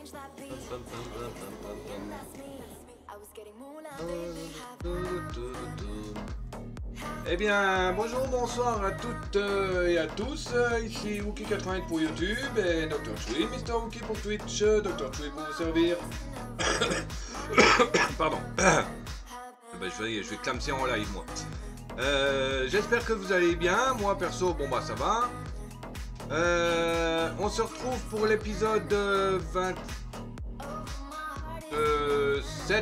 Eh bien, bonjour, bonsoir à toutes et à tous. Ici Wookie88 pour YouTube et Dr. Chui, Mr. Wookie pour Twitch. Dr. Chui pour vous servir. Pardon. Ben, je vais clamser en live, moi. J'espère que vous allez bien. Moi, perso, bon bah ça va. On se retrouve pour l'épisode 27,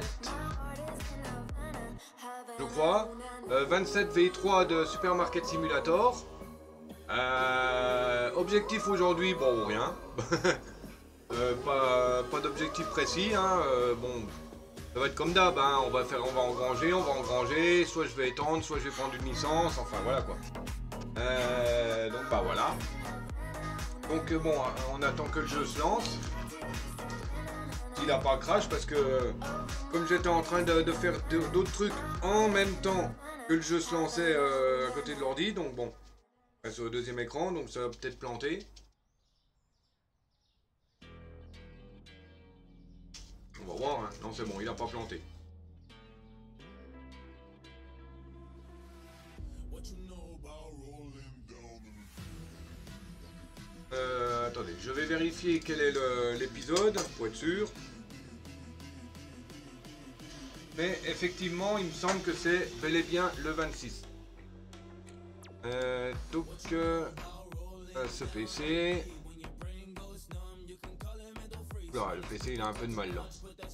je crois. 27 V3 de Supermarket Simulator. Objectif aujourd'hui, bon, rien. Pas d'objectif précis, hein. Bon, ça va être comme d'hab, hein. On va engranger, soit je vais étendre, soit je vais prendre une licence, enfin voilà quoi. Donc bah voilà. Donc bon, on attend que le jeu se lance. Il n'a pas crash parce que comme j'étais en train de faire d'autres trucs en même temps que le jeu se lançait à côté de l'ordi, donc bon, sur le deuxième écran, donc ça va peut-être planter. On va voir, hein. Non c'est bon, il n'a pas planté. Attendez, je vais vérifier quel est l'épisode pour être sûr. Mais effectivement, il me semble que c'est bel et bien le 26. Donc, ce PC... Ah, le PC, il a un peu de mal là.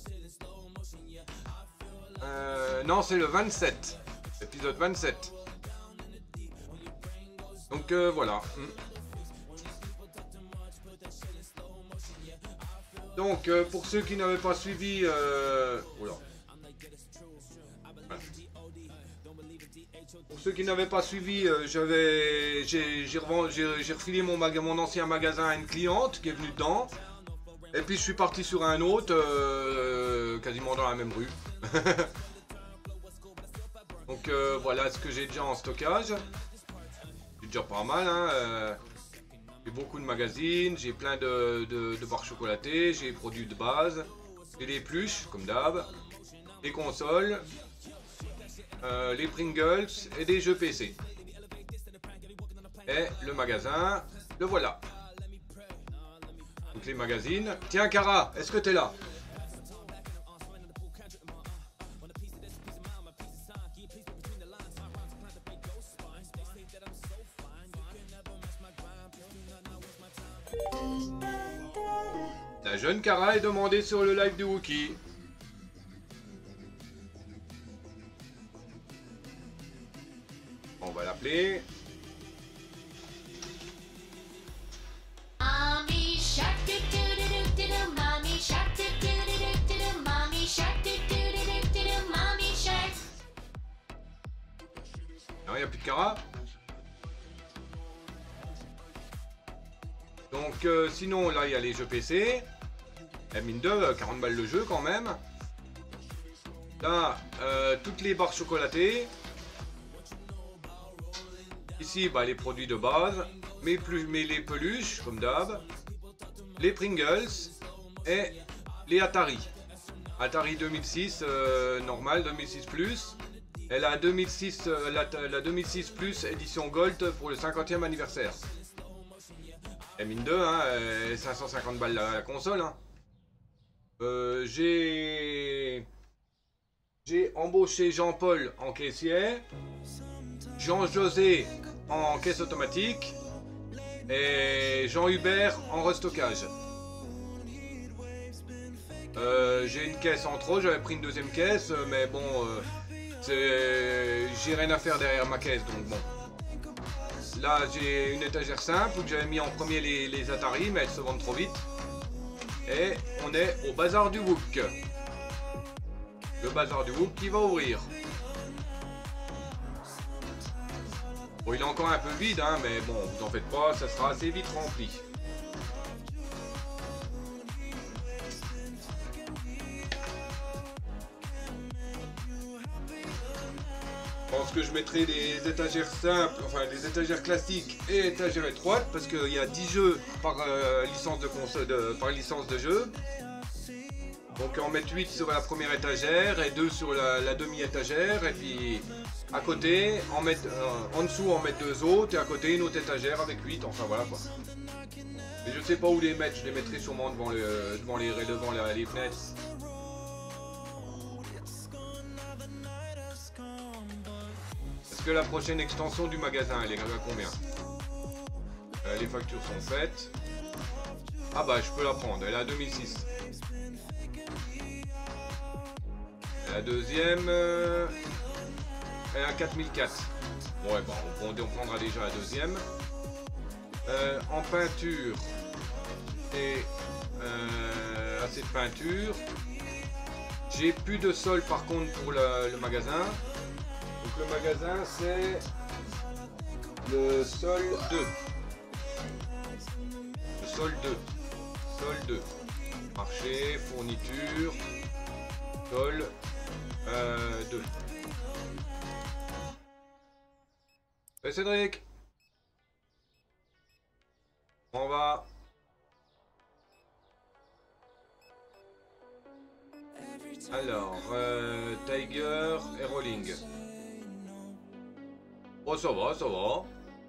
Non, c'est le 27. Épisode 27. Donc, voilà. Donc, pour ceux qui n'avaient pas suivi... Oula. Pour ceux qui n'avaient pas suivi, j'ai refilé mon ancien magasin à une cliente qui est venue dedans. Et puis je suis parti sur un autre, quasiment dans la même rue. Donc voilà ce que j'ai déjà en stockage. C'est déjà pas mal, hein. J'ai beaucoup de magazines, j'ai plein de barres chocolatées, j'ai des produits de base, j'ai des pluches, comme d'hab, des consoles, les Pringles et des jeux PC. Et le magasin, le voilà. Donc les magazines. Tiens Cara, est-ce que t'es là? La jeune Cara est demandée sur le live de Wookie. On va l'appeler. Non, il n'y a plus de Cara. Donc sinon là il y a les jeux PC. Mine de 40 balles le jeu quand même. Là toutes les barres chocolatées. Ici bah, les produits de base. Mais les peluches comme d'hab. Les Pringles. Et les Atari. Atari 2006 normal, 2006 plus. Et la 2006 la 2006 plus édition Gold pour le 50e anniversaire. Et mine de, hein, 550 balles la console. Hein. J'ai embauché Jean-Paul en caissier, Jean-José en caisse automatique et Jean-Hubert en restockage. J'ai une caisse en trop, j'avais pris une deuxième caisse, mais bon, j'ai rien à faire derrière ma caisse, donc bon. Là j'ai une étagère simple où j'avais mis en premier les Atari, mais elles se vendent trop vite. Et on est au bazar du Wook. Le bazar du Wook qui va ouvrir. Bon, il est encore un peu vide, hein, mais bon, vous en faites pas, ça sera assez vite rempli. Je pense que je mettrai des étagères simples, enfin des étagères classiques et étagères étroites, parce qu'il y a 10 jeux par licence de jeu. Donc en mettre 8 sur la première étagère et 2 sur la demi-étagère. Et puis à côté, en dessous en mettre 2 autres. Et à côté une autre étagère avec 8. Enfin voilà quoi. Mais je sais pas où les mettre. Je les mettrai sûrement devant les fenêtres. Est-ce que la prochaine extension du magasin, elle est à combien? Les factures sont faites. Ah bah je peux la prendre, elle est à 2006. Et la deuxième, elle est à 4004. Ouais bon, on prendra déjà la deuxième. En peinture, et assez de peinture. J'ai plus de sol par contre pour le magasin. Donc le magasin c'est le sol 2. Le sol 2. Sol 2. Marché, fourniture, sol 2. Et Cédric, on va. Alors, Tiger et Rolling. Oh ça va, ça va.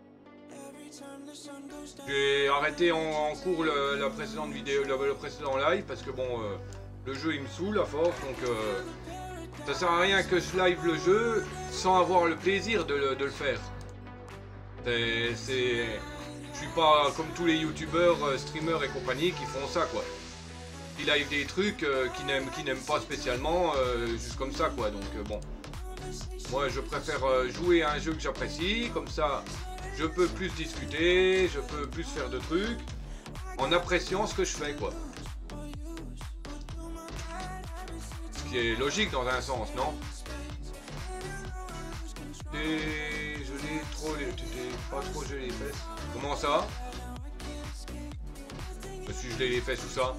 J'ai arrêté en cours la précédente vidéo, le précédent live parce que bon, le jeu il me saoule à force, donc ça sert à rien que je live le jeu sans avoir le plaisir de le faire. Je suis pas comme tous les youtubeurs, streamers et compagnie qui font ça quoi. Ils live des trucs qui n'aiment pas spécialement, juste comme ça quoi, donc bon. Moi je préfère jouer à un jeu que j'apprécie, comme ça je peux plus discuter, je peux plus faire de trucs, en appréciant ce que je fais quoi. Ce qui est logique dans un sens, non? Et je l'ai trop, pas trop gelé les fesses. Comment ça? Je me suis gelé les fesses ou ça?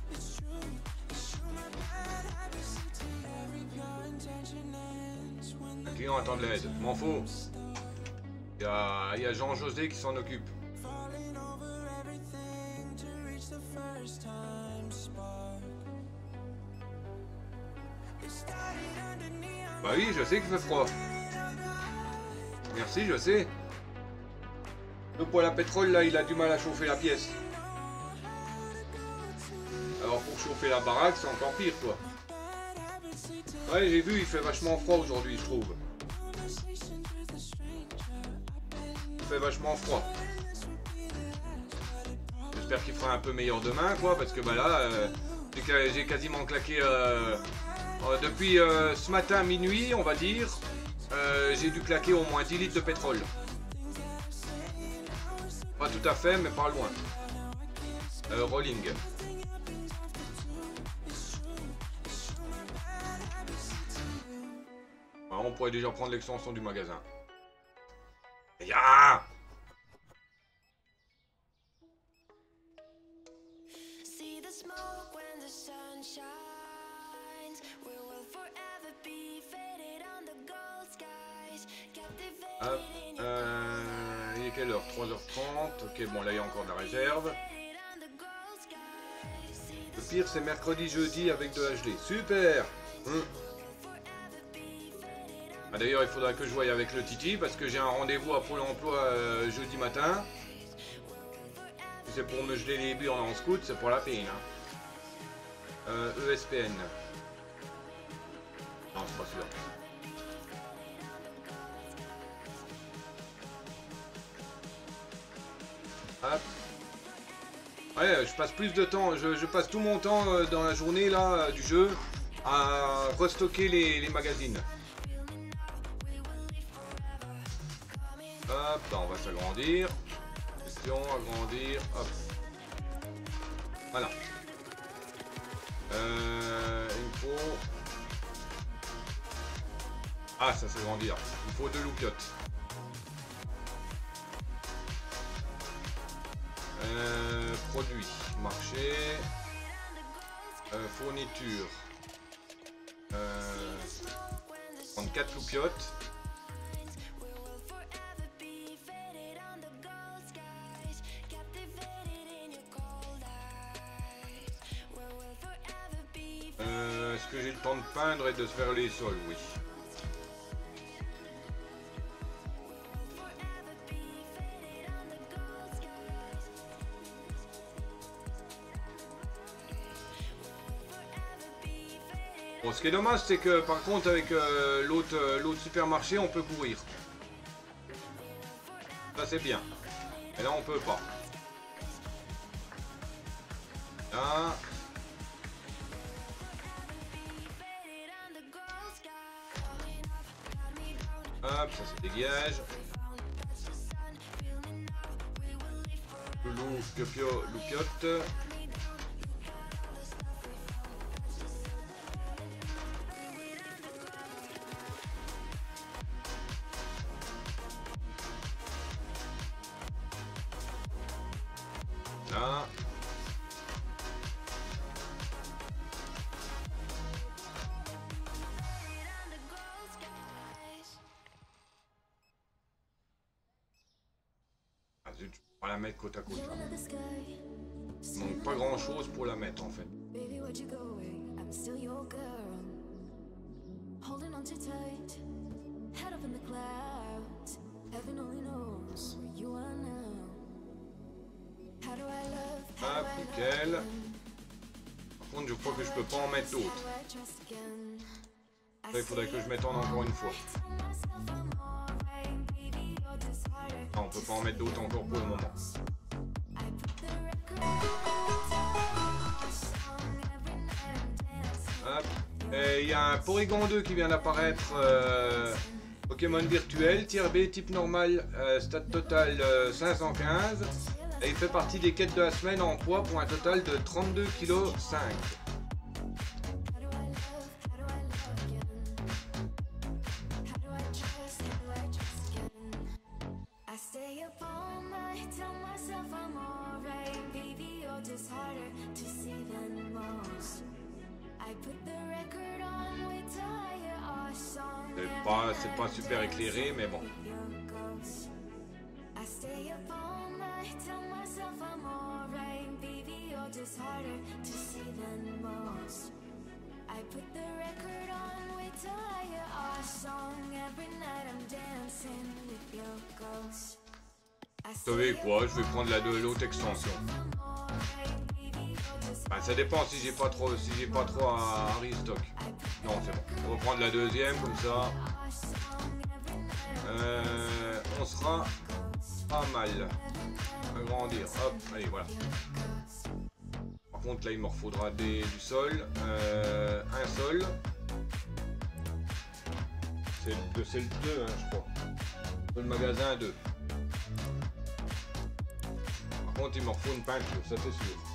Un client attend de l'aide, m'en fous. Il y a Jean-José qui s'en occupe. Bah oui, je sais qu'il fait froid. Merci, je sais. Le poêle à pétrole, là, il a du mal à chauffer la pièce. Alors pour chauffer la baraque, c'est encore pire, quoi. Ouais, j'ai vu, il fait vachement froid aujourd'hui, je trouve. Il fait vachement froid. J'espère qu'il fera un peu meilleur demain, quoi, parce que bah là, j'ai quasiment claqué depuis ce matin minuit, on va dire. J'ai dû claquer au moins 10 litres de pétrole. Pas tout à fait, mais pas loin. Rolling. Alors, on pourrait déjà prendre l'extension du magasin. Ya! Hop, il est quelle heure? 3h30. Ok, bon là il y a encore de la réserve. Le pire c'est mercredi, jeudi avec de HD. Super. Ah, d'ailleurs il faudra que je voie avec le Titi parce que j'ai un rendez-vous à Pôle emploi jeudi matin. Si c'est pour me geler les burnes en scout, c'est pour la peine. Hein. ESPN. Non, c'est pas sûr. Hop. Ouais, je passe plus de temps, je passe tout mon temps dans la journée là du jeu à restocker les magazines. Hop, là, on va s'agrandir. Question, agrandir, hop. Voilà. Il me faut... Ah, ça s'agrandir. Il faut 2 loupiottes. Produits, marché, fourniture, 34 loupiottes. que j'ai le temps de peindre et de faire les sols, oui. Bon, ce qui est dommage, c'est que par contre avec l'autre supermarché, on peut courir. Ça c'est bien. Et là on peut pas. Là. Hop, ça se dégage. Loulou, Piopio, Loupiote. Là. Ah zut, on va la mettre côte à côte. Donc pas grand chose pour la mettre en fait. Hop, nickel. Par contre, je crois que je peux pas en mettre d'autres. Il faudrait que je m'étende encore une fois. Non, on peut pas en mettre d'autres encore pour le moment. Hop. Et il y a un Porygon 2 qui vient d'apparaître. Pokémon virtuel, tier B, type normal, stade total 515. Et il fait partie des quêtes de la semaine en poids pour un total de 32,5 kg. C'est pas super éclairé, mais bon. Vous savez quoi, je vais prendre l'autre extension. Ben, ça dépend si j'ai pas trop à restock. Non, c'est bon. On va prendre la deuxième comme ça. On sera pas mal. Agrandir. Hop, allez, voilà. Par contre, là, il me faudra du sol. Un sol. C'est le 2, hein, je crois. Le magasin 2. Par contre, il me faut une peinture, ça c'est sûr.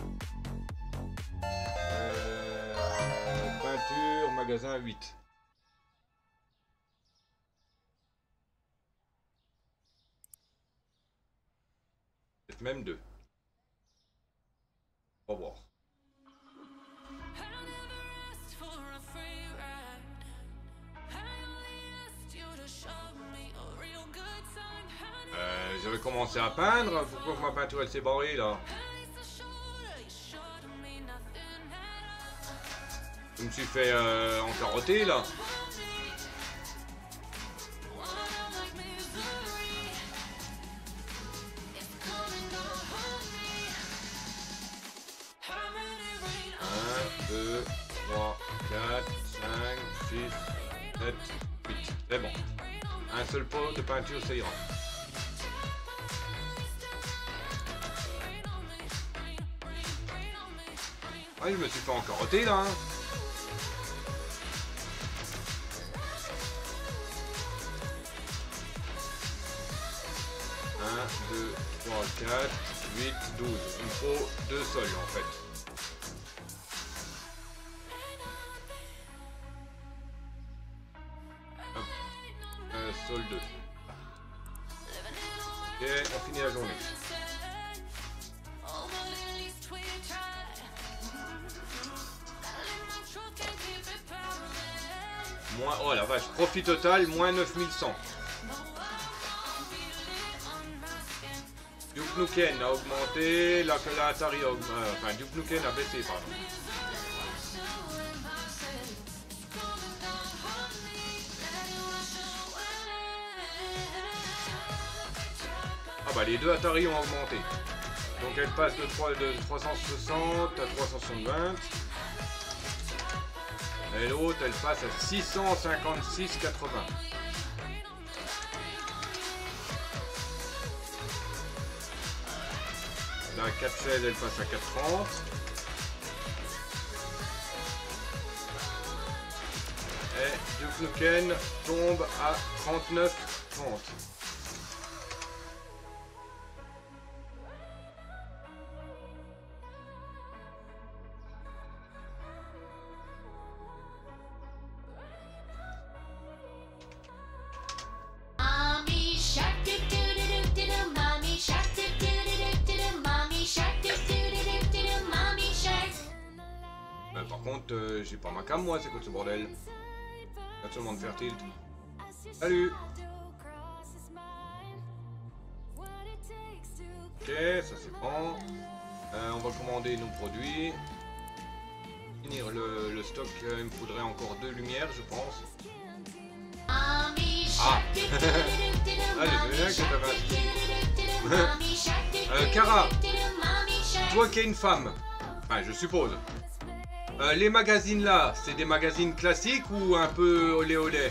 Peinture, magasin 8. Peut-être même 2. On va voir. J'avais commencé à peindre, pourquoi ma peinture elle s'est barrée là? Je me suis fait encarotter là. Un, 2, 3, 4, 5, 6, 7, 8. C'est bon. Un seul pot de peinture, ça ira. Ouais, je me suis fait encarotter là. Hein. 2, 3, 4, 8, 12. Il me faut 2 sols en fait. Hop. Sol 2. Ok, on finit la journée. Moins, oh la vache, profit total, moins 9100. Duke Nukem a augmenté, la Atari a augmenté, enfin Duke Nukem a baissé, pardon. Ah bah les deux Atari ont augmenté. Donc elle passe de 360 à 320. Et l'autre elle passe à 656,80. La 416 elle passe à 430. Et Duke Nukem tombe à 39,30. Par contre, j'ai pas ma cam moi, c'est quoi ce bordel? Pas seulement de faire tilt. Salut. Ok, ça c'est bon. On va commander nos produits. Finir le stock, il me faudrait encore 2 lumières, je pense. Ah. Ah, j'ai bien que j'avais un Cara, toi qui es une femme, enfin je suppose. Les magazines là, c'est des magazines classiques ou un peu olé olé?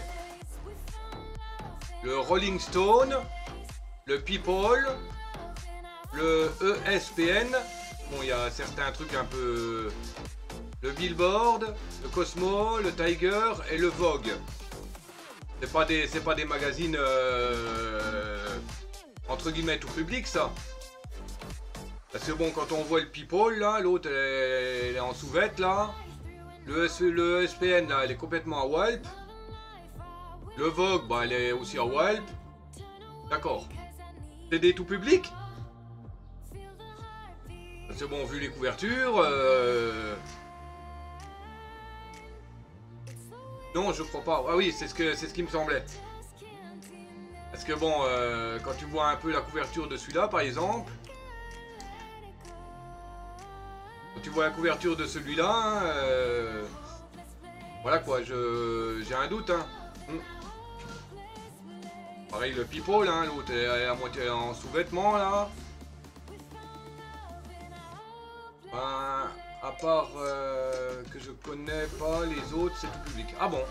Le Rolling Stone, le People, le ESPN, bon il y a certains trucs un peu... Le Billboard, le Cosmo, le Tiger et le Vogue. C'est pas des magazines entre guillemets tout public ça. Parce que bon, quand on voit le People là, l'autre elle est en sous-vêt là. Le SPN là, elle est complètement à Walp. Le Vogue, bah elle est aussi à Walp. D'accord. C'est des tout publics? Parce que bon, vu les couvertures... Non, je crois pas. Ah oui, c'est ce qui me semblait. Parce que bon, quand tu vois un peu la couverture de celui-là, par exemple... Quand tu vois la couverture de celui-là, hein, voilà quoi, j'ai un doute. Hein. Pareil le People, hein, l'autre est à moitié en sous-vêtements là. Ben, à part que je connais pas, les autres c'est tout public. Ah bon?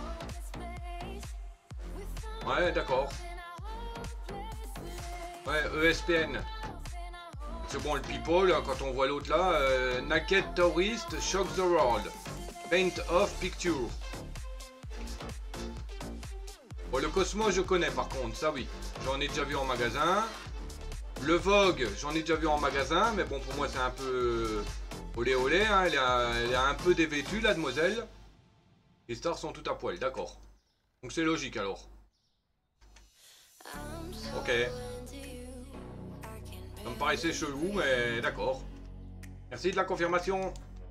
Ouais, d'accord. Ouais, ESPN. C'est bon, le People, quand on voit l'autre là, Naked Tourist Shock the World. Paint Off Picture. Bon, le Cosmo, je connais par contre, ça oui. J'en ai déjà vu en magasin. Le Vogue, j'en ai déjà vu en magasin, mais bon, pour moi, c'est un peu olé olé. Hein. Elle est un peu dévêtue, la demoiselle. Les stars sont tout à poil, d'accord. Donc c'est logique alors. Ok. Ça me paraissait chelou, mais d'accord. Merci de la confirmation.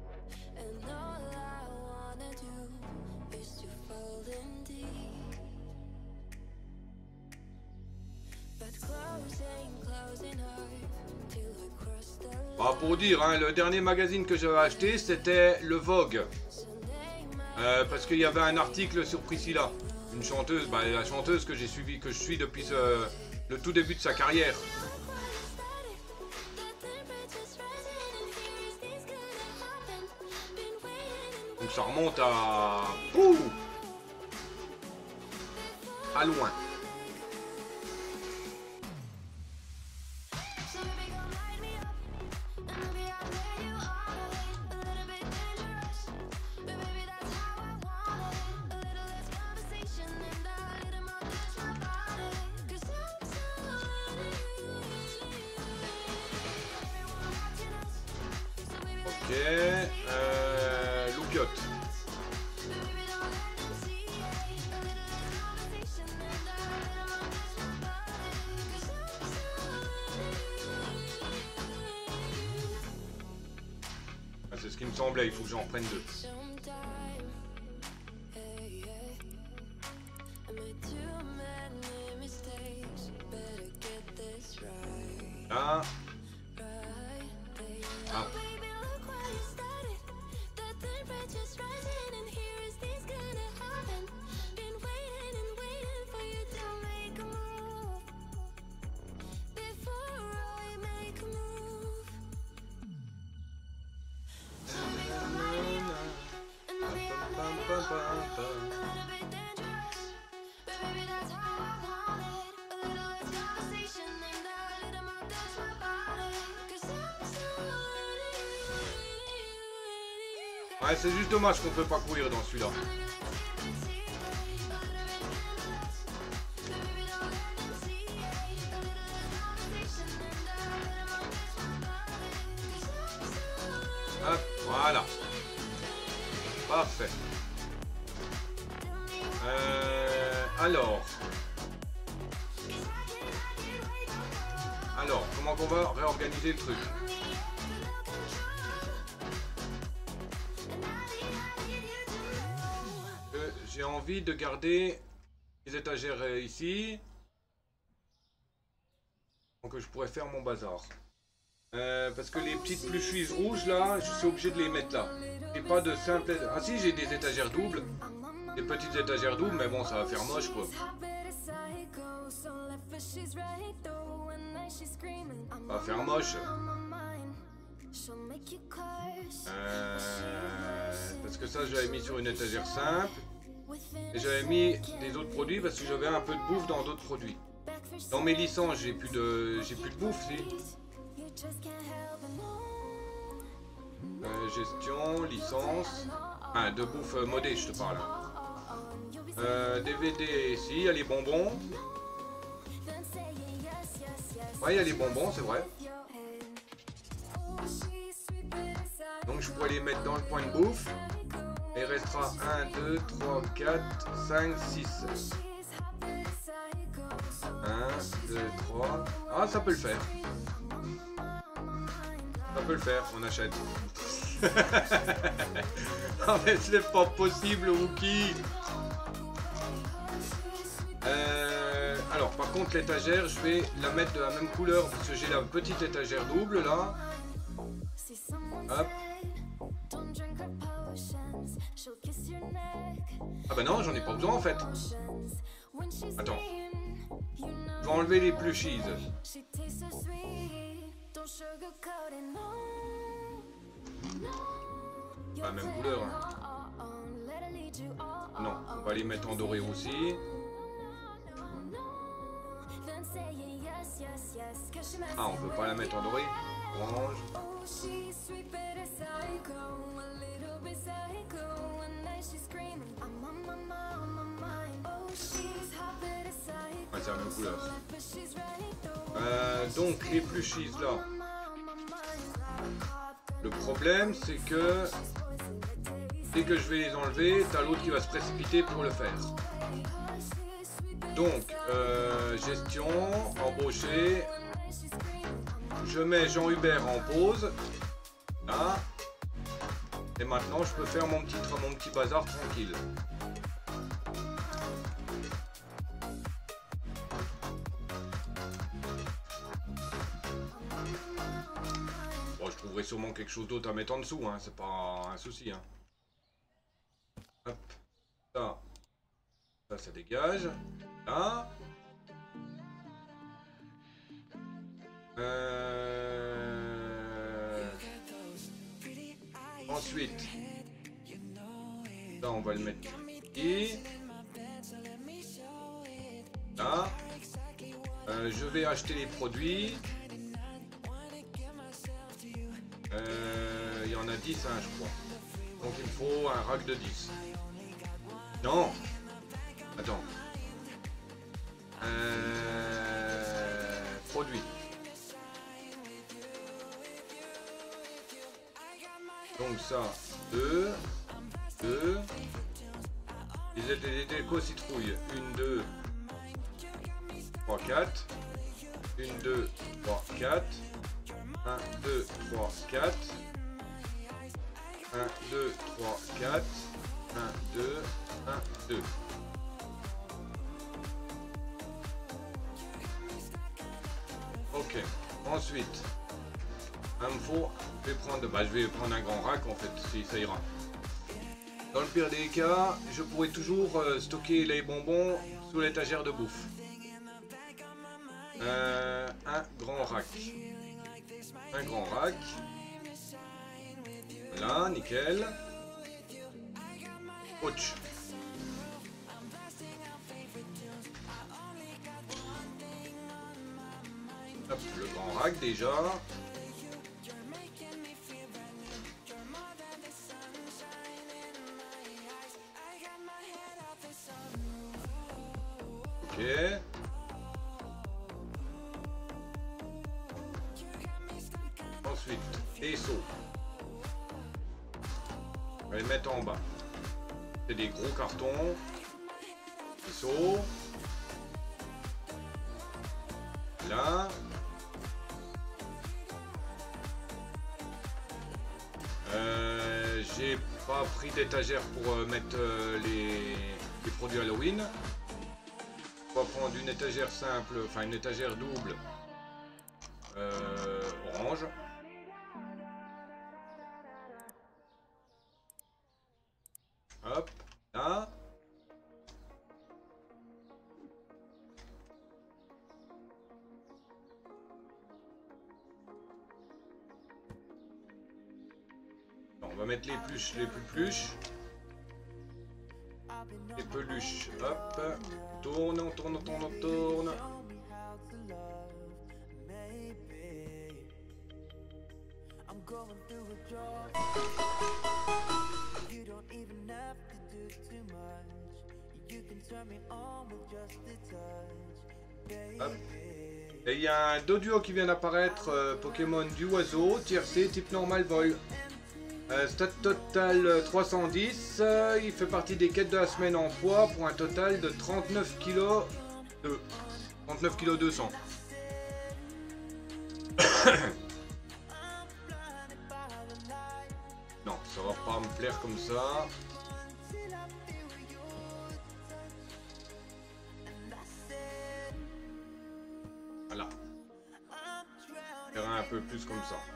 Bah, pour dire, hein, le dernier magazine que j'avais acheté, c'était le Vogue. Parce qu'il y avait un article sur Priscilla. Une chanteuse, bah, la chanteuse que j'ai suivie, que je suis depuis le tout début de sa carrière. Donc ça remonte à... Ouh, à loin. Ok, Loupiote. Ah, c'est ce qui me semblait, il faut que j'en prenne deux. Ah. Ah. Ouais, c'est juste dommage qu'on peut pas courir dans celui-là. Hop, voilà. Parfait. Alors, comment qu'on va réorganiser le truc? J'ai envie de garder les étagères ici. Donc je pourrais faire mon bazar. Parce que les petites pluchies rouges là, je suis obligé de les mettre là. Et pas de simple... Ah si, j'ai des étagères doubles. Des petites étagères doubles, mais bon, ça va faire moche quoi. Ça va faire moche. Parce que ça, j'avais mis sur une étagère simple. Et j'avais mis des autres produits parce que j'avais un peu de bouffe dans d'autres produits. Dans mes licences, j'ai plus de bouffe, si. Gestion, licence. Ah, de bouffe modée, je te parle. DVD, ici, il y a les bonbons. Ouais, il y a les bonbons, c'est vrai. Donc je pourrais les mettre dans le point de bouffe. Et il restera 1, 2, 3, 4, 5, 6. 1, 2, 3. Ah, ça peut le faire. Ça peut le faire, on achète. Ah mais c'est pas possible, Wookie. Alors par contre l'étagère, je vais la mettre de la même couleur parce que j'ai la petite étagère double là. Hop. Ah bah non, j'en ai pas besoin en fait. Attends. Je vais enlever les plushies. Pas la même couleur. Hein. Non, on va les mettre en doré aussi. Ah, on peut pas la mettre en doré. Orange. Ouais, c'est la même couleur. Donc les plushies là. Le problème c'est que dès que je vais les enlever, t'as l'autre qui va se précipiter pour le faire. Donc gestion, embaucher. Je mets Jean-Hubert en pause. Là. Et maintenant je peux faire mon petit bazar tranquille. Bon, je trouverai sûrement quelque chose d'autre à mettre en dessous, hein. C'est pas un souci. Hein. Hop. Ça dégage. Là. Ensuite, là on va le mettre ici. Là, je vais acheter les produits. Il y en a 10, hein, je crois. Donc il me faut un rack de 10. Non. Attends. Produits. Donc ça, 2. Les décos citrouilles. 1, 2, 3, 4. 1, 2, 3, 4. 1, 2, 3, 4. 1, 2, 3, 4. 1, 2, 1, 2. Ok. Ensuite, il me faut... je vais prendre un grand rack en fait, si ça ira. Dans le pire des cas, je pourrais toujours stocker les bonbons sous l'étagère de bouffe. Un grand rack. Un grand rack. Là, nickel. Ouch. Hop, le grand rack déjà. Ok. Ensuite, les seaux. On va les mettre en bas. C'est des gros cartons. Les seaux. Là. J'ai pas pris d'étagère pour mettre les produits Halloween. On va prendre une étagère simple, enfin une étagère double orange. Hop, là. On va mettre les plus pluches. Les peluches, hop, tourne, on tourne, on tourne, on tourne. Hop. Et il y a un Doduo qui vient d'apparaître, Pokémon du oiseau, tiercé, type normal vol. Stat total 310, il fait partie des quêtes de la semaine en poids pour un total de 39 kg de 39 kg 200. Non, ça va pas me plaire comme ça. Voilà. Faire un peu plus comme ça.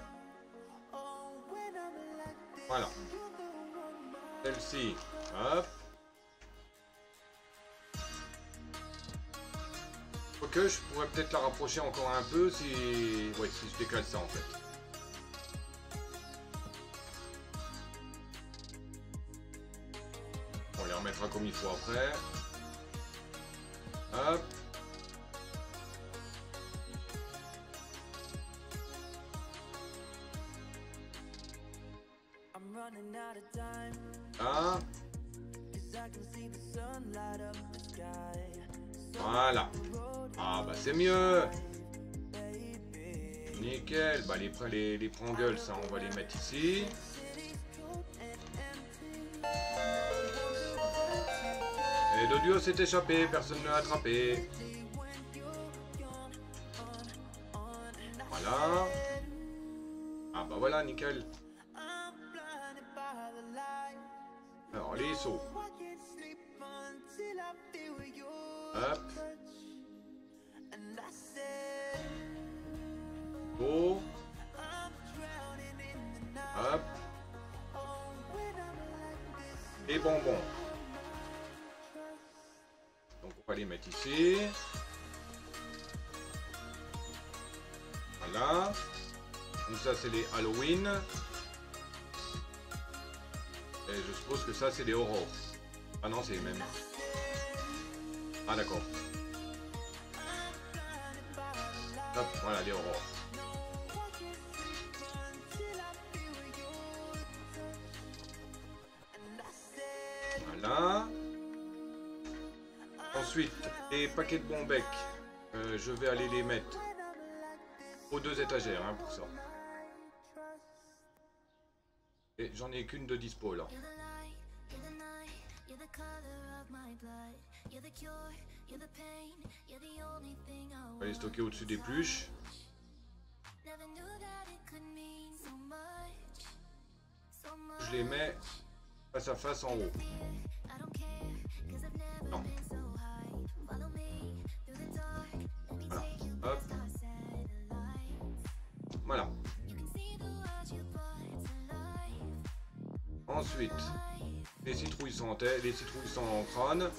Voilà. Celle-ci, hop. Ok, je pourrais peut-être la rapprocher encore un peu si... Ouais, si je décale ça en fait. On les remettra comme il faut après. Hop. Ah. Voilà. Ah bah c'est mieux. Nickel. Bah les Pringles, ça on va les mettre ici. Et Doduo s'est échappé, personne ne l'a attrapé. Voilà. Ah bah voilà, nickel. Alors les sauts. Hop. Oh. Hop. Et bonbons. Donc on va les mettre ici. Voilà. Donc ça c'est les Halloween. Et je suppose que ça c'est les Aurores. Ah non, c'est les mêmes. Ah d'accord. Hop, voilà les Aurores. Voilà. Ensuite, les paquets de bons becs, je vais aller les mettre aux deux étagères hein, pour ça. Et j'en ai qu'une de dispo là. On va les stocker au-dessus des pluches. Je les mets face à face en haut. Non. Voilà. Hop. Voilà. Ensuite, les citrouilles sont en tête, les citrouilles sont en crâne.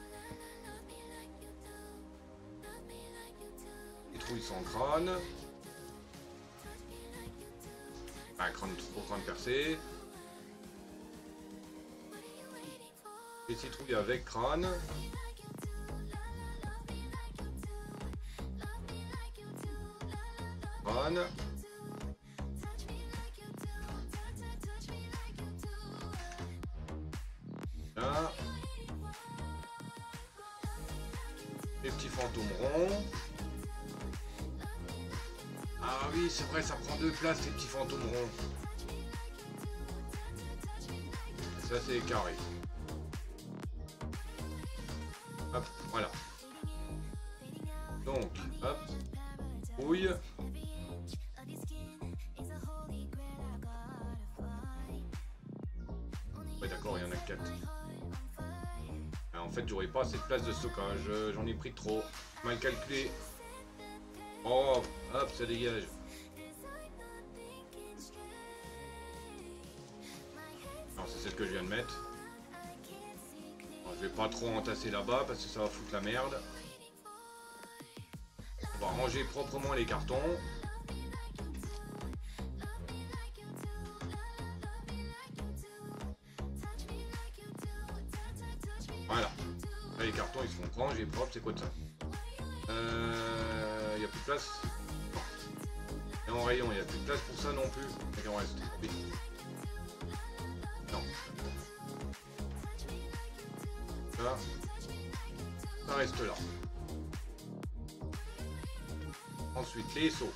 Les citrouilles sont en crâne. Un crâne trop crâne percé. Les citrouilles avec crâne. Crâne. Là. Les petits fantômes ronds. Ah oui, c'est vrai, ça prend 2 places les petits fantômes ronds. Ça c'est carré. Hop, voilà. Donc, hop, rouille. Ouais d'accord, il y en a 4. En fait, j'aurais pas assez de place de stockage. J'en ai pris trop. Mal calculé. Oh, hop, ça dégage. Non, c'est celle que je viens de mettre. Bon, je vais pas trop entasser là-bas parce que ça va foutre la merde. On va ranger proprement les cartons. Voilà. Là, les cartons ils seront rangés propres. C'est quoi de ça? Il n'y a plus de place. Et en rayon, il n'y a plus de place pour ça non plus. Il en reste. Oui. Non. Là. Ça reste là. Ensuite, les seaux.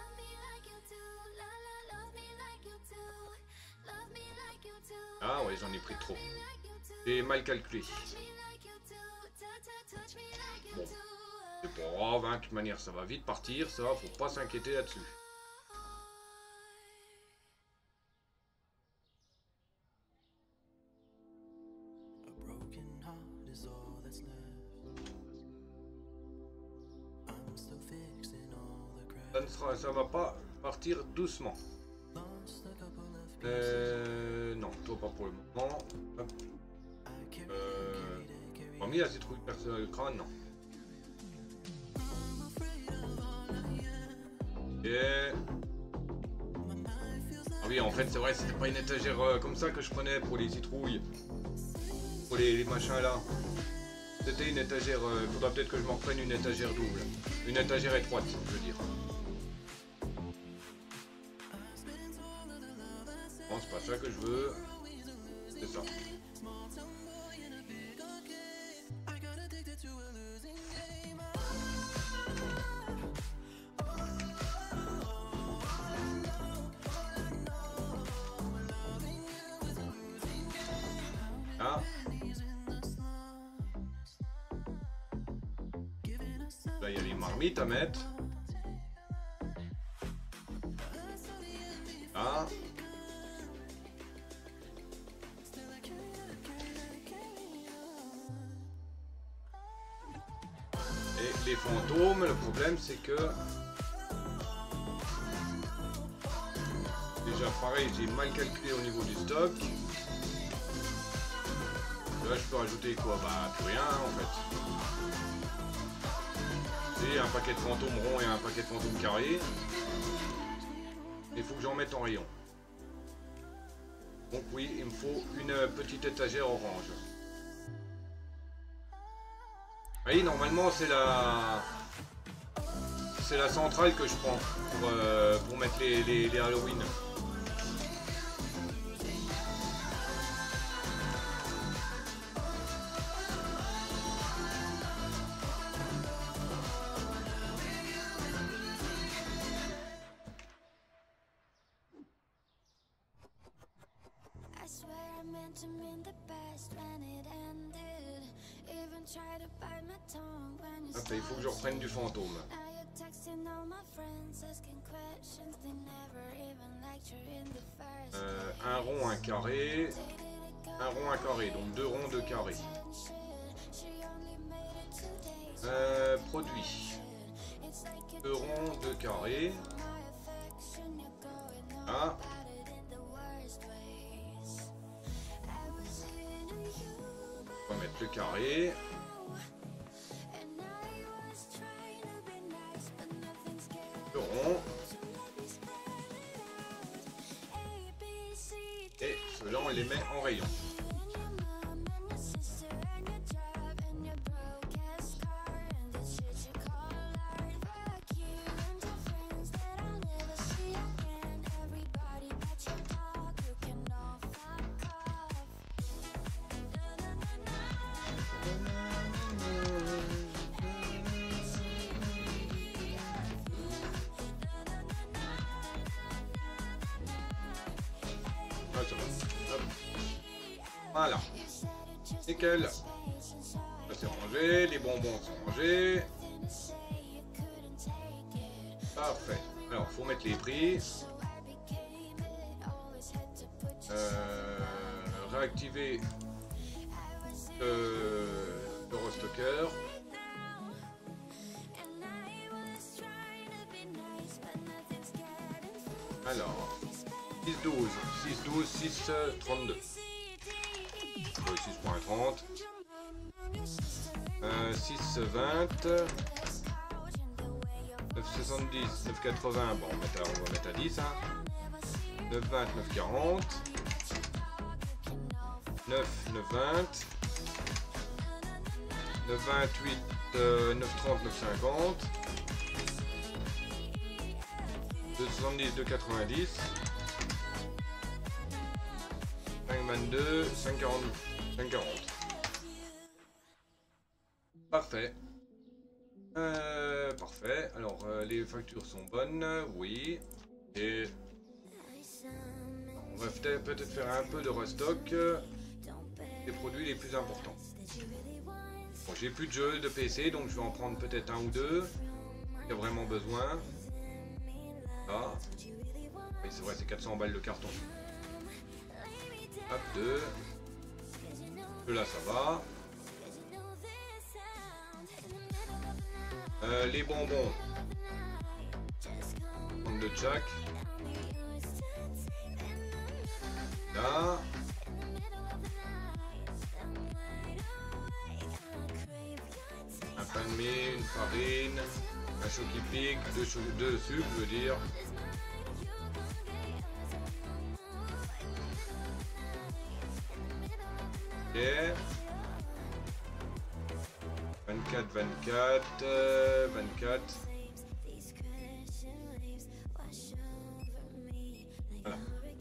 Ah ouais, j'en ai pris trop. J'ai mal calculé. Bon. C'est pas grave, hein. De toute manière, ça va vite partir. Ça, faut pas s'inquiéter là-dessus. Ça va pas partir doucement. Non, toi pas pour le moment. Mis la citrouille personnelle le crâne, non. Et... Ah oui, en fait, c'est vrai, c'était pas une étagère comme ça que je prenais pour les citrouilles. Pour les machins là. C'était une étagère, faudra peut-être que je m'en reprenne une étagère double. Une étagère étroite, je veux dire. Bon, c'est pas ça que je veux. C'est ça. Ah. Là, il y a les marmites à mettre. Ah. Et les fantômes, le problème c'est que... Déjà pareil, j'ai mal calculé au niveau du stock. Là je peux rajouter quoi? Bah plus rien en fait. J'ai un paquet de fantômes ronds et un paquet de fantômes carrés. Il faut que j'en mette en rayon. Donc oui, il me faut une petite étagère orange. Oui, normalement c'est la centrale que je prends pour mettre les Halloween. Après, il faut que je reprenne du fantôme. Un rond, un carré. Un rond, un carré. Donc 2 ronds, 2 carrés. Produit. 2 ronds, 2 carrés. Ah. On va mettre le carré. Le rond. Et ceux-là, on les met en rayon. Voilà. Nickel. Ça c'est rangé, les bonbons sont rangés. Parfait. Alors, faut mettre les prix. Réactiver le restocker. Alors, 6,12, 6,12, 6,32. 6,30. 6,20. 9,70, 9,80. Bon, on va mettre à 10. Hein. 9,20, 9,40. 9, 9,20. 9,28, 9,30, 9,50. 2,70, 2,90. 5,22, 5,40, 5,40. Parfait. Parfait. Alors, les factures sont bonnes, oui. Et on va peut-être faire un peu de restock des produits les plus importants. Bon, j'ai plus de jeux de PC, donc je vais en prendre peut-être un ou deux. Il y a vraiment besoin. Ah. Oui, c'est vrai, c'est 400 balles de carton. Hop, 2. Là, ça va. Les bonbons. On de Jack. Là. Un pain de mie, une farine, un choc qui pique, deux sucres, je veux dire. Ok. 24, 24, 24. Voilà.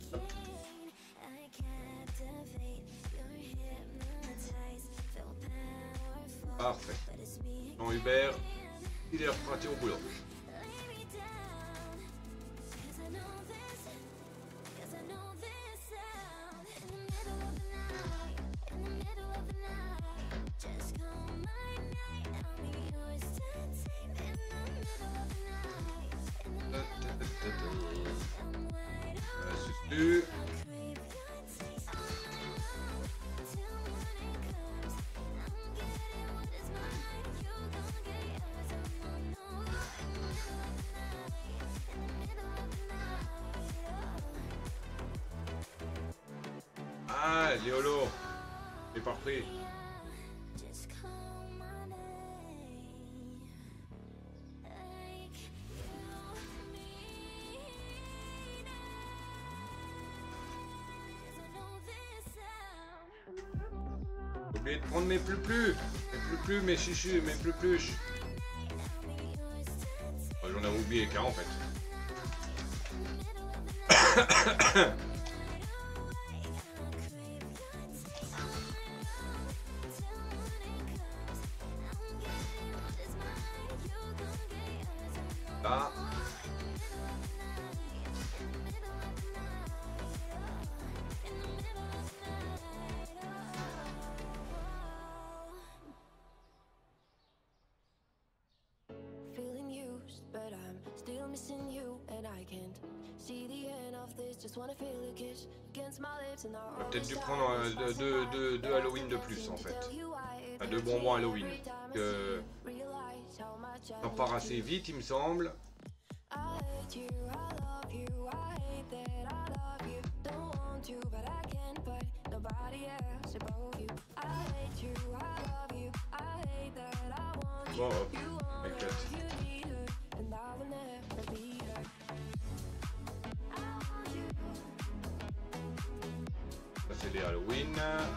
Parfait. Jean-Hubert, il est reparti au boulot. Suspendu. Ah, Léolo, j'ai pas repris. J'ai oublié de prendre mes plus-plus, mes chichus, mes plus-plus. Oh, j'en avais oublié qu'un en fait. Là. Feeling used, but I'm still missing you, and I can't see the end of this. Just wanna feel a kiss against my lips, and I'll Peut-être dû prendre deux Halloween de plus en fait. Enfin, deux bonbons Halloween. Ça part assez vite il me semble. Bon, t'inquiète. Ça c'est les Halloween.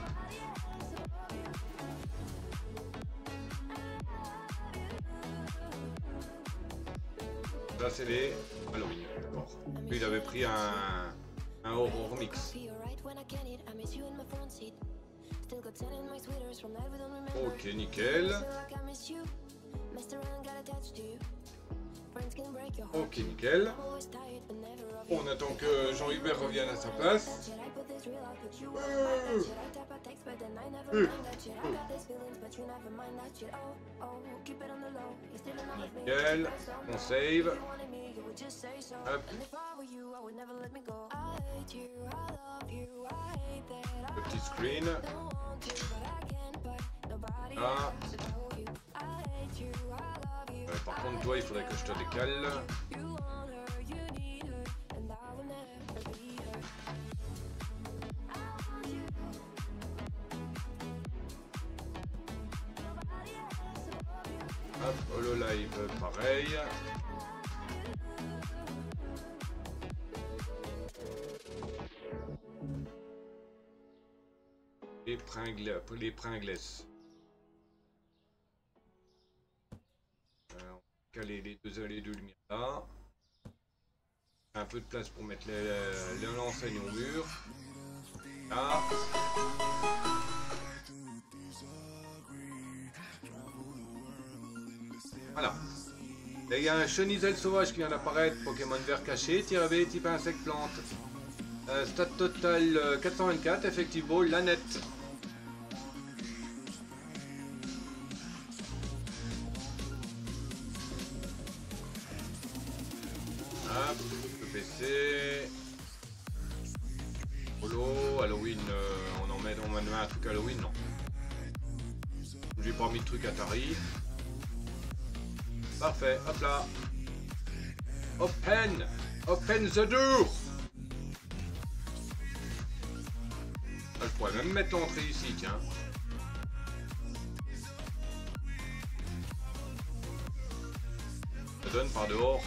Ça c'est les Halloween. D'accord. Lui il avait pris un horror mix. Ok, nickel. Ok, nickel. On attend que Jean-Hubert revienne à sa place. Nickel, on save. Hop. Le petit screen. Ah. Par contre, toi, il faudrait que je te décale. Hop, HoloLive, pareil. Les pringless. On va caler les deux lumières là. Un peu de place pour mettre l'enseigne au mur. Là. Voilà. Et il y a un chenisel sauvage qui vient d'apparaître, Pokémon vert caché, tiré type insecte plante. Stat total 424, effective ball, la nette. Hop, le PC. Holo, Halloween, on en met un truc Halloween, non. J'ai pas mis de truc Atari. Parfait, hop là. Open! Open the door! Ah, je pourrais même mettre l'entrée ici, tiens. Ça donne par dehors.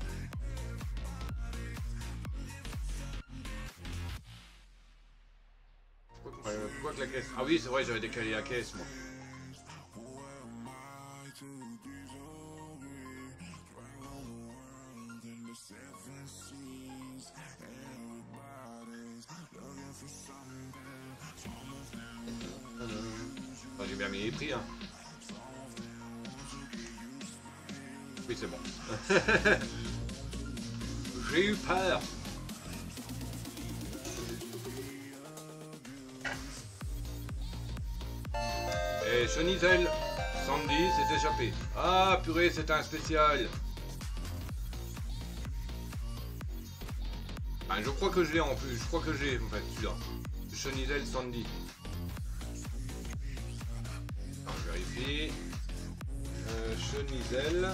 Pourquoi que la caisse? Ah oui, c'est vrai, j'avais décalé la caisse, moi. J'ai bien mis les prix, hein. Oui, c'est bon. J'ai eu peur. Et Chenizel, Sandy s'est échappé. Ah purée, c'est un spécial. Ah, je crois que je l'ai en plus. Je crois que j'ai en fait celui-là. Chenizel, Sandy. Alors, je vérifie. Chenizel.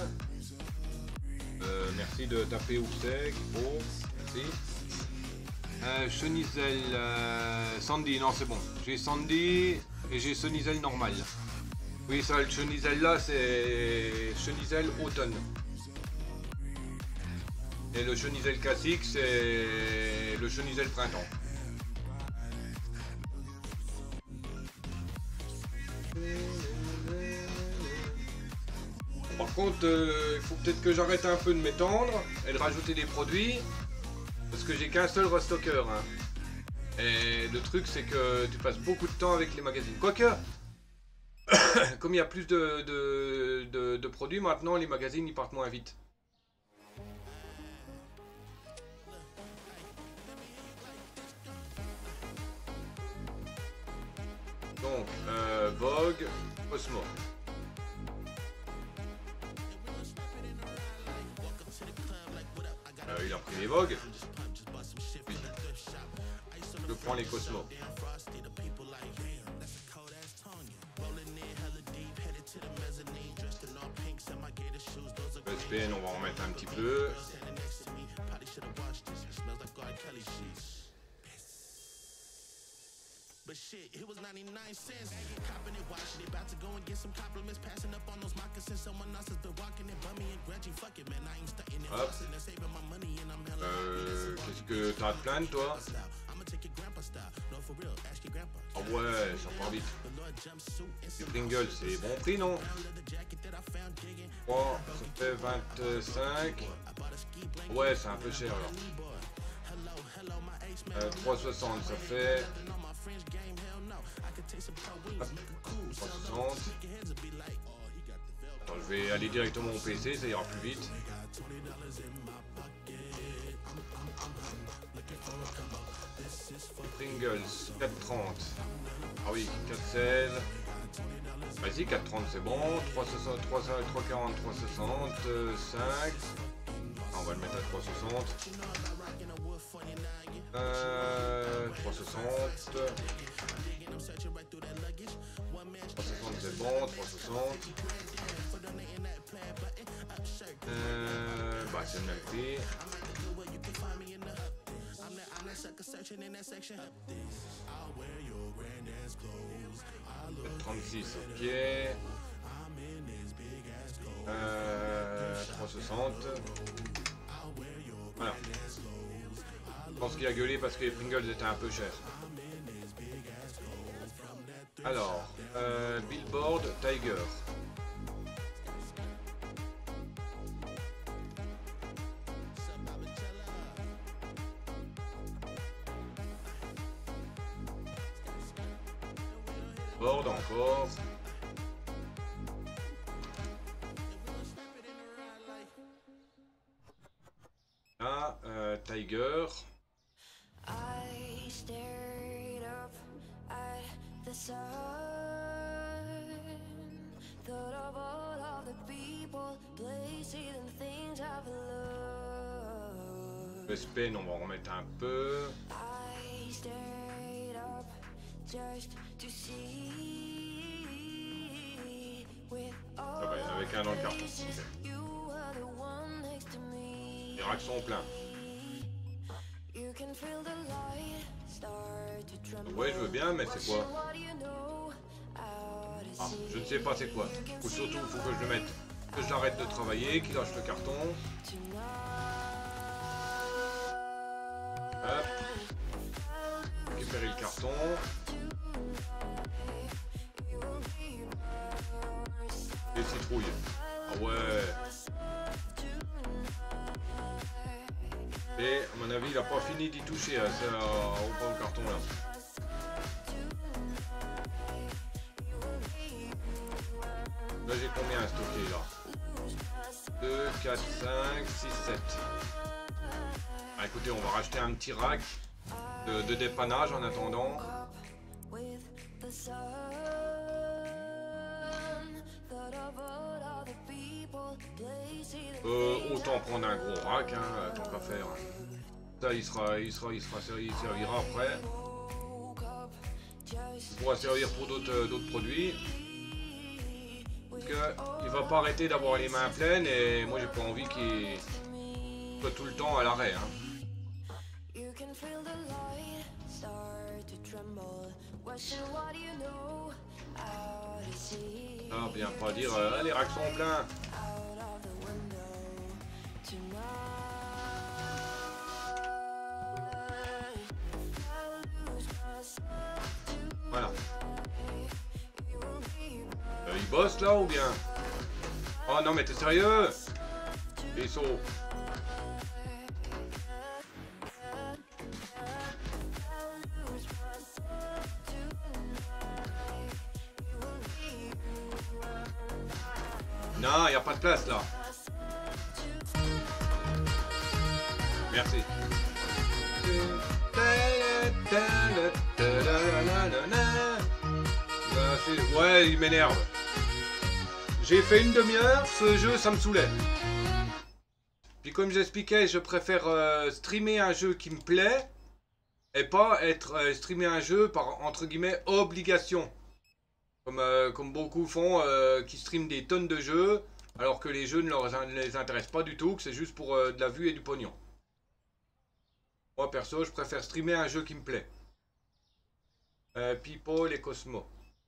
Merci de taper où c'est. Oh, merci. Chenizel, Sandy, non c'est bon. J'ai Sandy et j'ai Chenizel normal. Oui, ça, le Chenizel là, c'est Chenizel automne. Et le Chenizel classique, c'est le Chenizel printemps. Par contre, il faut peut-être que j'arrête un peu de m'étendre et de rajouter des produits. Parce que j'ai qu'un seul restocker. Hein. Et le truc, c'est que tu passes beaucoup de temps avec les magazines. Quoique, comme il y a plus de produits, maintenant les magazines ils partent moins vite. Donc, Vogue, Cosmo. Il a pris les Vogue. Oui. Je prends les Cosmo. SPN, on va en mettre un petit peu. But shit, it was 99 cents. Copping it, watching it, about to go and get some compliments. Passing up on those moccasins. Someone else has been walking it, bummy and grudgy. Fuck it, man, I ain't stunting it. Fussing and saving my money and I'm hella. Qu'est-ce que t'as de plainte, toi? Ah ouais, ça part vite. Les Pringles, c'est bon prix, non? 3, ça fait 25. Ouais, c'est un peu cher alors. 3,60, ça fait. Hop, 3,60. Attends, je vais aller directement au PC, ça ira plus vite. Pringles, 4,30. Ah oui, 4,16. Vas-y, 4,30 c'est bon. 3,60, 3,40, 3,60, 5. On va le mettre à 3,60. 3,60. 3,60 c'est bon, 3,60. Bah c'est le même prix. 36 ok. 3,60. Voilà. Je pense qu'il a gueulé parce que les Pringles étaient un peu chers. Alors, Billboard Tiger. Board encore. Ah, Tiger. I stared up at the sun, thought of all of the people, places and things I've loved. Le Spain, on va en remettre un peu. I stared up just to see with all Ah bah, il y en avait qu'un dans le carton. faces, Okay. you were the one next to me. Les racks sont pleins. You can feel the light start to tremble. Ouais, je veux bien, mais c'est quoi? What do you know? Out to Ah, sea. je ne sais pas c'est quoi. Ou surtout, il faut que je le mette. Que j'arrête de travailler, qu'il lâche le carton. Hop. Récupérer le carton. Les citrouilles. Ah ouais. Et à mon avis, il n'a pas fini d'y toucher à ça, au bon carton là. Là j'ai combien stocké là? 2, 4, 5, 6, 7. Ah, écoutez, on va racheter un petit rack de dépannage en attendant. With the sun, thought of all of the people, places and Autant prendre un gros rack, hein, tant qu'à faire. Ça, il servira après. Il pourra servir pour d'autres produits. Parce que il va pas arrêter d'avoir les mains pleines et moi j'ai pas envie qu'il soit tout le temps à l'arrêt. Hein. you can feel the light start to tremble. Question, what do you know? Out to sea. Ah, bien pas dire les racks sont pleins. Out of the window tonight. I lose myself Voilà. Il bosse là ou bien? Oh non mais t'es sérieux? Les sauts. Non, il n'y a pas de place là. Merci. Ouais, il m'énerve. J'ai fait une demi-heure, ce jeu ça me saoulait. Puis comme j'expliquais, je préfère streamer un jeu qui me plaît et pas être streamer un jeu par entre guillemets obligation. Comme beaucoup font, qui streament des tonnes de jeux alors que les jeux ne les intéressent pas du tout, que c'est juste pour de la vue et du pognon. Moi perso, je préfère streamer un jeu qui me plaît. People et Cosmo.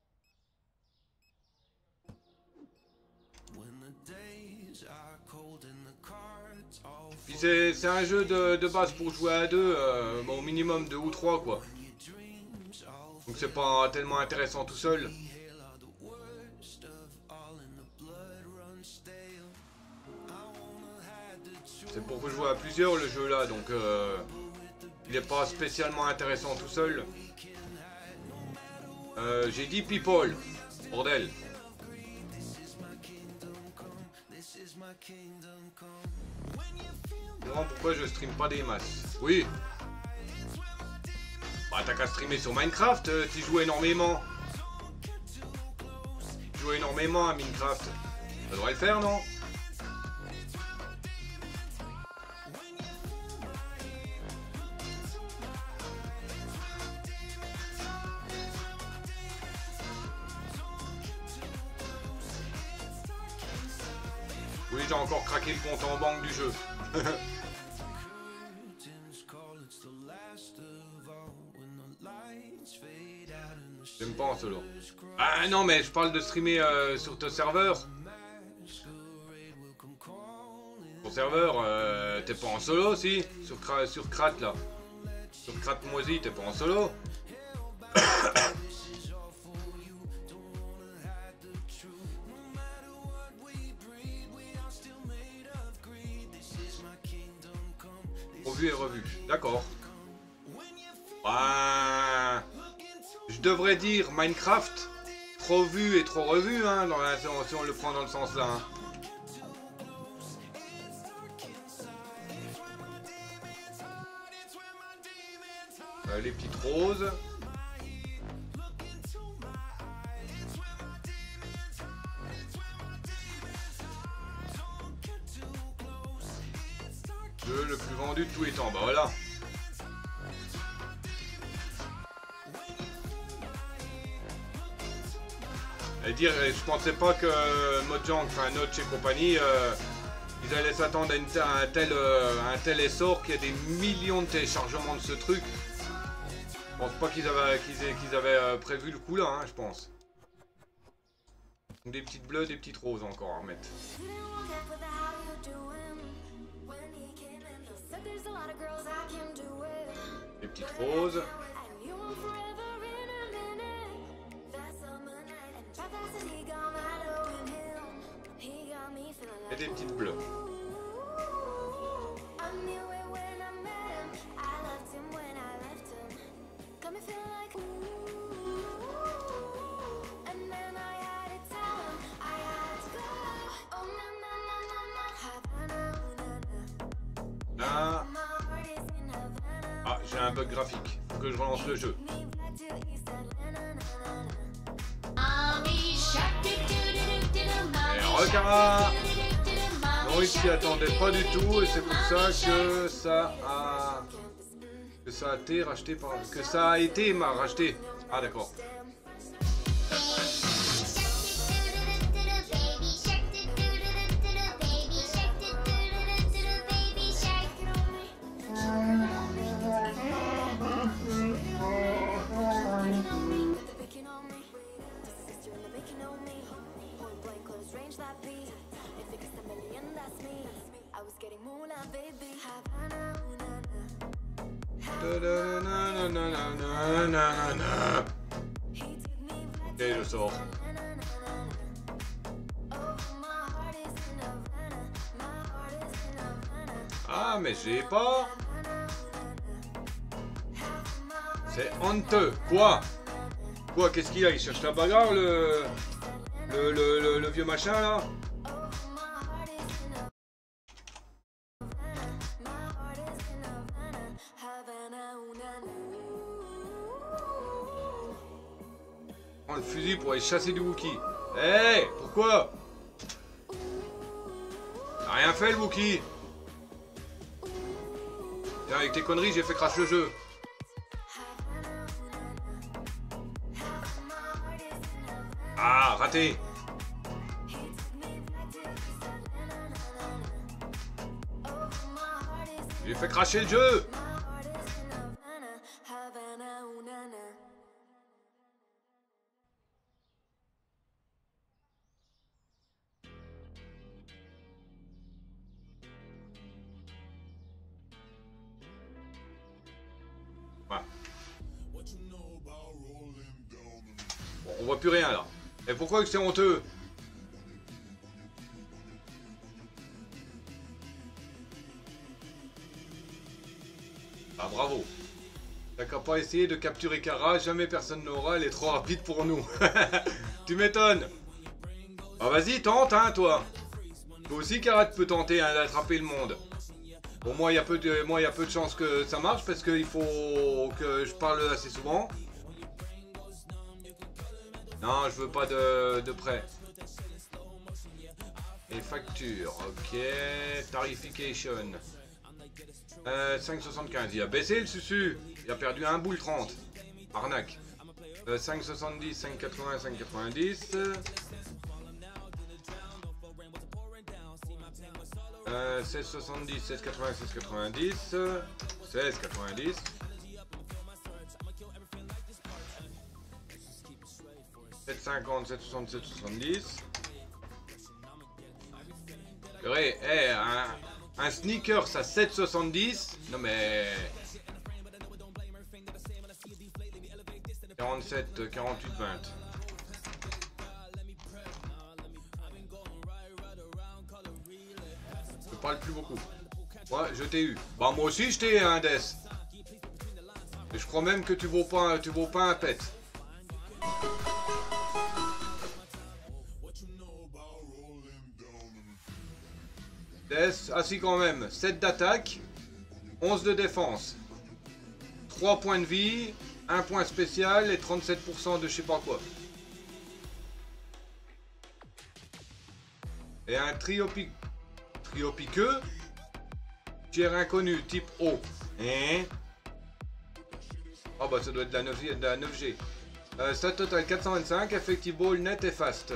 Puis c'est un jeu de base pour jouer à deux, bon, au minimum 2 ou 3 quoi. Donc c'est pas tellement intéressant tout seul. C'est pour jouer à plusieurs le jeu là, donc il n'est pas spécialement intéressant tout seul. J'ai dit people, bordel. Non, pourquoi je stream pas des masses? Oui. Bah t'as qu'à streamer sur Minecraft, tu joues énormément. Tu joues énormément à Minecraft. Ça devrait le faire, non? Oui, j'ai encore craqué le compte en banque du jeu. J'aime pas en solo. Ah non, mais je parle de streamer sur ton serveur. Ton serveur, t'es pas en solo, si? Sur Krat, là. Sur Krat Moisi, t'es pas en solo? Revu et revu. D'accord. Je devrais dire Minecraft trop vu et trop revu, hein, si on le prend dans le sens là. Hein. Les petites roses. Le plus vendu de tous les temps, bah voilà. Et dire, je pensais pas que Mojang, enfin Notch et compagnie, ils allaient s'attendre à un tel essor, qu'il y a des millions de téléchargements de ce truc. Je pense pas qu'ils avaient prévu le coup là, hein, je pense. Des petites bleues, des petites roses encore à remettre. Des petites roses. Et des petites bleues. Là. Ah, j'ai un bug graphique. Faut que je relance le jeu. Et regarde. Non, il s'y attendait pas du tout et c'est pour ça que ça a été racheté par... Que ça a été racheté. Ah d'accord. Ok, je sors. Ah, mais j'ai pas. C'est honteux. Quoi? Quoi? Qu'est-ce qu'il a? Il cherche la bagarre, le vieux machin, là? Prends le fusil pour aller chasser du Wookie. Hé, hey, pourquoi? T'as rien fait, le Wookie? Tiens, avec tes conneries, j'ai fait crash le jeu. Ah, raté. J'ai fait cracher le jeu. Voilà. Bon, on voit plus rien là. Et pourquoi que c'est honteux? Ah bravo. T'as qu'à pas essayer de capturer Kara, jamais personne n'aura, elle est trop rapide pour nous. Tu m'étonnes. Ah vas-y, tente hein toi. Toi aussi Kara tu peux tenter hein, d'attraper le monde. Bon, moi, il y a peu de chances que ça marche parce qu'il faut que je parle assez souvent. Non, je veux pas de prêt. Et facture, ok. Tarification. 5,75. Il a baissé le susu. Il a perdu 1 boule 30. Arnaque. 5,70, 5,80, 5,90. 16,70, 16,80, 16,90. 16,90. 7,50, 7,60, 7,70. Purée, un sneaker, ça 7,70. Non mais... 47, 48, 20. Je parle plus beaucoup. Ouais, je t'ai eu. Bah moi aussi je t'ai un Death. Et je crois même que tu vaux pas un pet. Death, ah si quand même. 7 d'attaque, 11 de défense. 3 points de vie, 1 point spécial et 37% de je sais pas quoi. Et un trio piqueux. Tiers inconnu, type O. Hein? Oh bah ça doit être de la 9G. Stat total 425, effective ball, net et fast.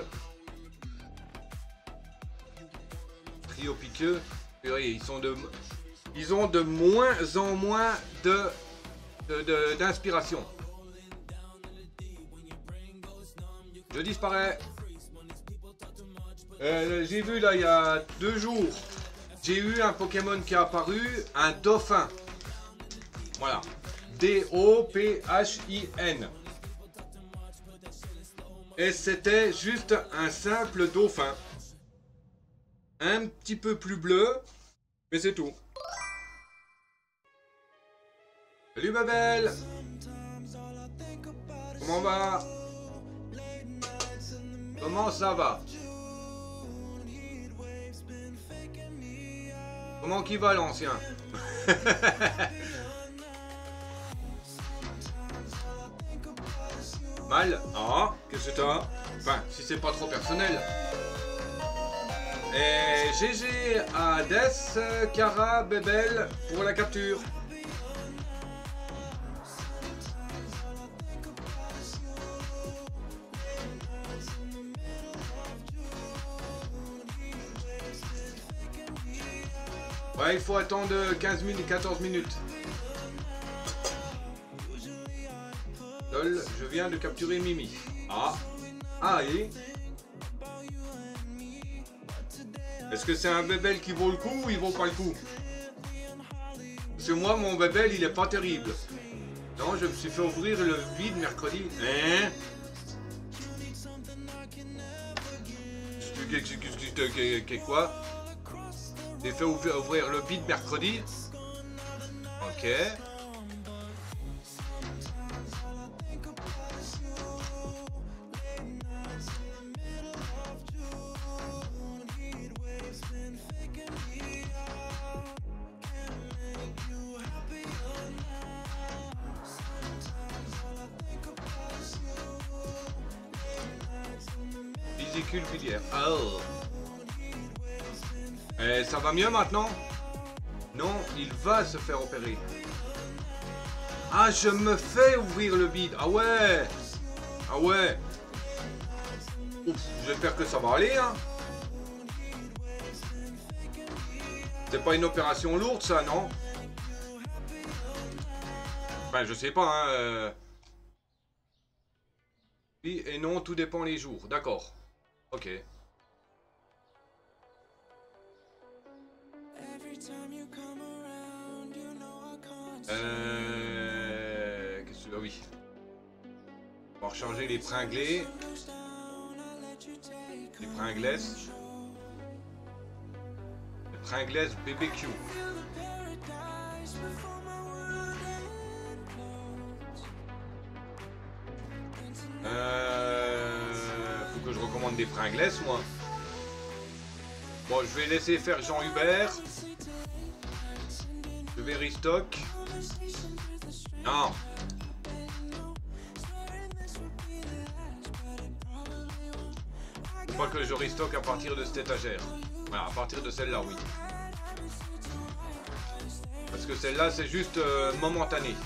Trio piqueux. Purée, ils ont de moins en moins d'inspiration. Je disparais. J'ai vu là il y a 2 jours. J'ai eu un Pokémon qui est apparu, un dauphin. Voilà. D-O-P-H-I-N. Et c'était juste un simple dauphin. Un petit peu plus bleu, mais c'est tout. Salut ma belle. Comment va? Comment ça va? Comment qui va l'ancien? Mal? Ah, qu'est-ce que t'as? Enfin, si c'est pas trop personnel. Et GG à Death, Cara, Bebel pour la capture. Ouais, il faut attendre 15 minutes, 14 minutes. Lol, je viens de capturer Mimi. Ah. Ah, et est-ce que c'est un bébel qui vaut le coup ou il vaut pas le coup? Parce que moi, mon bébel, il est pas terrible. Non, je me suis fait ouvrir le vide mercredi. Hein? Quoi? J'ai fait ouvrir le vide mercredi. Ok. Vésicule biliaire. Oh. Et ça va mieux maintenant? Non, il va se faire opérer. Ah, je me fais ouvrir le bide. Ah ouais. Ah ouais. Ouf, j'espère que ça va aller, hein. C'est pas une opération lourde, ça, non? Enfin, je sais pas, hein. Oui et non, tout dépend les jours. D'accord. Ok. Qu'est-ce que... Ah oui. On va recharger les pringlés. Les pringlesses. Les pringlesses BBQ. Faut que je recommande des pringlesses, moi. Bon, je vais laisser faire Jean Hubert. vais restock. Non. Faut pas que je restock à partir de cette étagère. Voilà, à partir de celle-là, oui. Parce que celle-là, c'est juste momentané.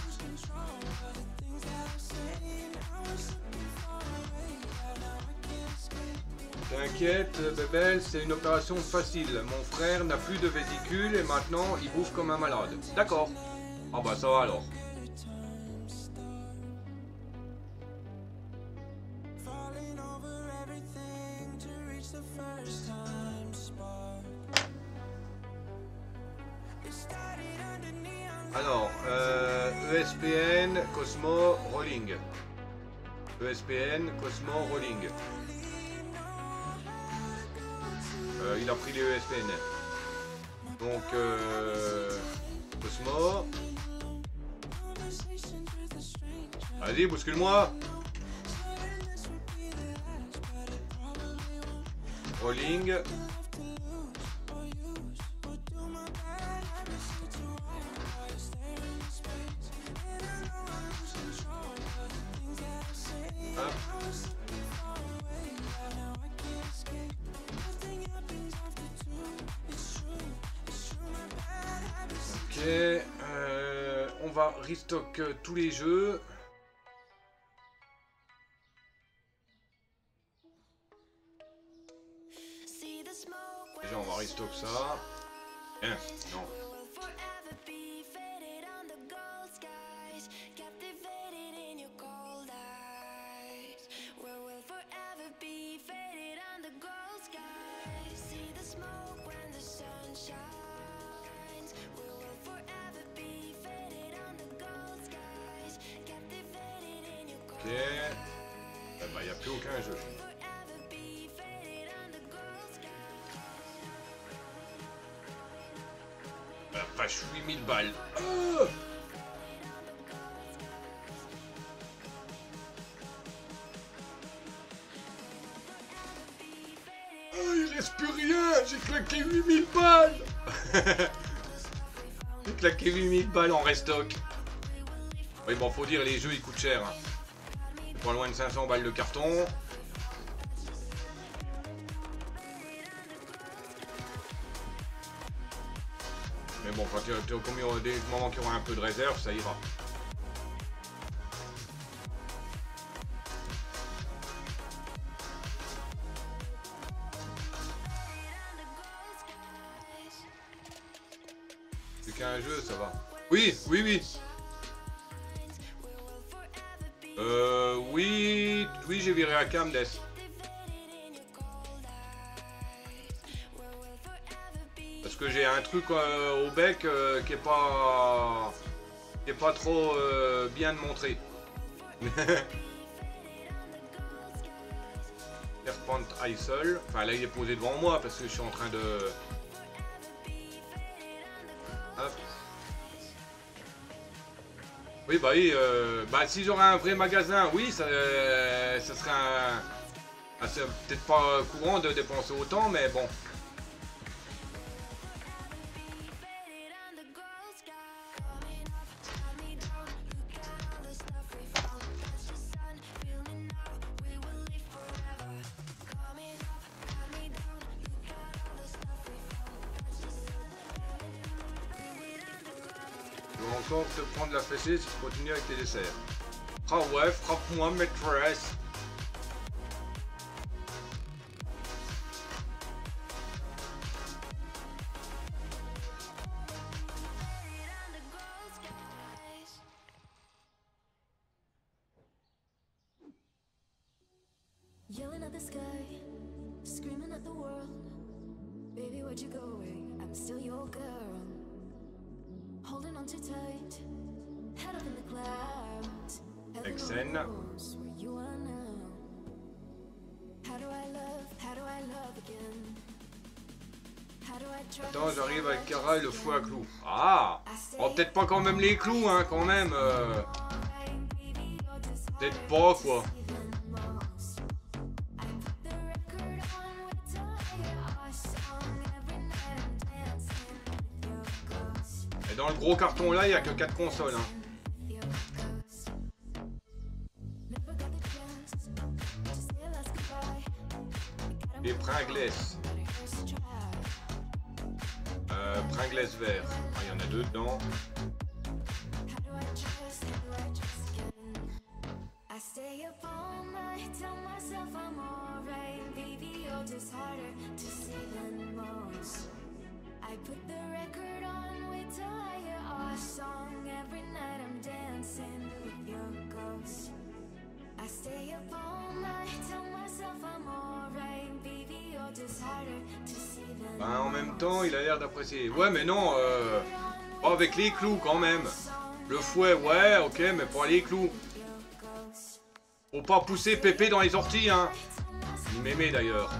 T'inquiète, bébé, c'est une opération facile. Mon frère n'a plus de vésicule et maintenant il bouffe comme un malade. D'accord. Ah bah ça va alors. Alors, ESPN, Cosmo, Rolling. ESPN, Cosmo, Rolling. Il a pris les ESPN. Donc, Cosmo. Vas-y, bouscule-moi. Rolling. Hop. Ok, on va restock tous les jeux. Déjà on va restock ça. Hein, non. Ok. Eh ben, y a plus aucun jeu. La vache, 8000 balles. Oh, il reste plus rien. J'ai claqué 8000 balles. J'ai claqué 8000 balles en restock. Oui, bon, faut dire, les jeux ils coûtent cher. Hein. Pas loin de 500 balles de carton. Mais bon, quand tu as des moments qui auront un peu de réserve, ça ira. C'est qu'un jeu, ça va. Oui, oui, oui. Oui, j'ai viré à Camdes. Parce que j'ai un truc au bec qui est pas trop bien de montrer. Serpent Isle. Enfin là il est posé devant moi parce que je suis en train de... Hop. Oui, bah oui, si j'aurais un vrai magasin, oui, ça serait un... c'est peut-être pas courant de dépenser autant, mais bon. Je vais encore te prendre la fessée si tu continues avec tes desserts. Ah ouais, frappe-moi maîtresse. Yelling at the sky, screaming at the world. Baby, where'd you go away? I'm still your girl. Holding on too tight, head up in the clouds. Exen. Where you are now. How do I love again? How do I try? Attends, j'arrive avec Cara et le fouet à clous. Ah, oh, peut-être pas quand même les clous, hein, quand même. Peut-être pas, quoi. dans le gros carton là, il n'y a que 4 consoles. Hein. Et Pringles. Pringles vert. Ah, il y en a 2 dedans. Ben, en même temps, il a l'air d'apprécier. Ouais, mais non, pas avec les clous quand même. Le fouet, ouais, ok, mais pas les clous. Faut pas pousser Pépé dans les orties, hein. Ni Mémé d'ailleurs.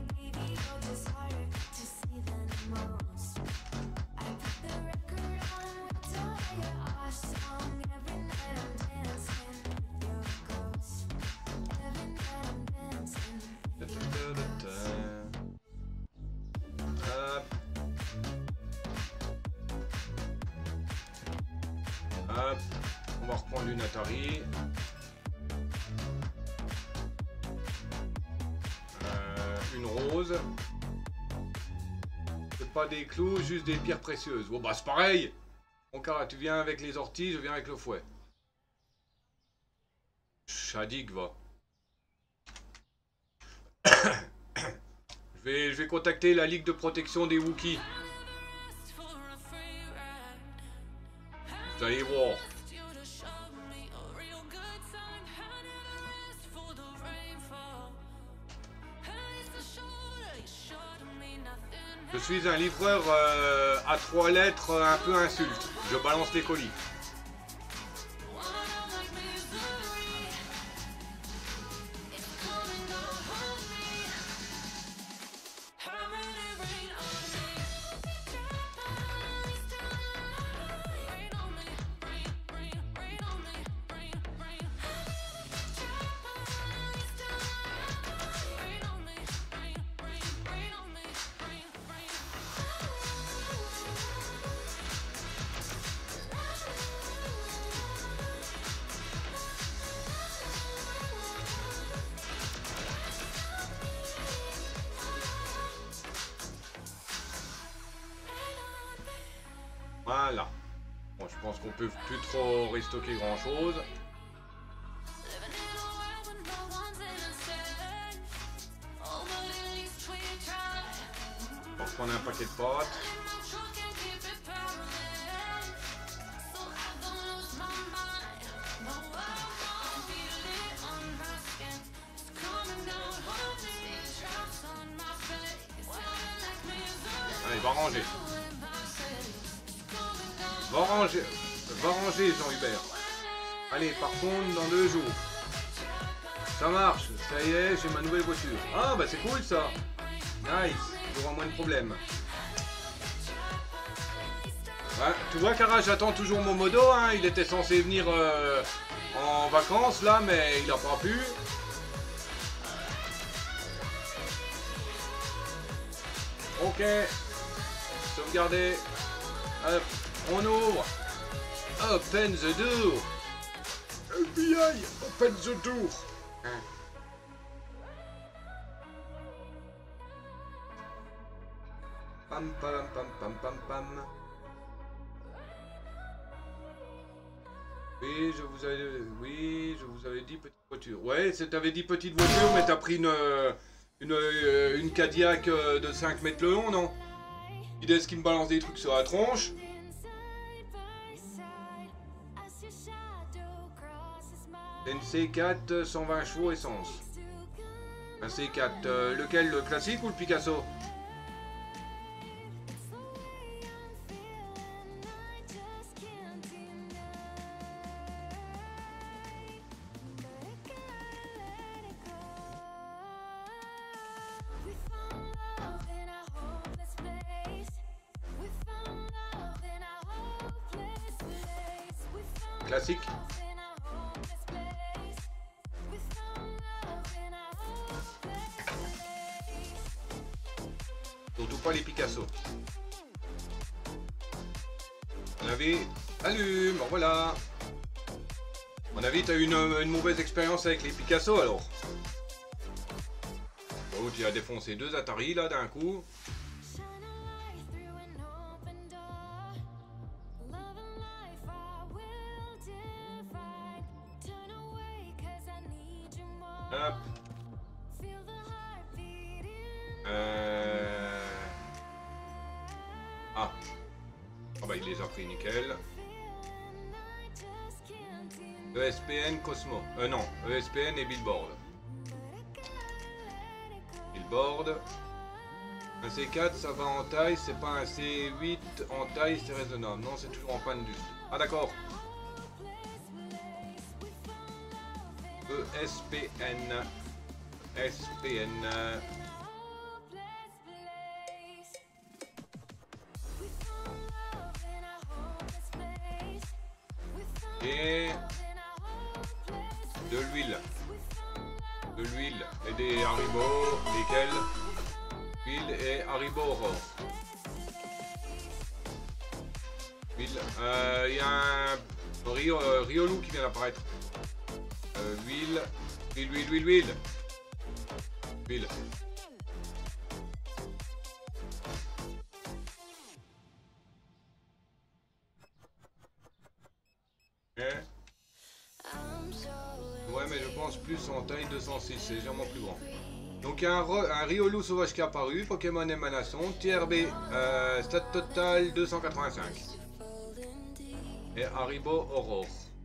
Hop, on va reprendre une Atari. Une rose. C'est pas des clous, juste des pierres précieuses. Bon bah c'est pareil. Mon cara, tu viens avec les orties, je viens avec le fouet. Shadik va. Je vais contacter la Ligue de protection des Wookiees. Vous allez voir. Je suis un livreur à 3 lettres un peu insulte. Je balance les colis. Voilà. Bon, je pense qu'on peut plus trop restocker grand chose. On va prendre un paquet de pâtes. Allez, va ranger. Va ranger Jean-Hubert. Allez, par contre, dans 2 jours. Ça marche, ça y est, j'ai ma nouvelle voiture. Ah, bah c'est cool ça. Nice, il y aura moins de problèmes. Ouais, tu vois, Cara, j'attends toujours mon modo. Hein. Il était censé venir en vacances là, mais il n'a pas pu. Ok. Sauvegarder. Hop. On ouvre. Open the door. FBI, open the door. Hein. Pam pam pam pam pam pam. Oui, je vous avais dit petite voiture. Ouais, t'avais dit petite voiture, mais t'as pris une Cadillac de 5 mètres le long, non? Il est-ce qu'il me balance des trucs sur la tronche? Une C4 120 chevaux essence. Un C4, lequel, le classique ou le Picasso? Classique. Surtout pas les Picasso. mon avis... Salut, bon voilà. À mon avis, t'as eu une mauvaise expérience avec les Picasso alors. Oh, tu as défoncé 2 Atari là d'un coup. Hop. Ah. Ah bah il les a pris nickel. ESPN Cosmo. Non, ESPN et Billboard. Billboard. Un C4 ça va en taille, c'est pas un C8 en taille, c'est raisonnable. Non, c'est toujours en panne du. Ah d'accord. ESPN. SPN. Et de l'huile. De l'huile et des haribots. Lesquels? Huile et haribots Aurore. Huile. Il y a un Riolou qui vient d'apparaître. Huile. Huile. Ouais, mais je pense plus en taille 206, c'est légèrement plus grand. Donc il y a un Riolu sauvage qui est apparu, Pokémon émanation, TRB, stade total 285. Et Haribo Aurore.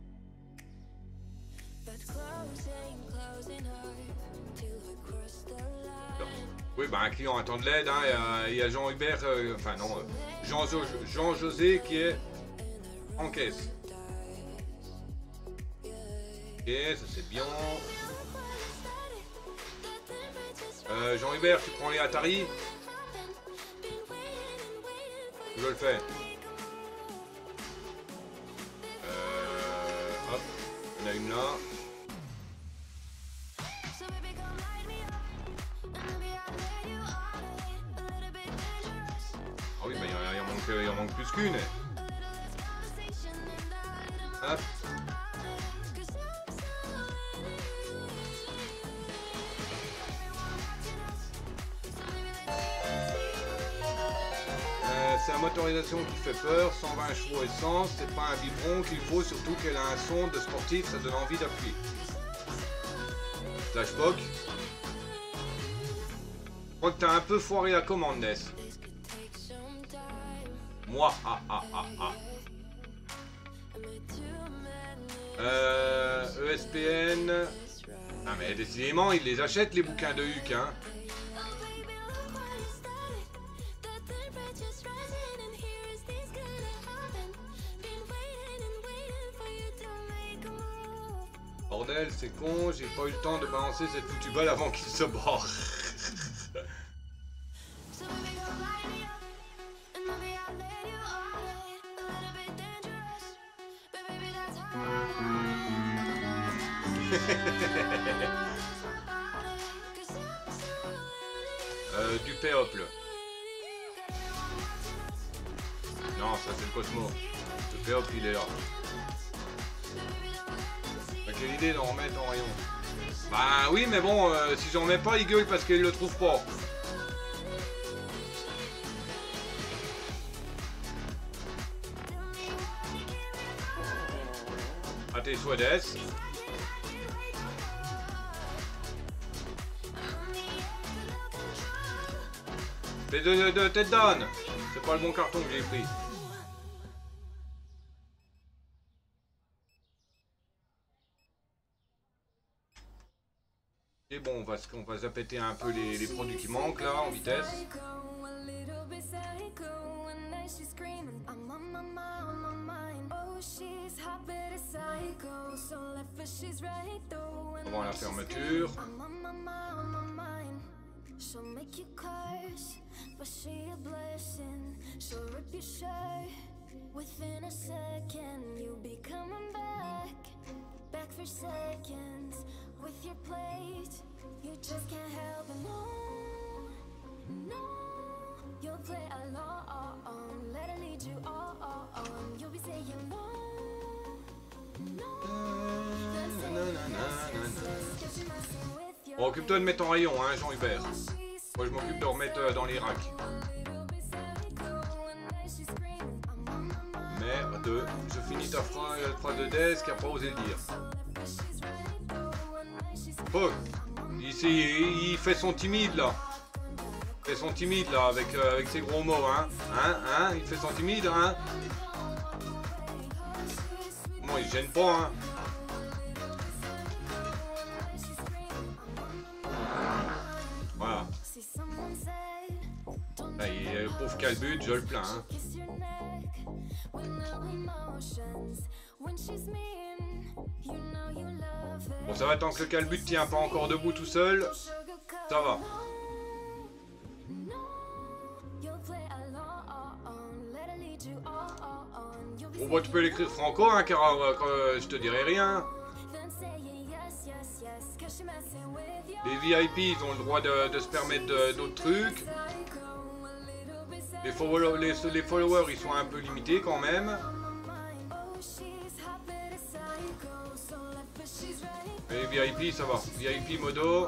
Oui, bah un client attend de l'aide, hein. Il y a Jean-Hubert, enfin non, Jean-José qui est en caisse. Ok, ça c'est bien. Jean-Hubert, tu prends les Atari? Je le fais. Hop, il y en a une là. Ah oui, bah il en manque plus qu'une. Hop. C'est la motorisation qui fait peur, 120 chevaux essence, c'est pas un biberon qu'il faut, surtout qu'elle a un son de sportif, ça donne envie d'appuyer. Flashpock. Je crois que t'as un peu foiré la commande, Ness. Moi, ESPN. Ah mais décidément, ils les achètent les bouquins de Huck, hein. Bordel, c'est con, j'ai pas eu le temps de balancer cette foutue balle avant qu'il se barre. Du Péople. Non, ça c'est le Cosmo. Le Péople il est là. Quelle idée d'en remettre en rayon. Bah oui, mais bon, si j'en mets pas, il gueule parce qu'il le trouve pas. À tes souhaits, Dess. Fais de tête d'âne. C'est pas le bon carton que j'ai pris. Et bon, on va zapéter un peu les produits qui manquent là en vitesse. Avant la fermeture. Back for seconds with your plate. You just can't help it. No, You'll play along, let her lead you on. You'll be saying no, no. Then say yes, yes, yes, 'cause you're messing with your Bon, occupe-toi de mettre en rayon, hein, Jean-Hubert. Moi, je m'occupe de remettre dans les racks. Merde, je finis ta phrase de desk, après oser le dire. Oh, il fait son timide là. Il fait son timide là avec ses gros mots, hein. Il fait son timide, hein. Bon, il gêne pas, hein. Voilà. Là, le pauvre Calbut, je le plains, hein. Bon, ça va tant que le Calbut tient pas encore debout tout seul, ça va. Bon, bah, tu peux l'écrire franco, hein, car je te dirai rien. Les VIP, ils ont le droit de se permettre d'autres trucs. Les followers, ils sont un peu limités quand même. Les VIP, ça va. VIP modo.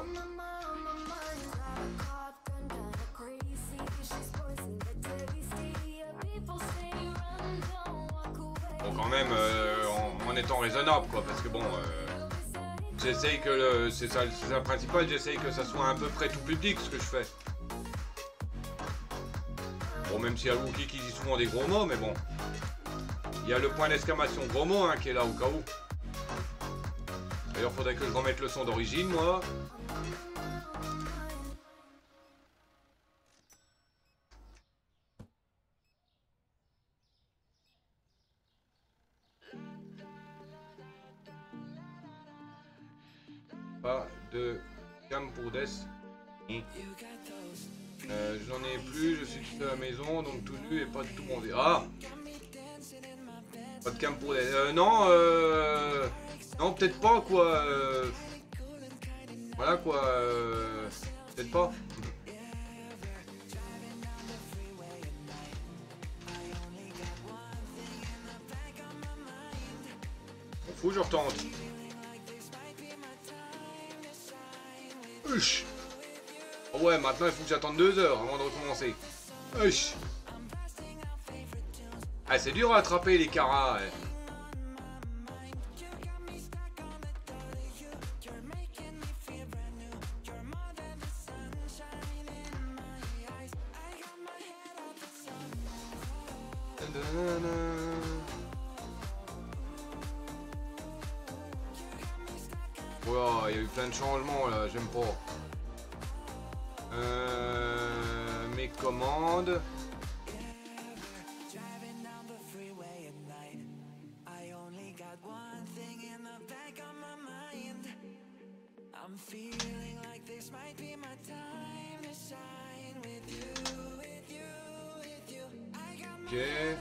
Bon, quand même, en étant raisonnable, quoi, parce que bon, j'essaye que c'est ça le principal, j'essaye que ça soit à peu près tout public ce que je fais. Bon, même s'il y a le Wookie qui dit souvent des gros mots, mais bon. Il y a le point d'exclamation gros mots, hein, qui est là au cas où. D'ailleurs, faudrait que je remette le son d'origine, moi. Pas de cam pour Des. J'en ai plus, je suis tout à la maison, donc tout nu et pas du tout bronzé. Ah! Pas de cam pour Des. Non, non, peut-être pas, quoi. Voilà, quoi. Peut-être pas. On fout, je retente. Uch. Oh ouais, maintenant il faut que j'attende 2 heures avant de recommencer. Uch. Ah, c'est dur à attraper les caras. Ouais. Voilà, il y a eu plein de changements là, j'aime pas. Mes commandes. Ok.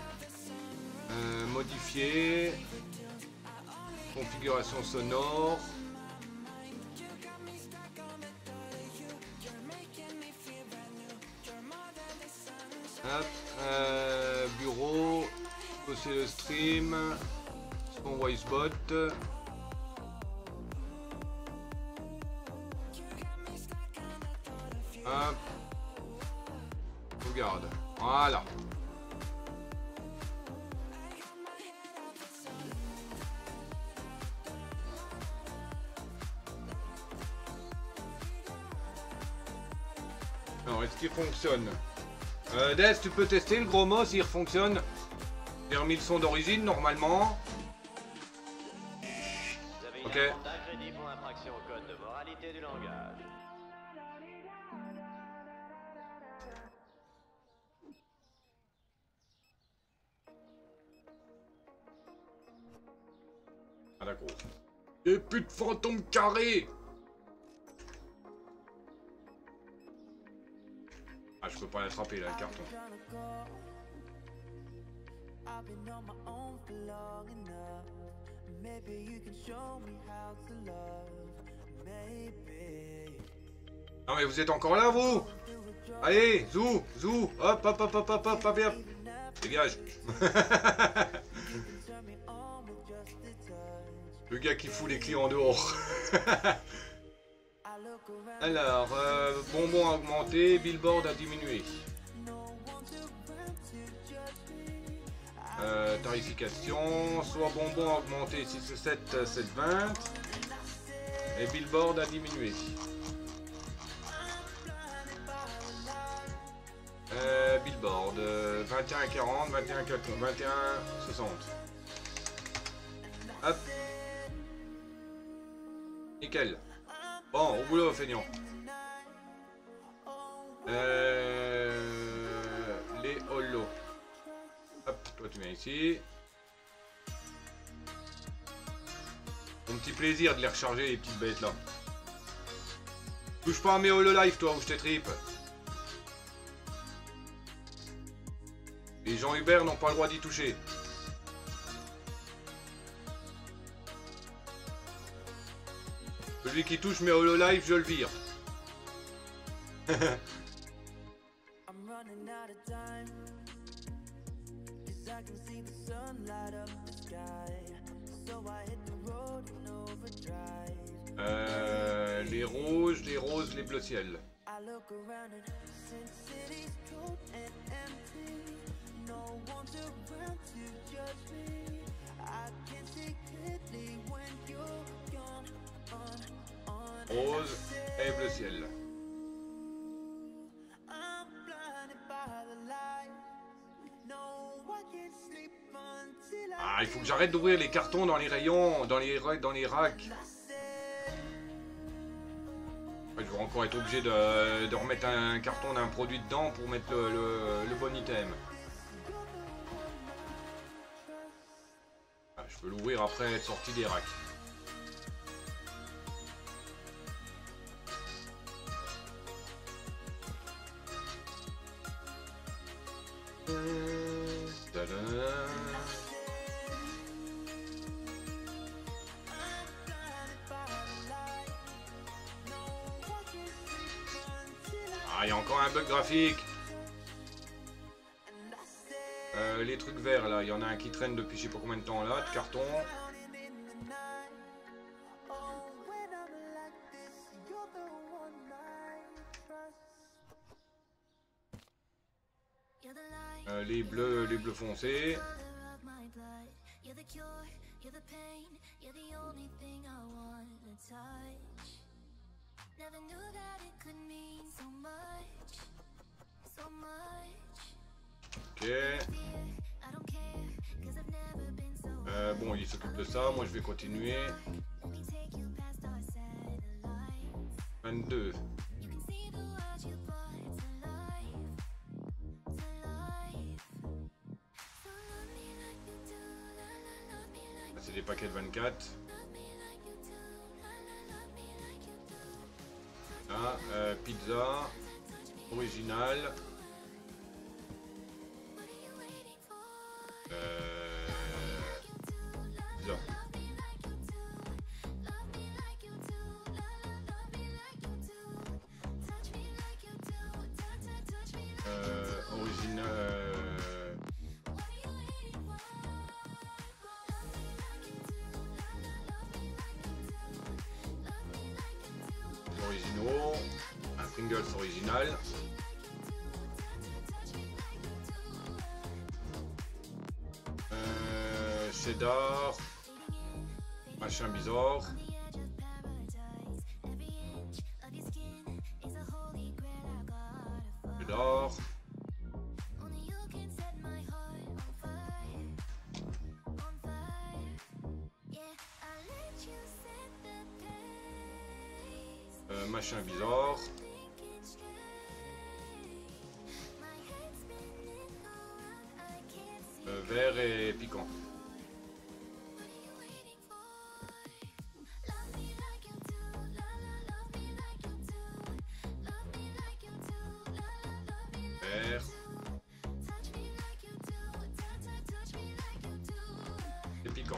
Modifier. Configuration sonore. Hop, bureau, bosser le stream, son voicebot. Hop, sauvegarde. Voilà. Alors, est-ce qu'il fonctionne? Des, tu peux tester le gros mot s'il fonctionne. J'ai remis le son d'origine normalement. Ok. Ah d'accord. Et plus de fantômes carrés. Ah, je peux pas l'attraper là, le carton. Non mais vous êtes encore là, vous? Allez, zou, zou, hop, hop, hop, hop, hop, hop, hop, hop. Dégage. Le gars qui fout les clients dehors. Alors, bonbons à augmenter, billboard à diminuer. Tarification, soit bonbons à augmenter 6,7, 7,20 et billboard à diminuer. Billboard 21,40, 21,60. Hop. Nickel. Bon, au boulot, feignant. Les holos. Hop, toi tu viens ici. Mon petit plaisir de les recharger, les petites bêtes là. Touche pas à mes hololive, toi, ou je te tripe. Les gens Uber n'ont pas le droit d'y toucher. Celui qui touche mes hololive, je le vire. Les rouges, les roses, les bleus ciel. Rose et bleu ciel. Ah, il faut que j'arrête d'ouvrir les cartons dans les rayons, dans les racks. Je vais encore être obligé de remettre un carton d'un produit dedans pour mettre le bon item. Ah, je peux l'ouvrir après être sorti des racks. Ah, il y a encore un bug graphique. Les trucs verts là, il y en a un qui traîne depuis je sais pas combien de temps là, de carton. Les bleus foncés. Ok. Bon, il s'occupe de ça, moi je vais continuer. 22. C'est des paquets de 24. Là, pizza original. Pizza. Original. Originaux, un Pringles original. Cheddar, machin bizarre. Cheddar. Machin bizarre. Vert et piquant. Vert. Et piquant.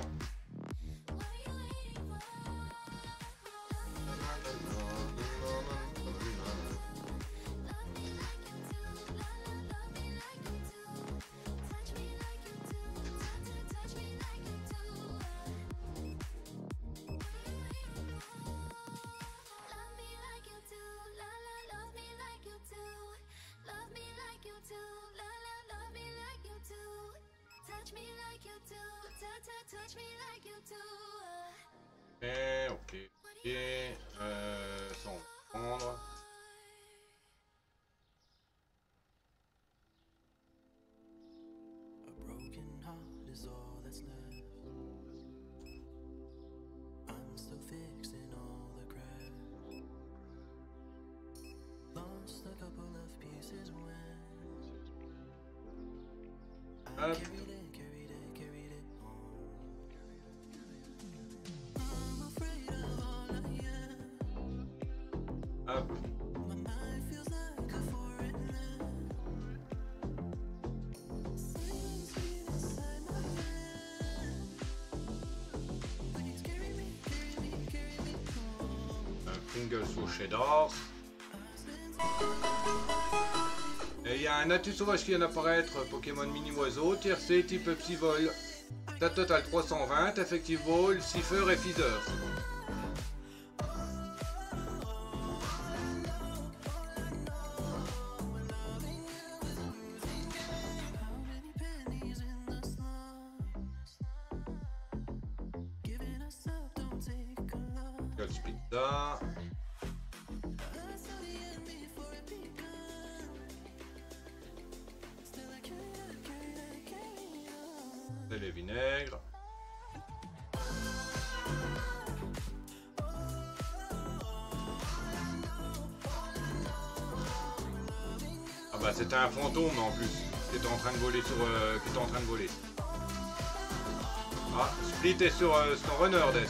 Ça on va prendre. Hop. Hop. Un Pringles au cheddar. Et il y a un atout sauvage qui vient d'apparaître, Pokémon mini oiseau, tiercé, type psy-vol. Stat total 320, effective ball, Cipher et Feather. Pizza. Et les vinaigres. Ah bah c'était un fantôme en plus qui était en train de voler sur qui était en train de voler. Ah, Split est sur SnowRunner Death.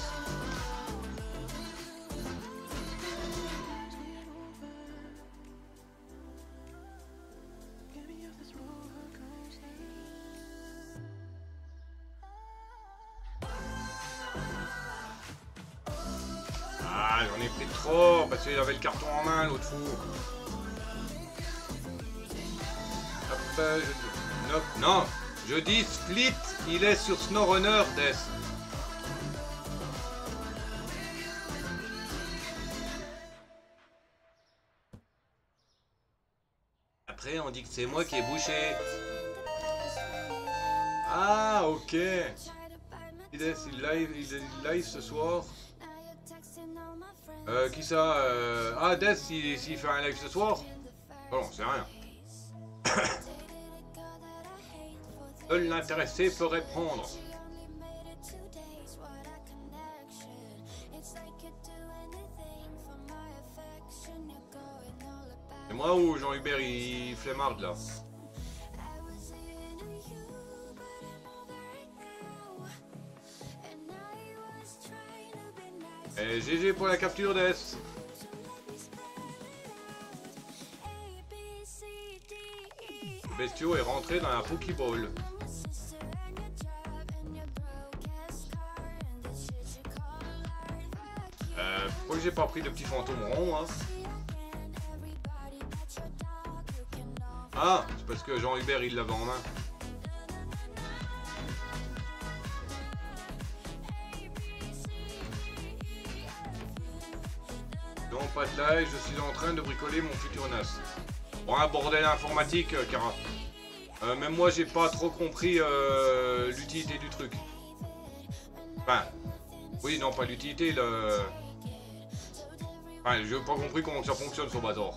Ah, j'en ai pris trop parce qu'il avait le carton en main l'autre fou. Hop, non, je dis Split, il est sur SnowRunner Death. Après, on dit que c'est moi qui ai bouché. Ah, ok. Il est live ce soir. Qui ça Ah, Death, s'il fait un live ce soir. Oh non, c'est rien. Seul l'intéressé peut répondre. C'est moi ou Jean-Hubert il flemmarde là? Et GG pour la capture d'Es. Le bestiau est rentré dans la Pokéball. Pourquoi j'ai pas pris de petit fantôme rond hein? Ah, c'est parce que Jean-Hubert il l'avait en main. Non, pas de live, je suis en train de bricoler mon futur NAS. Bon, un bordel informatique, Cara. Même moi, j'ai pas trop compris l'utilité du truc. Enfin, oui, non, pas l'utilité, le... Enfin, j'ai pas compris comment ça fonctionne, ce bazar.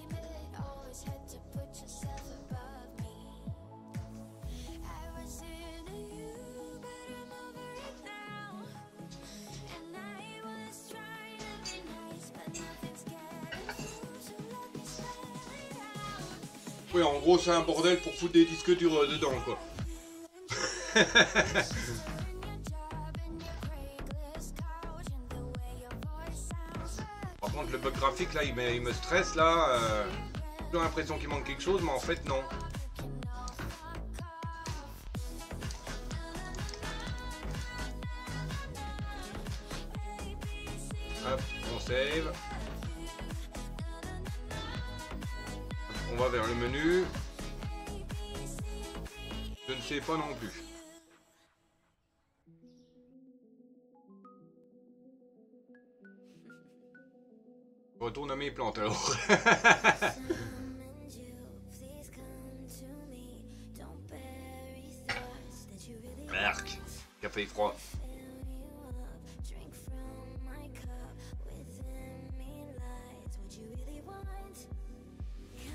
Oui, en gros, c'est un bordel pour foutre des disques durs dedans, quoi. Par contre, le bug graphique, là, il me stresse, là. J'ai l'impression qu'il manque quelque chose, mais en fait, non. Hop, on save. On va vers le menu. Je ne sais pas non plus. Je retourne à mes plantes alors. Merc, café froid.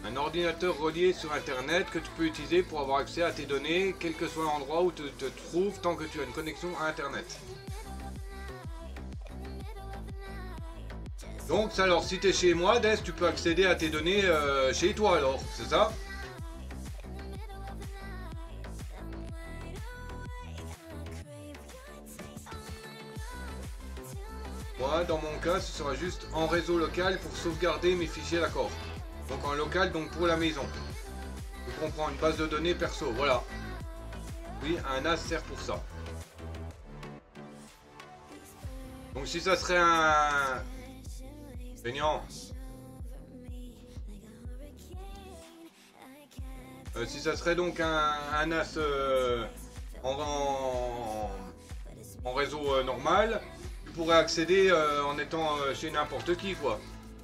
Un ordinateur relié sur Internet que tu peux utiliser pour avoir accès à tes données, quel que soit l'endroit où tu te trouves, tant que tu as une connexion à Internet. Donc ça, alors si tu es chez moi, Des, tu peux accéder à tes données chez toi alors, c'est ça? Moi, dans mon cas, ce sera juste en réseau local pour sauvegarder mes fichiers d'accord. Donc en local, donc pour la maison. Je comprends, une base de données perso, voilà. Oui, un NAS sert pour ça. Donc si ça serait un... Peignant. Si ça serait donc un NAS en réseau normal, tu pourrais accéder en étant chez n'importe qui, quoi.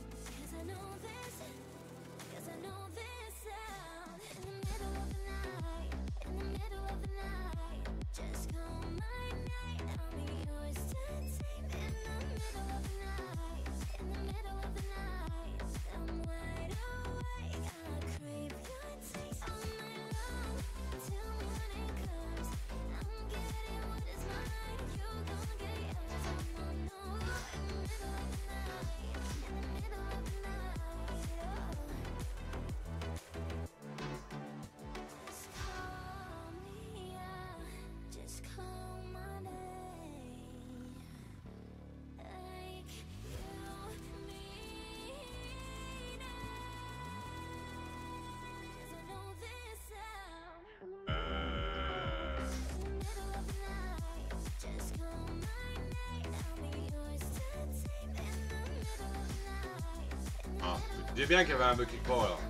J'ai bien qu'il y avait un bug quelque part là.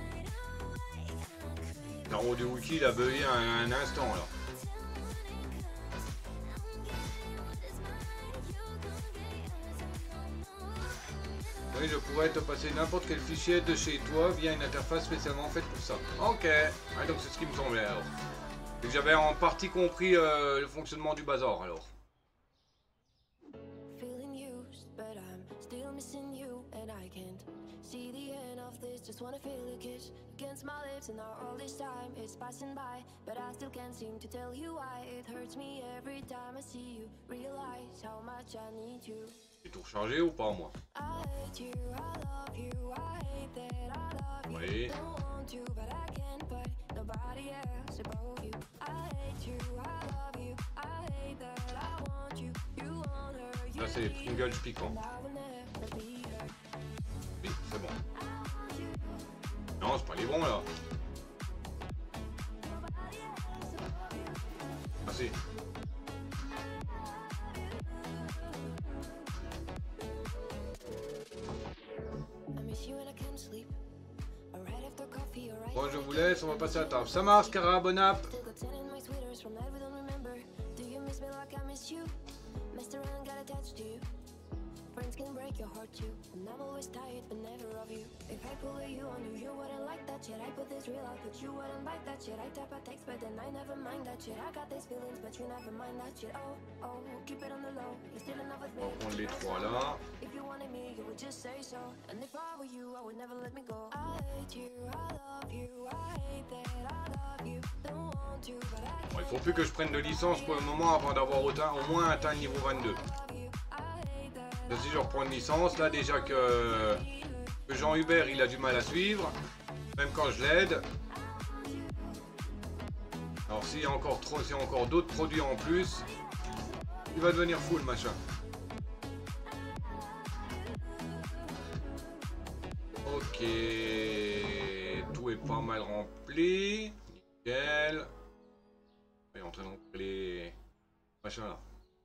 Le du wiki il a bugué un instant là. Oui, je pourrais te passer n'importe quel fichier de chez toi via une interface spécialement faite pour ça. Ok, ah, donc c'est ce qui me semblait alors. Et que j'avais en partie compris le fonctionnement du bazar alors. Just wanna feel your kiss against my lips, and now all this time it's passing by, but I still can't seem to tell you why. It hurts me every time I see you, realize how much I need you. J'ai tout rechargé ou pas moi? I hate you, I love you, I hate that I love you. Oui. Don't want to, but I can't put nobody else above you. I hate you, I love you, I hate that I want you. You want her, you là c'est les Pringles piquants. Oui, c'est bon. Non, c'est pas les bons là. Ah si. Bon, je vous laisse, on va passer à la table. Ça marche, Cara, bon app. Friends can break your heart too, and I'm always tired, but never of you. If I pull you on you, you wouldn't like that shit. I put this real out, but you wouldn't bite that shit. I type a text, but then I never mind that shit. I got these feelings, but you never mind that shit. Oh, oh, keep it on the low. You're still enough with me. On va prendre les trois là. If you wanted me, you would just say so. And if I were you, I would never let me go. I hate you, I love you, I hate that I love you. Don't want to, but I Bon, il faut plus que je prenne de licence pour le moment avant d'avoir au moins atteint le niveau 22. Là, si je reprends une licence, là déjà que Jean-Hubert il a du mal à suivre, même quand je l'aide. Alors s'il y a encore trop, s'il y a encore d'autres produits en plus, il va devenir full machin. Ok, tout est pas mal rempli, nickel. Il est en train d'entrer les machins là.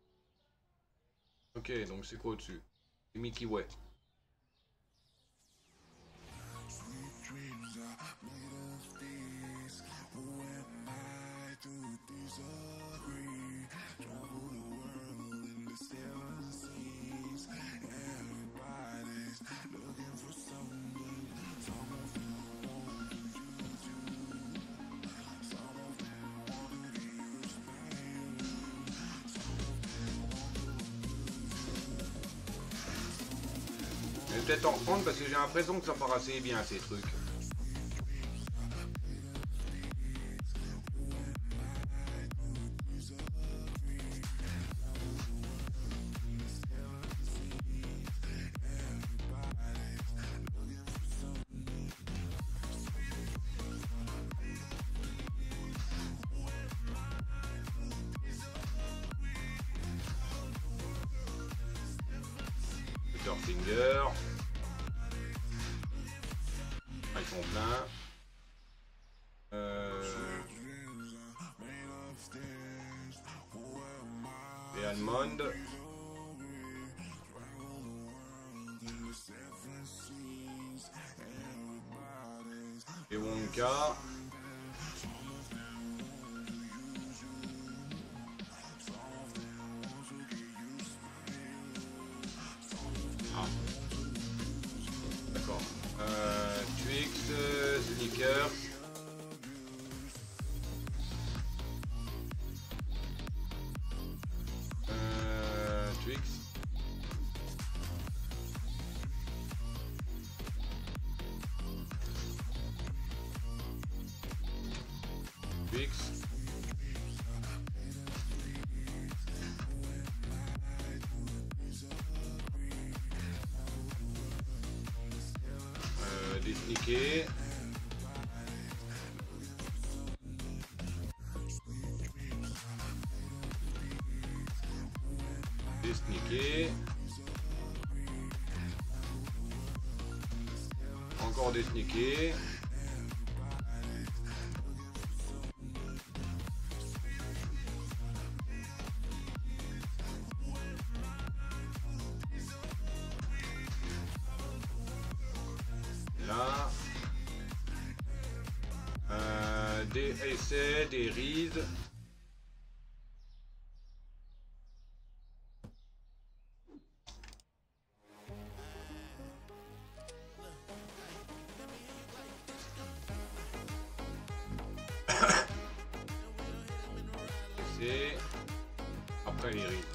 Ok, donc c'est quoi au-dessus? C'est Mickey Way. Je vais peut-être en reprendre parce que j'ai l'impression que ça part assez bien ces trucs. Butterfinger. Ah, ils sont pleins. Et Almond. Et Wonka. Ah. D'accord. Twix, Snickers. Twix. Twix. Des Snickers. Des Snickers. Encore des Snickers. Là. Des essais, des rides. Essais. Après les rides.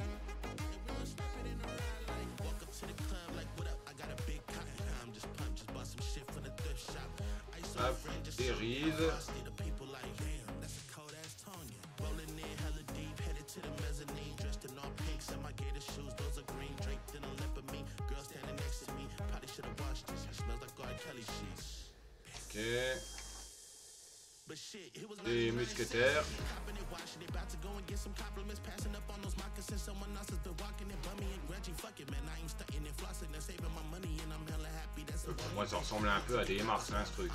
Hop, des rides. Ok. Des mousquetaires. Pour moi, ça ressemble un peu à des Mars, hein, ce truc.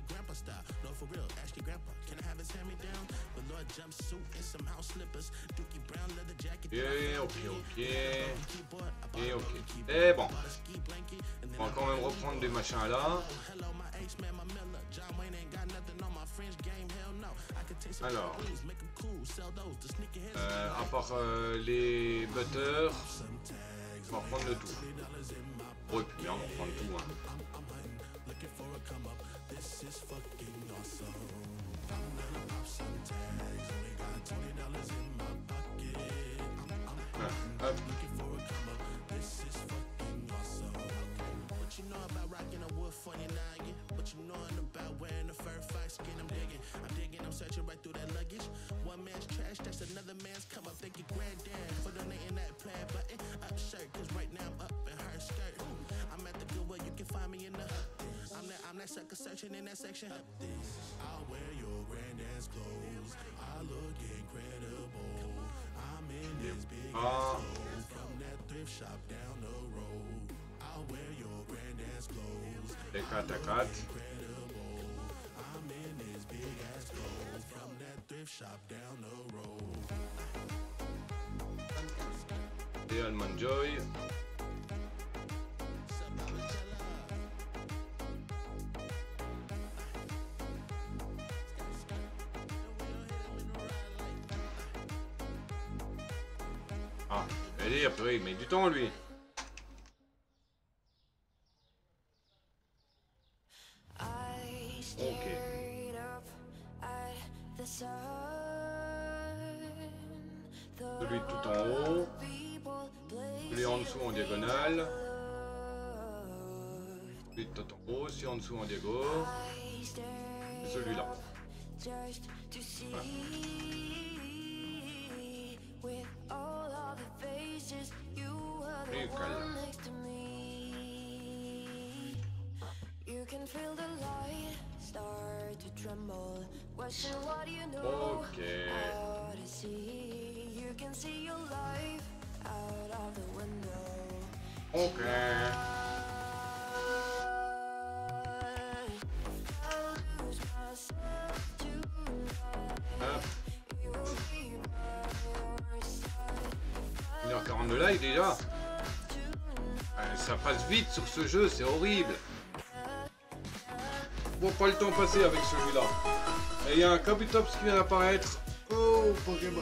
Et ok. Et ok. Et bon. On va quand même reprendre des machins là. Alors. À part les butters, on va prendre le tout. Oui, puis on va prendre tout. Hein. Hop. Sucker searching in that section. I'll wear your granddad's clothes. I look incredible. I'm in this big ass clothes from that thrift shop down the road. I'll wear your granddad's clothes. Les 4 à 4. I'm in this big ass clothes from that thrift shop down the road. Des Almond Joy. Ah, allez, après, il met du temps, lui. Ok. Celui tout en haut. Celui en dessous en diagonale. Celui tout en haut, celui en dessous en diagonale. Et celui-là. Voilà. Nickel. Ok. Ok. Hop. 1h40 de live déjà. Ça passe vite sur ce jeu, c'est horrible. Bon, pas le temps passé avec celui-là. Et il y a un Kabutops qui vient d'apparaître. Oh, Pokémon.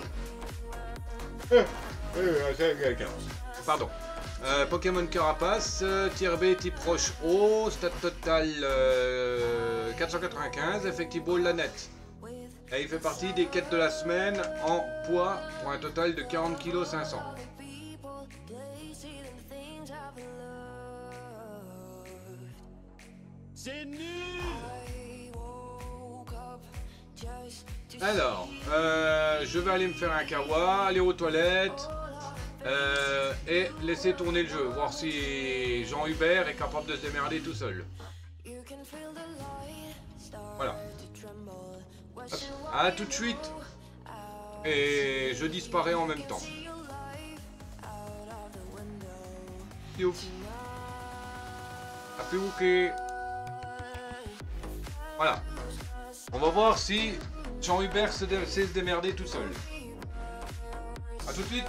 Pardon. Pokémon Carapace, tier B, type roche haut, stat total 495, effectivement la net. Et il fait partie des quêtes de la semaine en poids pour un total de 40 kg 500. C'est nul. Alors, je vais aller me faire un kawa, aller aux toilettes et laisser tourner le jeu, voir si Jean Hubert est capable de se démerder tout seul. Voilà. Hop. À tout de suite. Et je disparais en même temps. Youf. Ok. Voilà. On va voir si Jean Hubert sait se démerder tout seul. A tout de suite.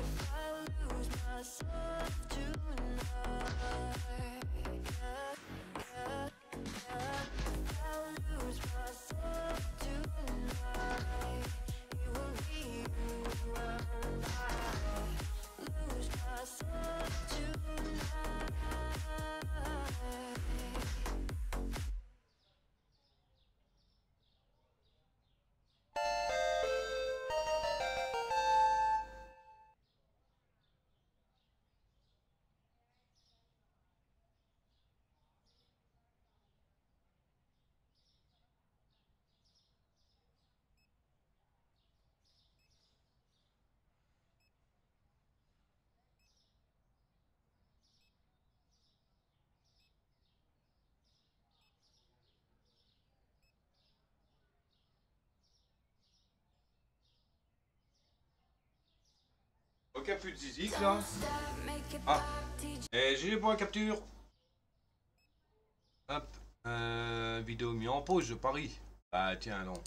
Ok, plus de zizik là. Ah, et j'ai les points de capture. Hop, vidéo mis en pause, je parie. Ah tiens non.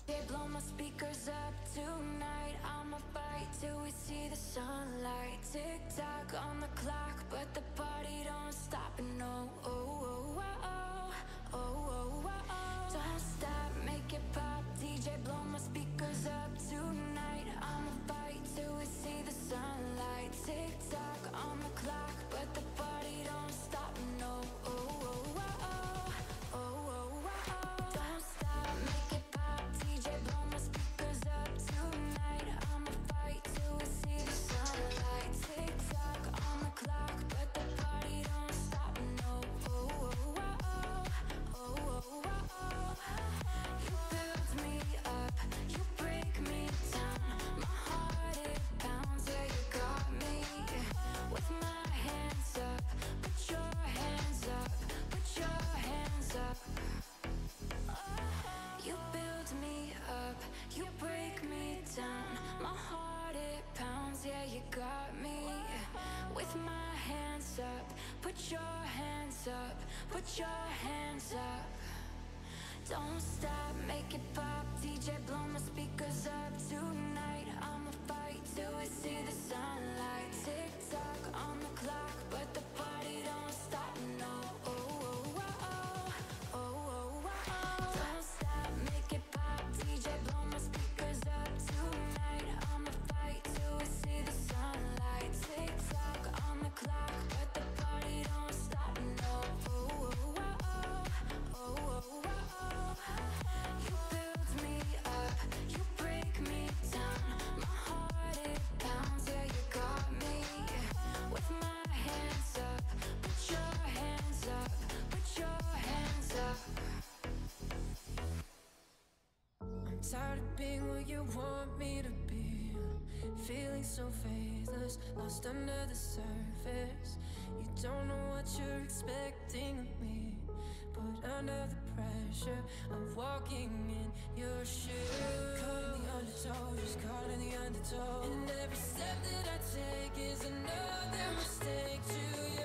Put your hands up. Don't stop, make it pop. DJ, blow my speakers up tonight. I'ma fight till we see the sunlight. Tick tock on the clock, but the party don't stop. No. Oh, oh, oh, oh. Oh, oh, oh, oh. Don't stop, make it pop. DJ, blow my speakers up tonight. I'ma fight till we see the sunlight. Tick tock on the clock, but the party don't stop. No. Oh, oh, oh, oh. Oh, oh, oh, oh. You build me up, you break me down. My heart it pounds, yeah, you got me. With my hands up, put your hands up, put your hands up. I'm tired of being what you want me to be. Feeling so faithless, lost under the surface. You don't know what you're expecting of me, but under the pressure of walking in your shoes, caught in the undertow, just caught in the undertow. And every step that I take is another mistake to you.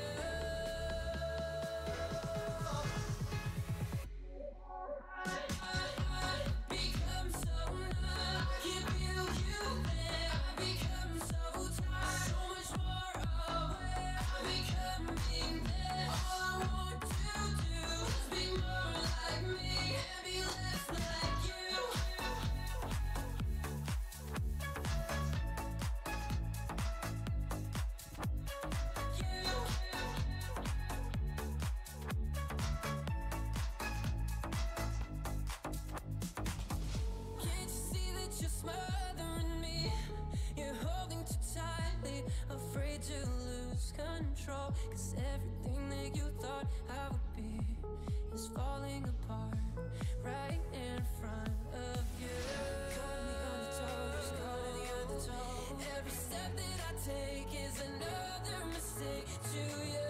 You're smothering me, you're holding too tightly, afraid to lose control, 'cause everything that you thought I would be is falling apart right in front of you. Caught in the undertow, just caught in the undertow. Every step that I take is another mistake to you.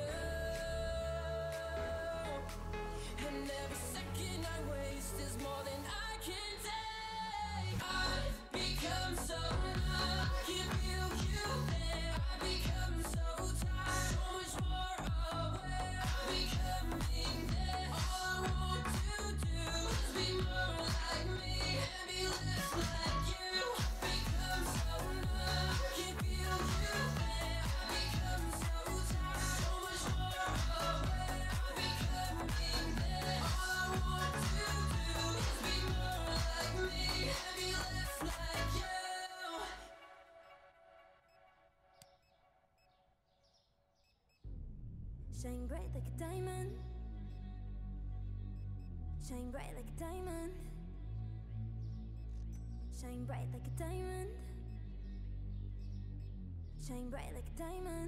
And every second I waste is more than I can take. I've become so numb, I can't feel you there. I've become so tired, so much more aware. I'm becoming there. All I want to do is be more like me and be less like you. I've become so numb, I can't feel you there. I've become so tired, so much more aware. I'm becoming there. All I want to do is be more like me and be less like you. Shine bright like a diamond. Shine bright like a diamond. Shine bright like a diamond. Shine bright like a diamond.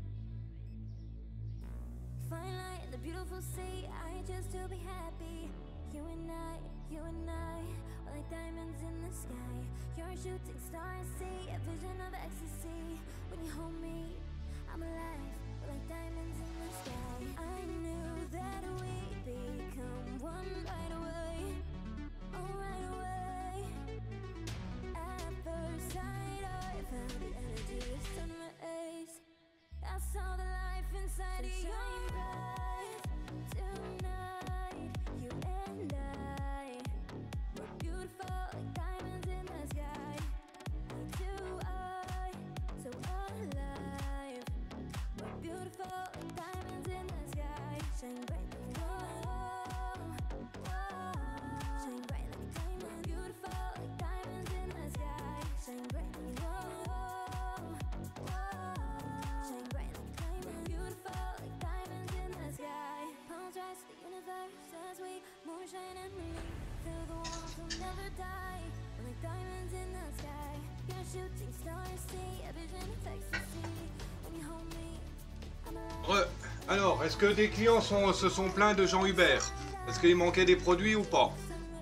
Fine light in the beautiful sea. I just to be happy. You and I are like diamonds in the sky. You're a shooting star, I see a vision of ecstasy. When you hold me, I'm alive. We're like diamonds in the sky. I knew that we'd become one right away. Oh, right away. At first sight, I found the energy is on my ace. I saw the life inside of you. Shine bright tonight, you and I. We're beautiful like diamonds in the sky. Eye to eye, so alive. We're beautiful like diamonds in the sky. Shine bright like a shine bright like a diamond. Beautiful like diamonds in the sky. Shine bright like a shine bright like a diamond. Beautiful like diamonds in the sky. Palms rise to the universe as we moonshine and believe. Feel the warmth will never die. We're like diamonds in the sky. You're a shooting star, see a vision of ecstasy. When you hold me, I'm alive. Alors, est-ce que des clients se sont plaints de Jean Hubert? Est-ce qu'il manquait des produits ou pas?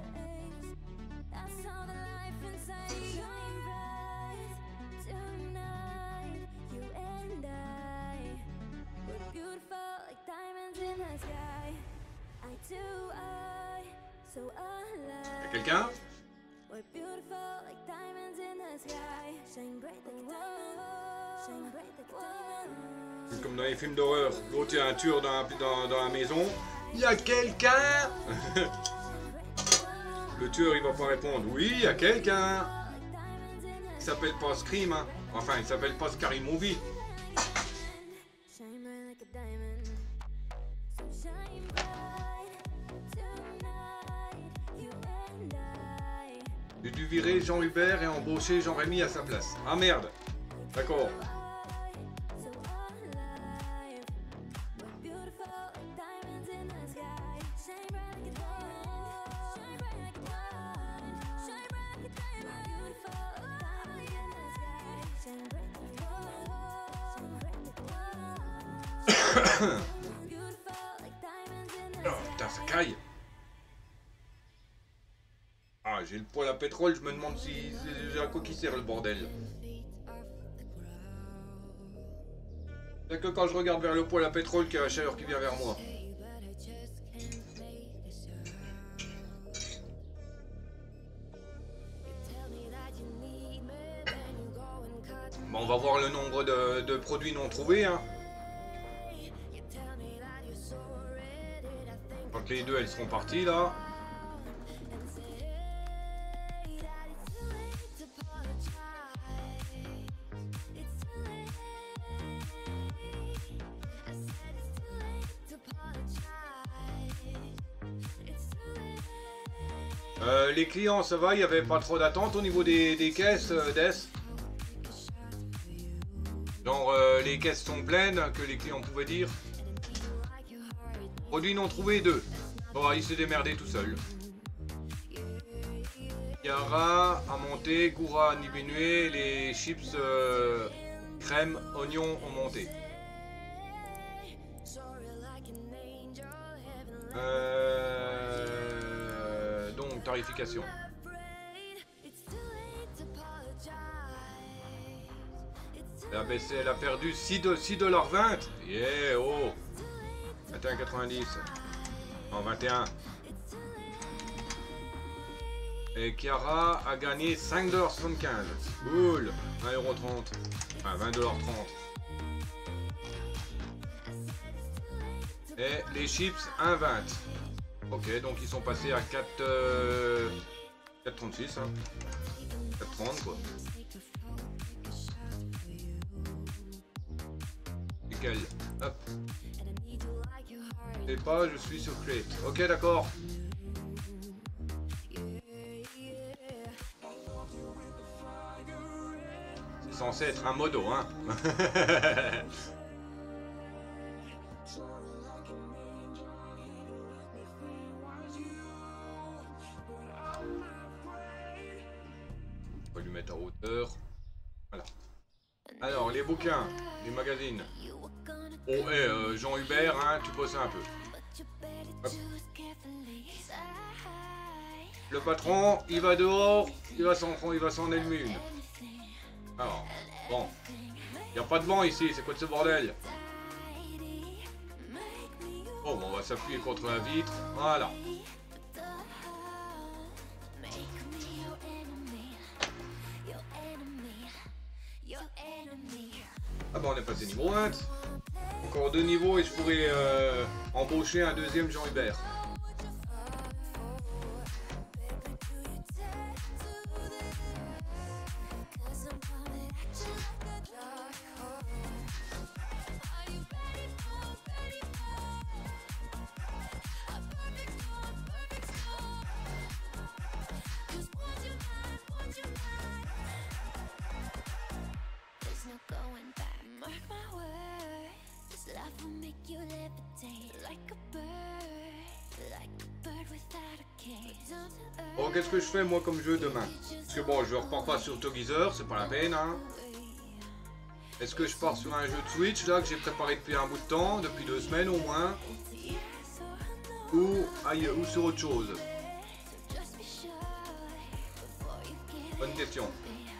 Quelqu'un? C'est comme dans les films d'horreur, l'autre il y a un tueur dans la maison. Il y a quelqu'un? Le tueur il va pas répondre. Oui, il y a quelqu'un. Il s'appelle pas Scream, hein. Enfin, il s'appelle pas Scary Movie. J'ai dû virer Jean Hubert et embaucher Jean-Rémy à sa place. Ah merde. D'accord. Oh putain, ça caille. Ah, j'ai le poêle à pétrole, je me demande si c'est à quoi qui sert le bordel. C'est que quand je regarde vers le poêle à pétrole qu'il y a la chaleur qui vient vers moi. Bon, on va voir le nombre de produits non trouvés. Hein. Quand les deux elles seront parties là. Les clients, ça va, il n'y avait pas trop d'attente au niveau des caisses d'ES. Genre les caisses sont pleines, que les clients pouvaient dire. Produits non trouvés 2. Bon, il s'est démerdé tout seul. Yara a monté, Goura a diminué, les chips crème, oignon ont monté. Donc, tarification. Elle a baissé, elle a perdu 6,20$. Yeah, oh 21,90. En 21. Et Chiara a gagné 5,75$. Cool. 20,30€. Enfin, 20,30$. Et les chips, 1,20$. Ok, donc ils sont passés à 4,36$. Hein. 4,30$ quoi. Nickel. Hop. Je sais pas, je suis sur Create. Ok, d'accord. C'est censé être un modo, hein. On va lui mettre à hauteur. Voilà. Alors, les bouquins, les magazines. Oh, Jean Hubert, hein, tu bosses un peu. Hop. Le patron, il va dehors, il va s'en allumer une. Alors, bon. Il n'y a pas de vent ici, c'est quoi de ce bordel? Bon, on va s'appuyer contre la vitre. Voilà. Ah bah on est passé niveau 1. Encore 2 niveaux et je pourrais embaucher un deuxième Jean Hubert. Bon, qu'est-ce que je fais moi comme jeu demain? Parce que bon, je repars pas sur Togezer, c'est pas la peine, hein. Est-ce que je pars sur un jeu de Switch là que j'ai préparé depuis un bout de temps, depuis 2 semaines au moins, ou sur autre chose? Bonne question.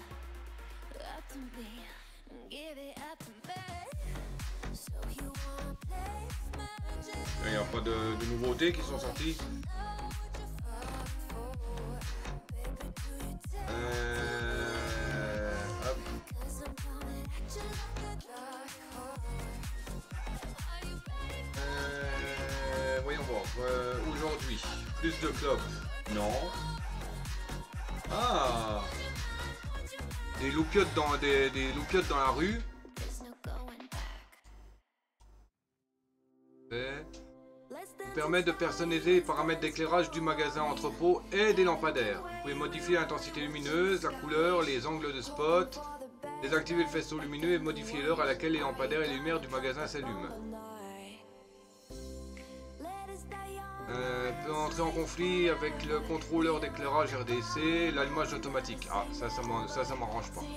Il n'y a pas de nouveautés qui sont sorties. Hop. Voyons voir. Aujourd'hui, plus de clopes. Non. Ah. Des loupiottes dans dans la rue. Permet de personnaliser les paramètres d'éclairage du magasin entrepôt et des lampadaires. Vous pouvez modifier l'intensité lumineuse, la couleur, les angles de spot, désactiver le faisceau lumineux et modifier l'heure à laquelle les lampadaires et les lumières du magasin s'allument. Peut entrer en conflit avec le contrôleur d'éclairage RDC, l'allumage automatique. Ah, ça m'arrange pas.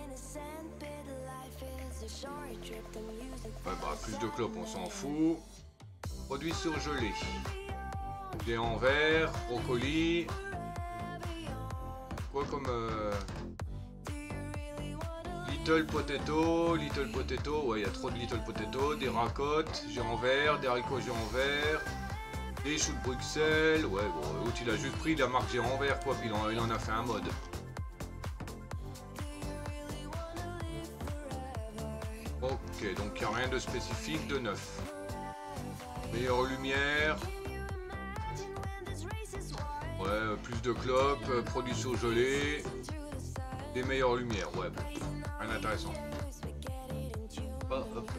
Ouais, bah, plus de clopes, on s'en fout. Produits surgelés. Des en verre, brocoli. Quoi comme Little Potato, ouais, il y a trop de Little Potato, des racottes, géant vert, des haricots géant vert, des choux de Bruxelles, ouais, bon, l'autre il a juste pris de la marque géant vert, quoi, puis il en a fait un mode. Ok, donc il n'y a rien de spécifique, de neuf. Meilleure lumière. Ouais, plus de clopes, produits surgelés. Des meilleures lumières, ouais, bon, rien d'intéressant. Oh, hop.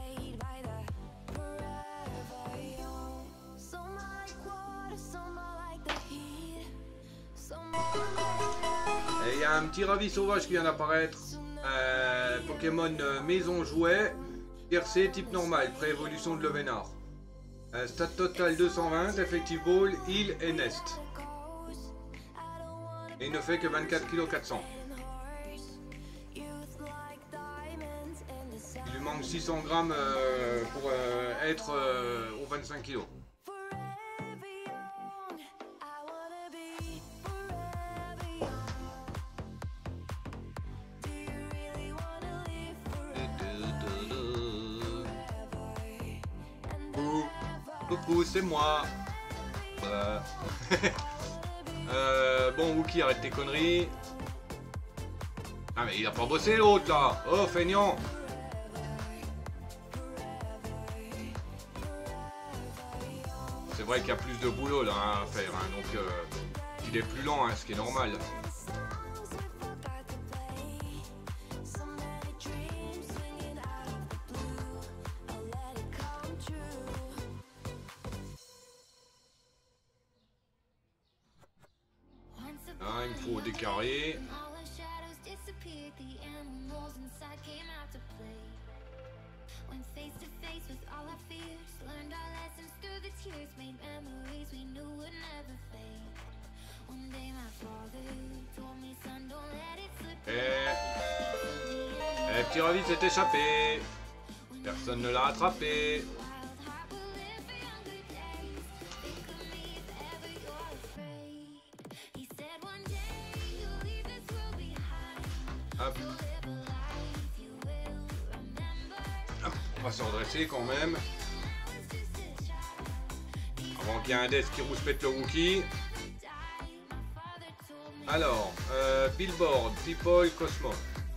Et il y a un petit ravi sauvage qui vient d'apparaître. Pokémon maison jouet. Percé type normal, pré-évolution de Levenard. Stat total 220, effective ball, heal et nest. Et il ne fait que 24 kg 400. Il lui manque 600 grammes pour être aux 25 kg. Coucou, c'est moi. Bon, Wookie, arrête tes conneries. Ah, mais il a pas bossé l'autre là. Oh, feignant. C'est vrai qu'il y a plus de boulot là à faire, hein, donc il est plus lent, hein, ce qui est normal. Là, il me faut des carrés. Petit ravi s'est échappé. Personne ne l'a attrapé. Hop. Hop. On va se redresser quand même. Avant qu'il y ait un desk qui rouspète le Wookie. Alors, Billboard, People, Cosmo.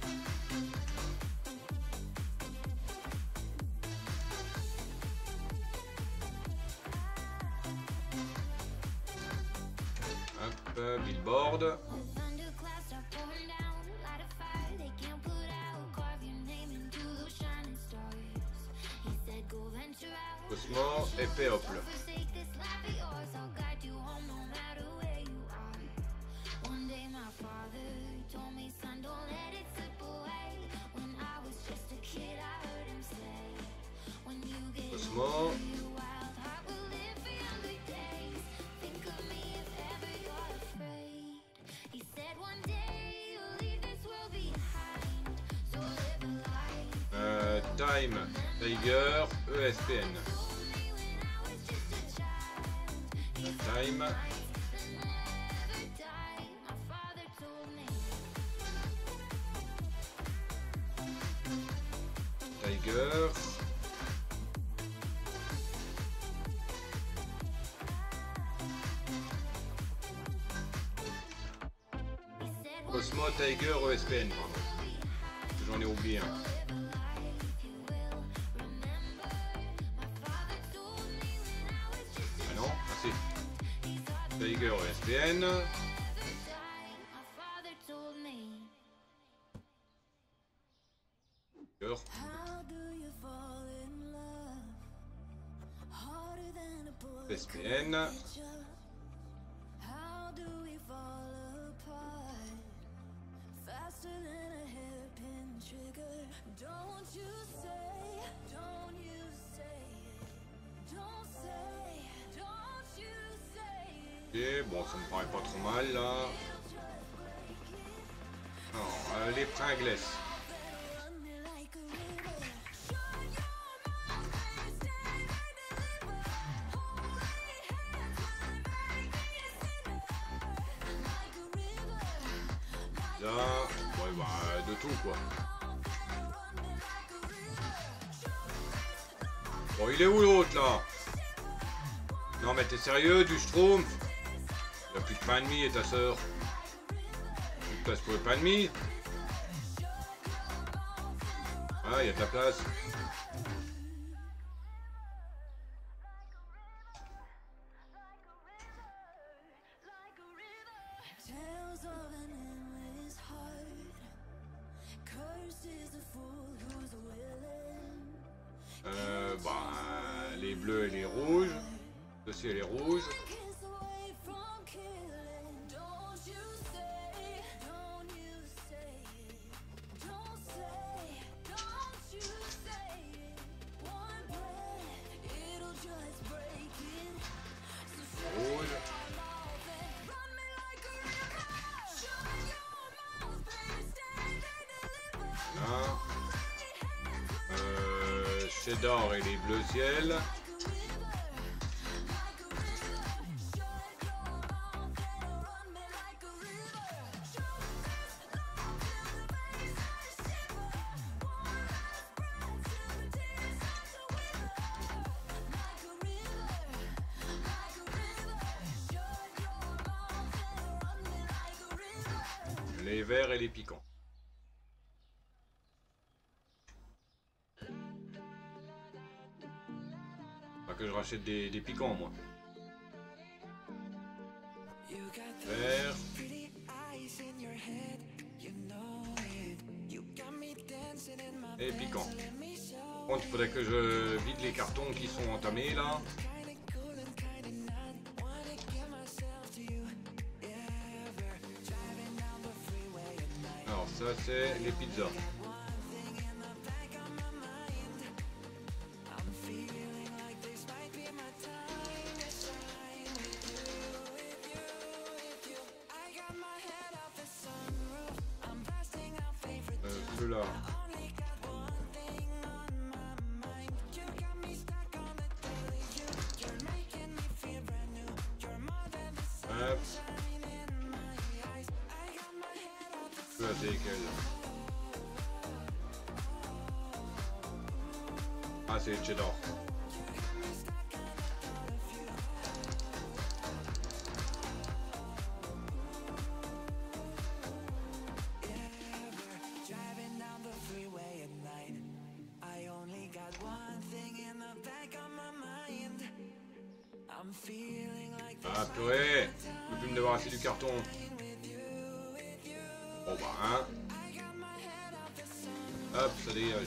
Hop, Billboard. Cosmo et Péople. Cosmo. Time, Tiger, ESPN. Time. Tiger. Cosmo, Tiger, ESPN, pardon. J'en ai oublié un. Ah non, ah si. Tiger, ESPN. ESPN. Ok, bon, ça me paraît pas trop mal là. Alors, les Pringles. Là, ouais, bah, de tout quoi. Bon, il est où l'autre là? Non mais t'es sérieux du Schtroumpf? Il a plus de pain de mie et ta soeur? Plus de place pour le pain de mie? Ah, il y a de la place. Tales of an endless heart. Cursed is the fool who's willing. Bah, les bleus et les rouges. Ceci et les rouges. Kiss away from killing. Don't you say, don't you say it. Don't say, don't you say it. One breath, it'll just break it. So shut Rouge. your mouth and run me like a river. Shut your mouth, baby, stand and deliver. Là. Cheddar et les bleus ciel. Les verts et les piquants. Pas que je rachète des piquants, moi. Vert. Et piquant. Par contre, il faudrait que je vide les cartons qui sont entamés, là. Alors, ça, c'est les pizzas. Ceux-là. Hop. Ceux-là, c'est lesquels? Ah, c'est les cheddar. Ah purée, je peux plus me débarrasser du carton. Bon bah hein. Hop, ça dégage.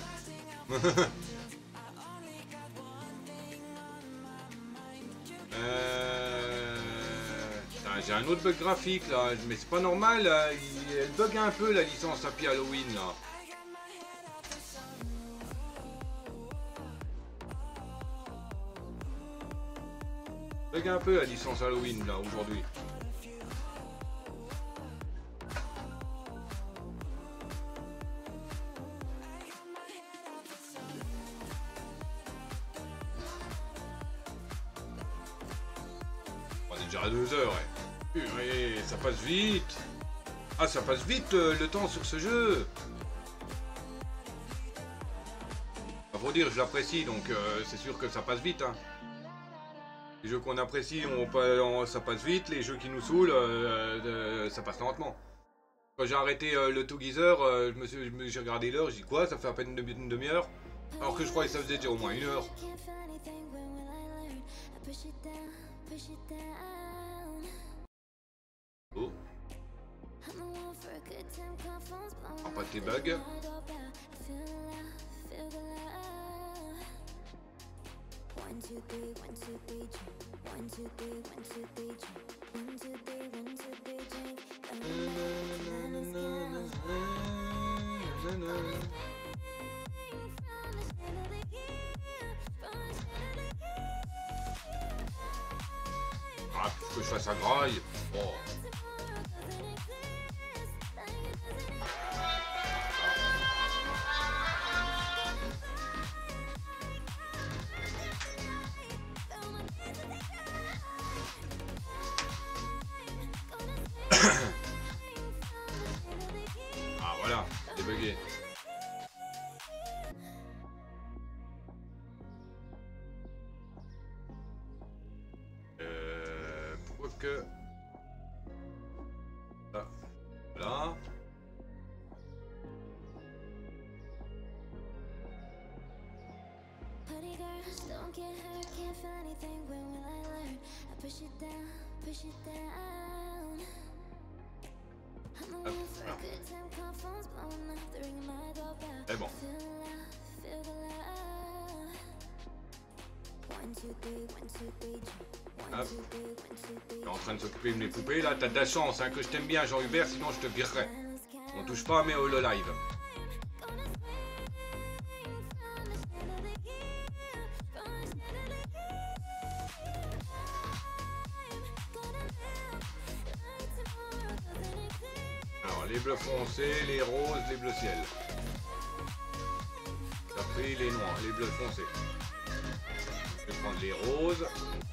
J'ai un autre bug graphique là, mais c'est pas normal, là. Elle bug un peu la licence Happy Halloween là. Bug un peu la licence Halloween là aujourd'hui. On est déjà à 2 heures. Ouais. Purée, ça passe vite. Ah, ça passe vite le temps sur ce jeu. Faut dire, je l'apprécie, donc c'est sûr que ça passe vite. Hein. Les jeux qu'on apprécie, ça passe vite. Les jeux qui nous saoulent, ça passe lentement. Quand j'ai arrêté le Together, j'ai regardé l'heure, j'ai dit quoi, ça fait à peine une demi-heure. Alors que je croyais que ça faisait déjà au moins 1 heure. Oh. Ah, pas tes bugs. Ah, que je fasse un graille. Oh. Ah voilà, débugué. Quoique... Là. Voilà. Honey girls, don't get hurt, can't feel anything, when will I learn? I push it down, push it down. I'm the one for a good time, call phones blowing up, the ring of my doorbell. C'est bon. Feel the love, feel the love. 1, 2, 3, 1, 2, 3, 1, 2, 3, 1, 2, 3. Je suis en train de s'occuper de mes poupées. Là, t'as de la chance hein, que je t'aime bien, Jean-Hubert, sinon je te virerais. On touche pas à mes holo live. Alors, les bleus foncés, les roses, les bleus ciel. Ça fait les noirs, les bleus foncés. Je vais prendre les roses.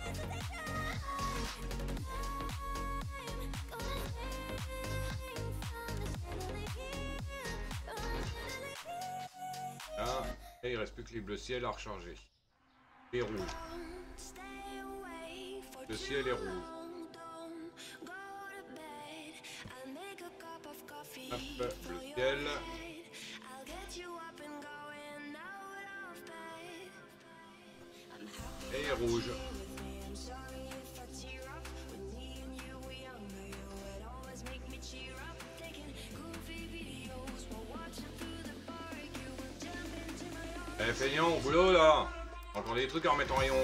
Là, et il reste plus que les bleus ciel à recharger. Les rouges. Le ciel est rouge. Hop, bleu ciel. Et rouge. Eh feignant au boulot là. Encore des trucs à remettre en rayon.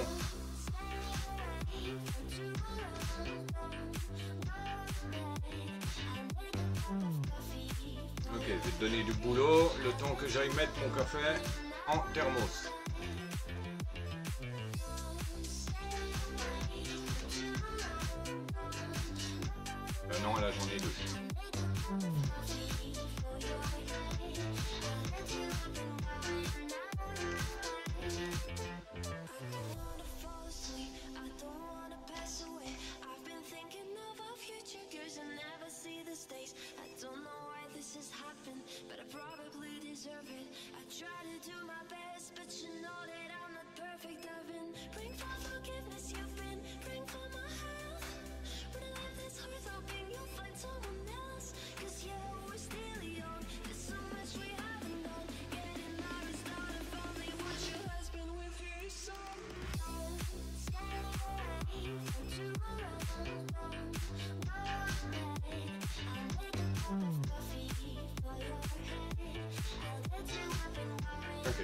Ok, je vais te donner du boulot le temps que j'aille mettre mon café en thermos. Non, là j'en ai deux. Ok.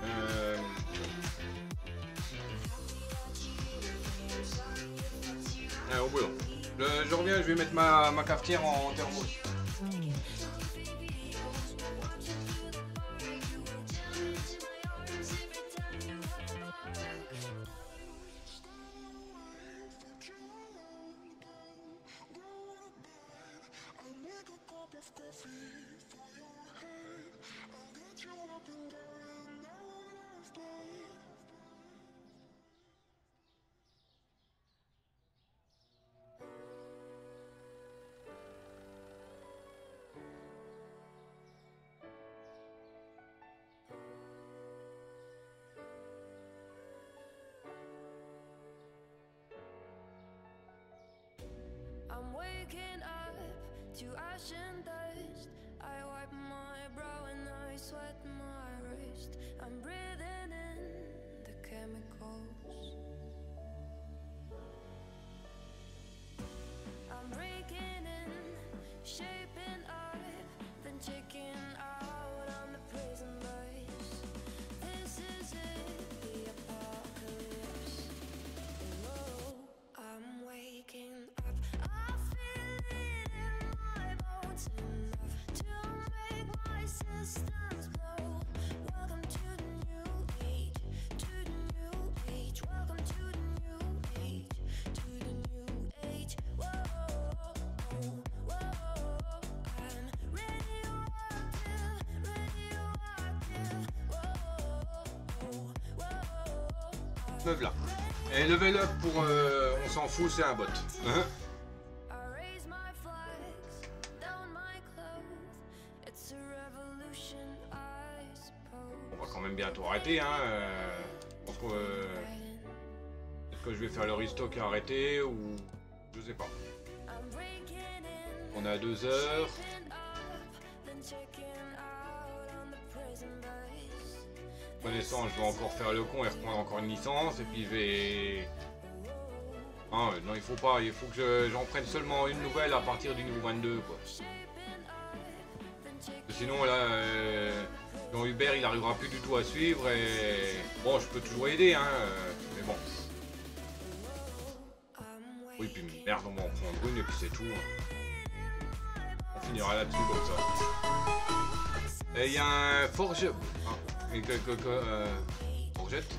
Au boulot. Je reviens, je vais mettre ma cafetière en thermos. I'm waking up to ash and dust. I wipe my brow and I sweat my wrist. I'm breathing in the chemicals. I'm breaking in, shaping up, then checking out on the prison bus. This is it, the apocalypse. Whoa, I'm waking up. I feel it in my bones enough to make my systems blow. Welcome to the new age, to the new age. Welcome to the new age, to the new age. Whoa, whoa, I'm radioactive, radioactive. Whoa, whoa. Meuf là. Et level up pour on s'en fout, c'est un bot. Hein? On va quand même bientôt arrêter. Hein. Je pense que peut-être que je vais faire le restock et arrêter ou Je sais pas. On est à 2 heures. Connaissant, je vais encore faire le con et reprendre encore une licence. Et puis je vais... Ah, non, il faut pas. Il faut que j'en prenne seulement une nouvelle à partir du niveau 22, quoi. Sinon, là... Dans Uber, il arrivera plus du tout à suivre et... Bon, je peux toujours aider, hein, mais bon. Oui, puis merde, on va en prendre une et puis c'est tout. Hein. On finira là-dessus comme ça. Et il y a un forge... Forgette.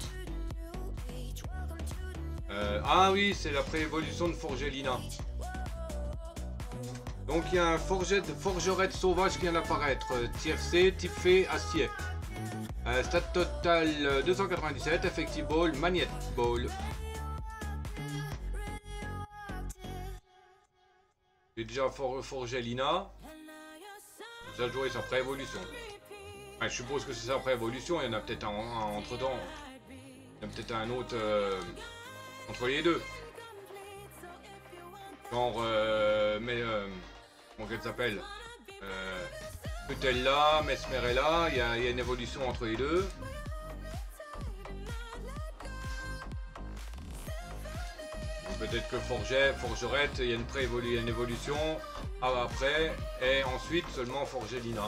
Ah oui, c'est la pré-évolution de Forgelina. Donc il y a un forgerette sauvage qui vient d'apparaître, TFC, type fée, acier. Stat total 297, effective ball, magnet ball. J'ai déjà forgé Lina. Ça jouer sa pré-évolution. Enfin, je suppose que c'est sa pré-évolution, il y en a peut-être un entre temps. Il y en a peut-être un autre entre les deux. Genre, comment qu'elle s'appelle, Putella, Mesmerella, il y a une évolution entre les deux. Peut-être que Forgerette, il y a une évolution après, et ensuite seulement Forgelina.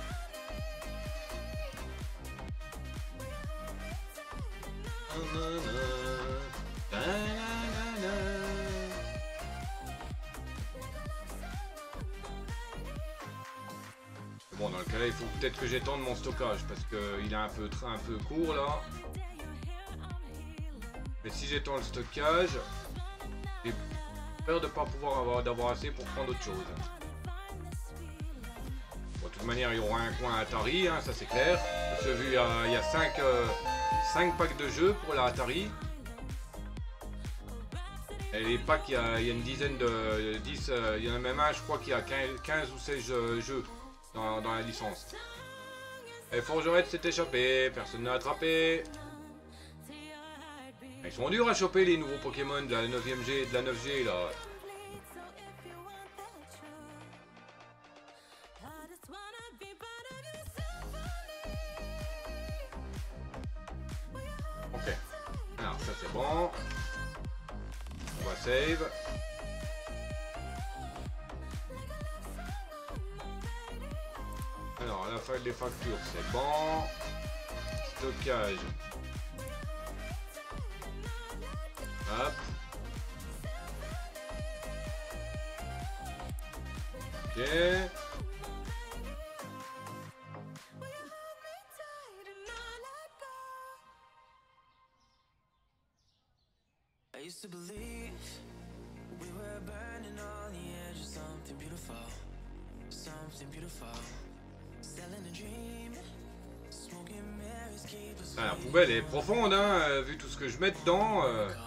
Bon, dans le cas là, il faut peut-être que j'étende mon stockage parce qu'il est un peu court là. Mais si j'étends le stockage, j'ai peur de ne pas pouvoir d'avoir assez pour prendre autre chose. Bon, de toute manière, il y aura un coin Atari, hein, ça c'est clair. Parce que vu, il y a 5 packs de jeux pour la Atari. Et les packs, il y a une dizaine de... 10, il y en a même un, je crois qu'il y a 15 ou 16 jeux dans la licence. Et Forgerette s'est échappé, personne n'a attrapé. Ils sont durs à choper les nouveaux Pokémon de la 9G, de la 9G là. Ok. Alors ça c'est bon. On va save. Alors la file des factures c'est bon. Stockage. Hop. Ok. I used to believe we were burning on the edge of something beautiful, something beautiful. Selling a dream, smoking mirrors keep us. Ah, la poubelle est profonde, hein, vu tout ce que je mets dedans.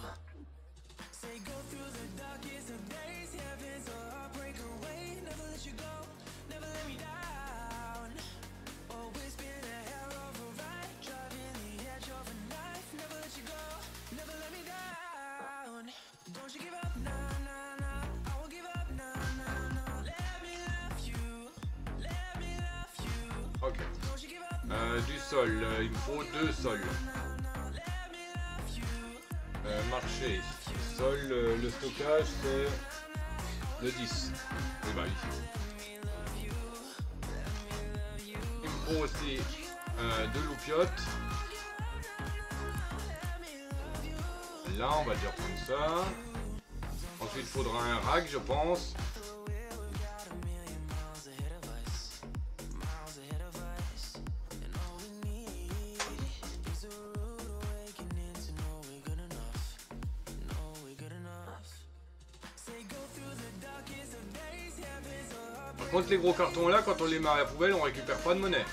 Ok. Du sol, il me faut 2 sols. Marché. Sol, le stockage c'est le 10. Et bah oui. Il me faut aussi 2 loupiottes. Là on va dire comme ça. Ensuite il faudra un rack je pense. Par contre les gros cartons là, quand on les met à la poubelle, on récupère pas de monnaie.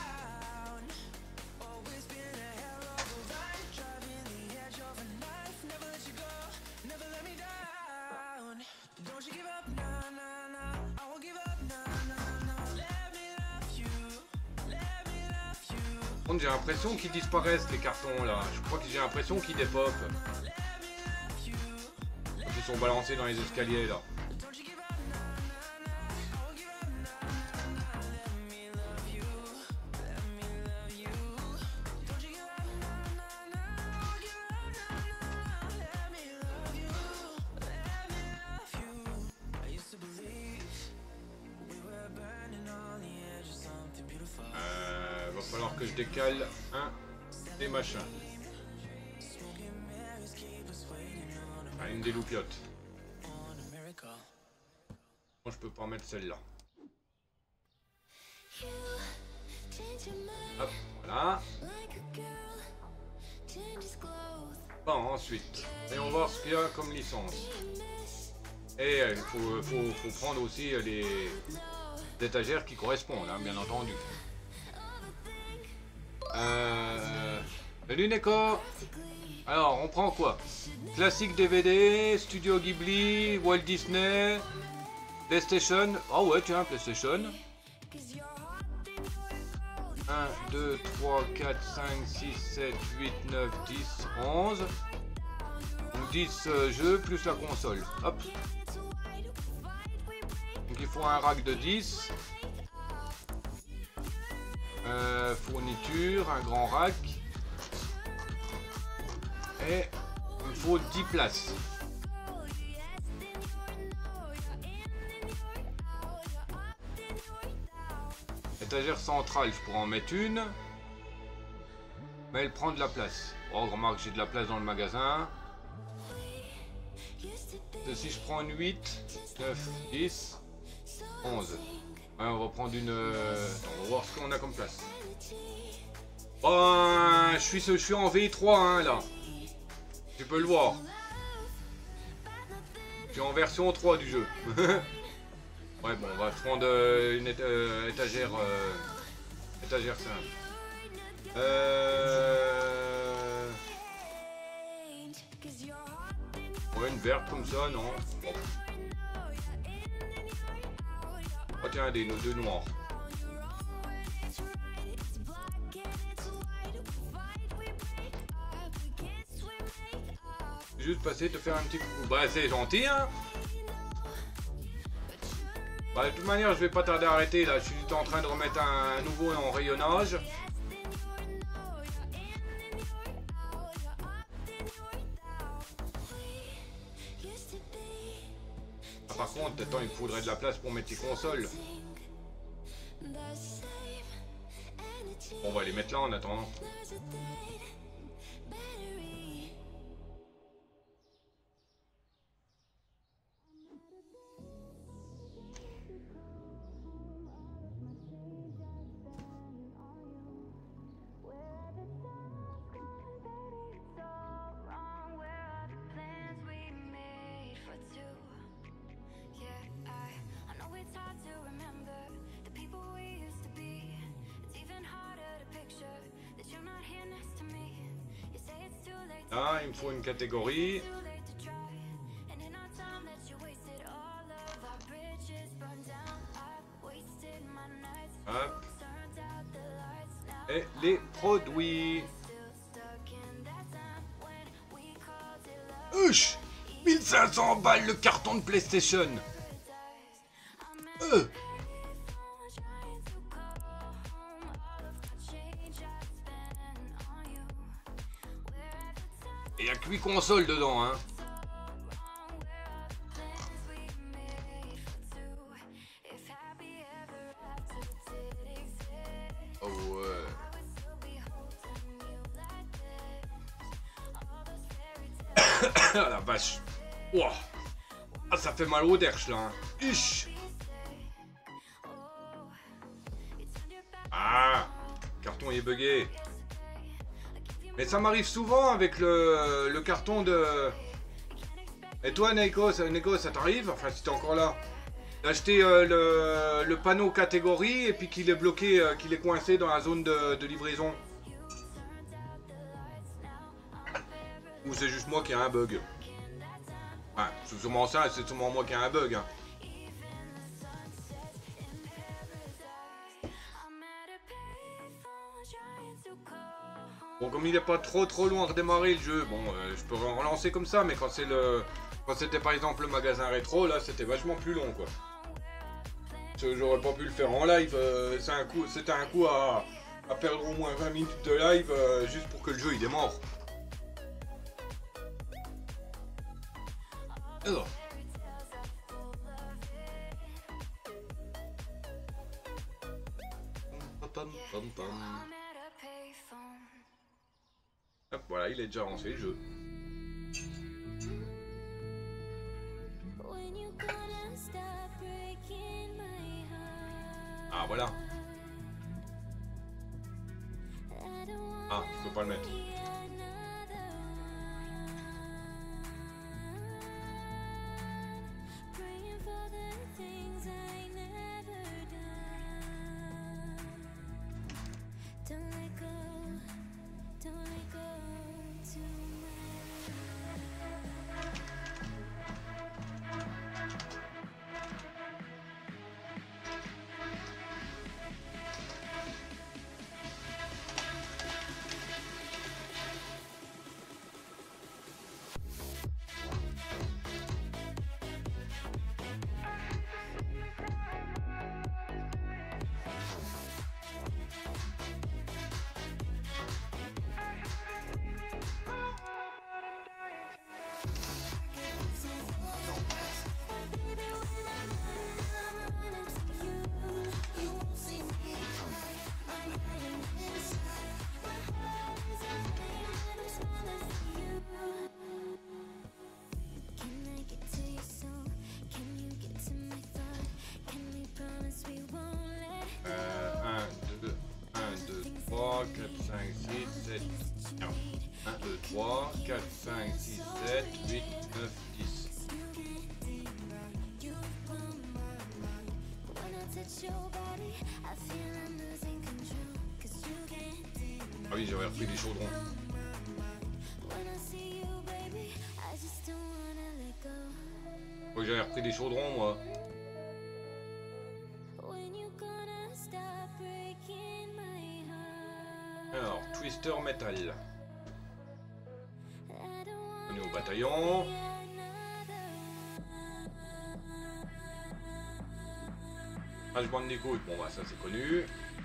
Par contre j'ai l'impression qu'ils disparaissent les cartons là. Je crois que j'ai l'impression qu'ils dépopent. Quand ils sont balancés dans les escaliers là. Alors que je décale un des machins. Ah, une des loupiottes. Bon, je peux pas mettre celle-là. Hop, voilà. Bon, ensuite, voyons voir ce qu'il y a comme licence. Et il faut prendre aussi les étagères qui correspondent, hein, bien entendu. Salut Neko. Alors, on prend quoi? Classique DVD, Studio Ghibli, Walt Disney, PlayStation. Oh ouais, tiens, PlayStation. 1, 2, 3, 4, 5, 6, 7, 8, 9, 10, 11. Donc 10 jeux plus la console. Hop. Donc il faut un rack de 10. Fourniture, un grand rack. Et il faut 10 places. Étagère centrale, je pourrais en mettre une. Mais elle prend de la place. Oh, remarque, j'ai de la place dans le magasin. Si je prends une 8, 9, 10, 11. Ouais, on va prendre une... on va voir ce qu'on a comme place. Oh, je suis en V3 hein, là. Tu peux le voir. Je suis en version 3 du jeu. Ouais, bon, on va prendre une étagère simple. Ouais, une verte comme ça, non. Bon. Oh tiens, nos deux noirs. Juste passer te faire un petit coucou. Bah c'est gentil hein. Bah de toute manière je vais pas tarder à arrêter là. Je suis en train de remettre un nouveau en rayonnage. Ah, par contre, attends, il me faudrait de la place pour mettre les consoles. On va les mettre là en attendant. Là, il me faut une catégorie. Hop. Et les produits. Huch, 1500 balles le carton de PlayStation. Et il n'y a que 8 consoles dedans, hein. Oh ouais. Ah la vache. Wow. Ah ça fait mal au derche là. Hein. Ish. Ah, le carton est bugué. Mais ça m'arrive souvent avec le carton de... Et toi Neko, ça t'arrive? Enfin si t'es encore là. D'acheter le panneau catégorie et puis qu'il est bloqué, qu'il est coincé dans la zone de livraison. Ou c'est juste moi qui ai un bug. Ouais, c'est sûrement ça, c'est sûrement moi qui ai un bug. Hein. Bon, comme il n'est pas trop loin à redémarrer le jeu, bon, je peux relancer comme ça, mais quand c'est quand c'était par exemple le magasin rétro, là, c'était vachement plus long, quoi. J'aurais pas pu le faire en live, c'était un coup à perdre au moins 20 minutes de live juste pour que le jeu il démarre. Alors. Pam, pam, pam. voilà, il est déjà lancé le jeu. Ah voilà. Ah, je peux pas le mettre. Non. 1, 2, 3, 4, 5, 6, 7, 8, 9, 10. Ah oui, j'aurais repris des chaudrons. Faut que j'avais repris des chaudrons, moi. Alors, Twister Metal. On est au bataillon. Crash Bandicoot, bon bah ça c'est connu.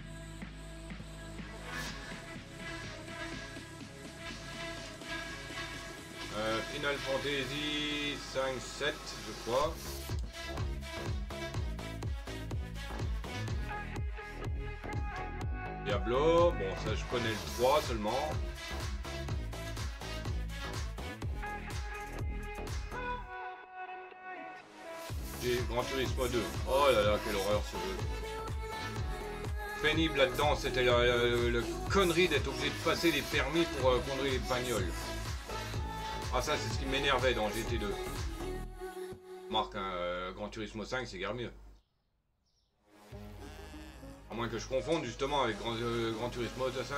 Final Fantasy 5-7 je crois. Diablo, bon ça je connais le 3 seulement. Et Gran Turismo 2. Oh là là, quelle horreur ce jeu. Pénible là-dedans, c'était le connerie d'être obligé de passer les permis pour conduire les bagnoles. Ah ça c'est ce qui m'énervait dans GT2. Marque, Gran Turismo 5 c'est guère mieux. À moins que je confonde justement avec Gran Turismo 5.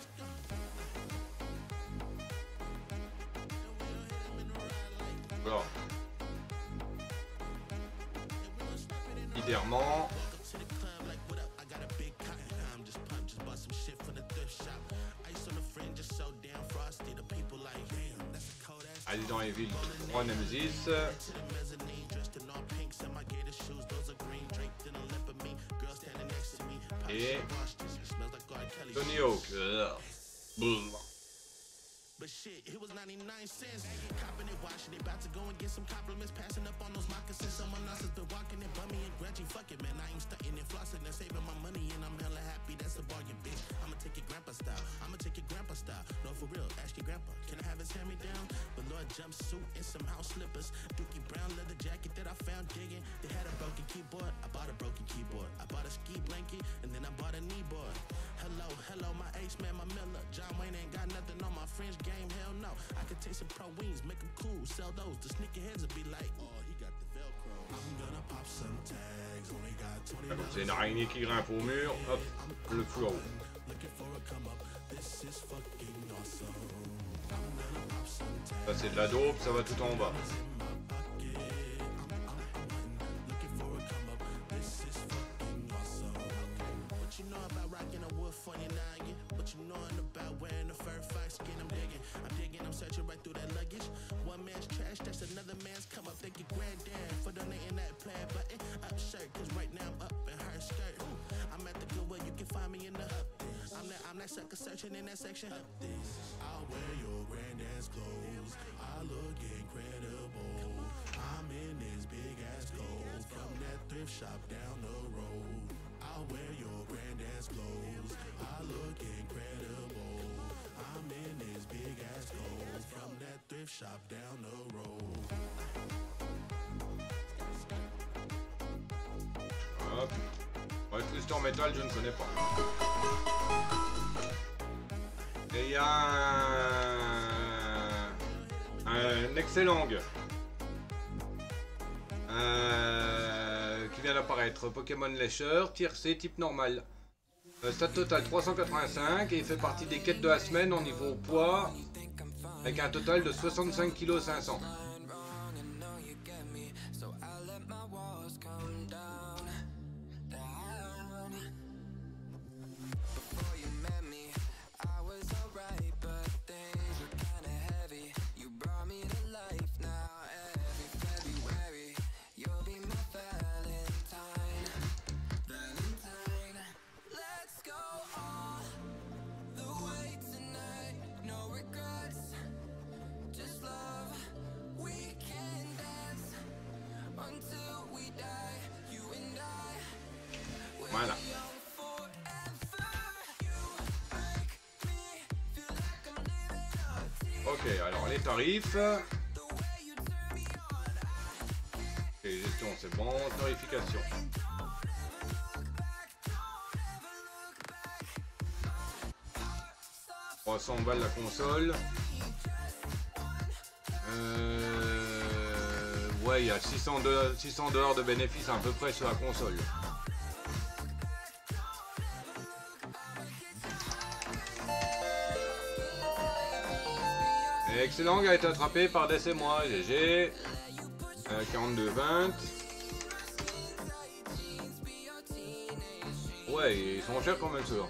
Voilà. Idéalement. Resident Evil 3 Nemesis. Et Tony Hawk. But shit, it was 99 cents. Copping and washing it, about to go and get some compliments. Passing up on those moccasins. Someone else has been walking and bummy and grudging. Fuck it, man, I ain't stunting and flossing and saving my money. And I'm hella happy, that's a bargain, bitch. I'ma take your grandpa style. I'ma take your grandpa style. No, for real, ask your grandpa. Can I have his hand me down? Velour jumpsuit and some house slippers. Dookie brown leather jacket that I found digging. They had a broken keyboard. I bought a broken keyboard. I bought a ski blanket and then I bought a knee board. Hello, hello, my ace man, my Miller. John Wayne ain't got nothing on my French game, hell no. I could take some pro wings, make them cool, sell those. The sneakerheads will be like, oh, he got the Velcro. I'm gonna pop some tags, only got 20. C'est une araignée qui grimpe au mur, hop, le fou en haut. Looking for a come up, this is fucking awesome. Ça c'est de la dope, ça va tout en bas. I'm searching right through that luggage. One man's trash, that's another man's come up. Thank you, granddad, for donating that plaid button up shirt. Cause right now I'm up in her skirt. I'm at the Goodwill, you can find me in the up. I'm that sucker searching in that section. Up this, I'll wear your granddad's clothes. I look incredible. I'm in this big ass coat from that thrift shop down the road. I'll wear your granddad's clothes. I look incredible. I'm in this big big ass gold from that thrift shop down the road. Hop. Ouais, Twister Metal, je ne connais pas. Et il y a un excellent qui vient d'apparaître. Pokémon Lécher, tier C, type normal. Stat total 385 et il fait partie des quêtes de la semaine en niveau poids avec un total de 65 kg 500. Voilà. Ok, alors les tarifs. Et gestion, c'est bon. Tarification. « 300 balles la console. Ouais, il y a 600 $ de bénéfices à peu près sur la console. Excellent, a été attrapé par Des et moi, GG. 42,20. Ouais, ils sont chers quand même ceux-là.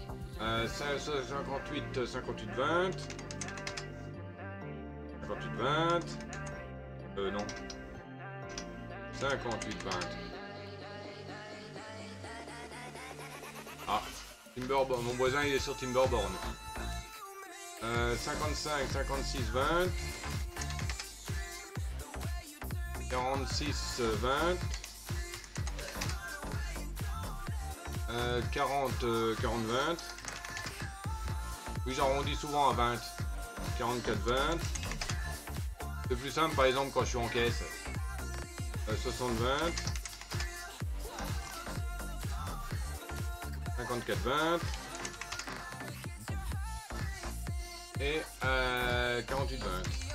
58, 58,20. 58,20. Non. 58,20. Ah, Timberborn, mon voisin il est sur Timberborn. 55, 56, 20. 46, 20. 40, 40, 20. Oui, j'arrondis souvent à 20. 44, 20. C'est plus simple par exemple quand je suis en caisse. 60, 20. 54, 20. Et 48, 20.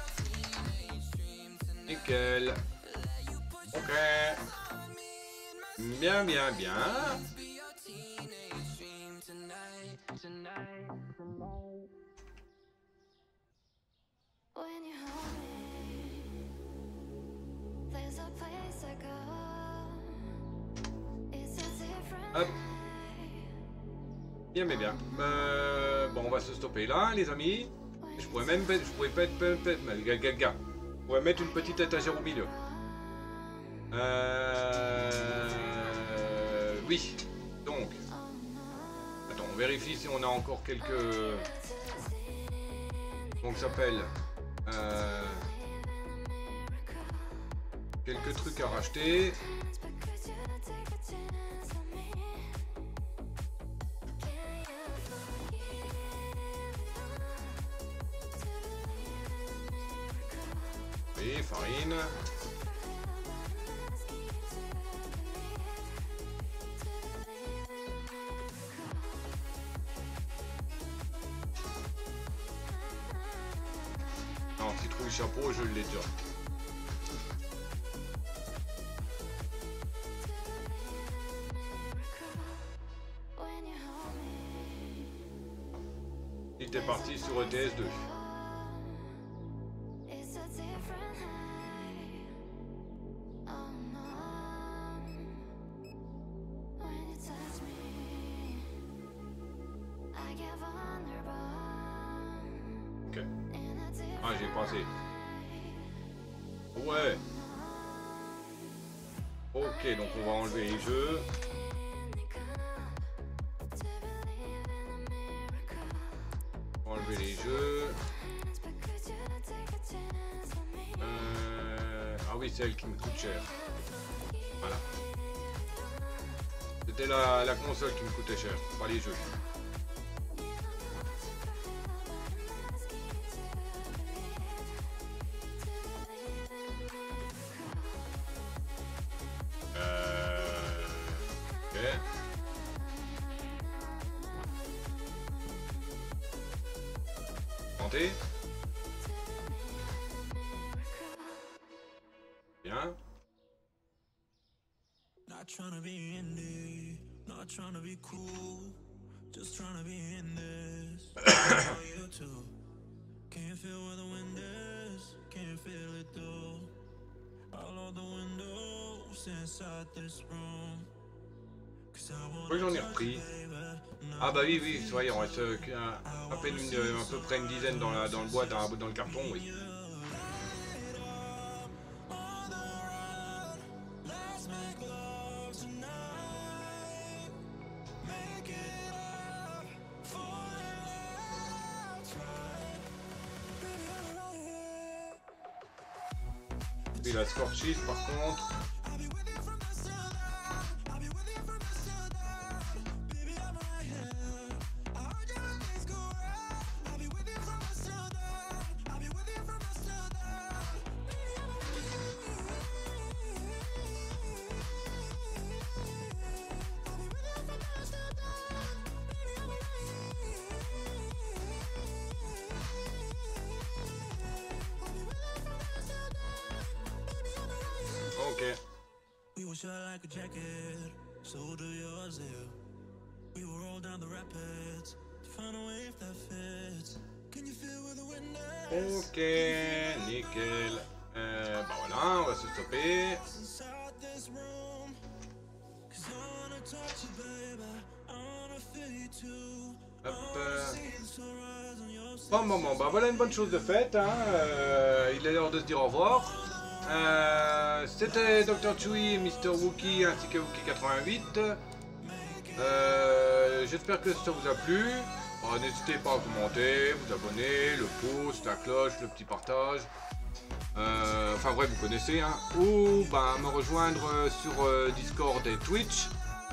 Nickel. Ok. Bien, bien, bien. When you hold me, there's a place I go. It's a different Hop. night. Bien, mais bien. Bon, on va se stopper là, les amis. Je pourrais même, je pourrais mettre une petite étagère au milieu. Oui. Donc, attends, on vérifie si on a encore quelques. Donc, ça s'appelle. Quelques trucs à racheter. Oui, farine. Non, citrouille chapeau, je l'ai déjà. Il était parti sur ETS2. It's a different night. Oh no. When you touch me, I get vulnerable. Ok. In a different Ah, j'ai pensé. Ouais. Ok, donc on va enlever les jeux. Enlever les jeux. Ah oui, c'est elle qui me coûte cher. Voilà. C'était la console qui me coûtait cher, pas les jeux. Tentez. Bien. Not trying to be indie, not trying to be cool, just trying to be in this. You too. Can't feel where the wind is, can't feel it though. All of the windows inside this room. Oui, j'en ai repris. Ah bah oui, oui, c'est vrai, il en reste à peine à peu près une dizaine dans le bois, dans le carton, oui. Et la Scorchis par contre. Ok. We were shot like a jacket, so do yours there. We will roll down the rapids to find a wave that fits. Can you feel where the wind is? Ok, nickel. Bah voilà, on va se stopper. Inside this room, 'cause I wanna touch you, baby. I wanna feel you too. Hop. See the sunrise on your side. Bon, bah voilà une bonne chose de faite. Hein. Il est l'heure de se dire au revoir. C'était Dr. Chewy, Mr. Wookie ainsi que Wookie88. J'espère que ça vous a plu. Bon, n'hésitez pas à commenter, vous abonner, le pouce, la cloche, le petit partage. Enfin bref, vous connaissez. Hein. Ou bah, me rejoindre sur Discord et Twitch.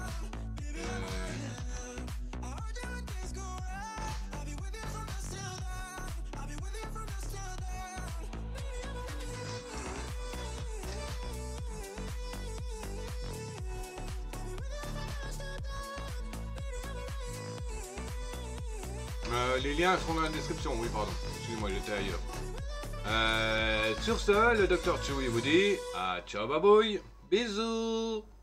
Les liens seront dans la description, oui pardon, excusez-moi j'étais ailleurs. Sur ce, le Dr. Chewy vous dit ciao babouille, bisous.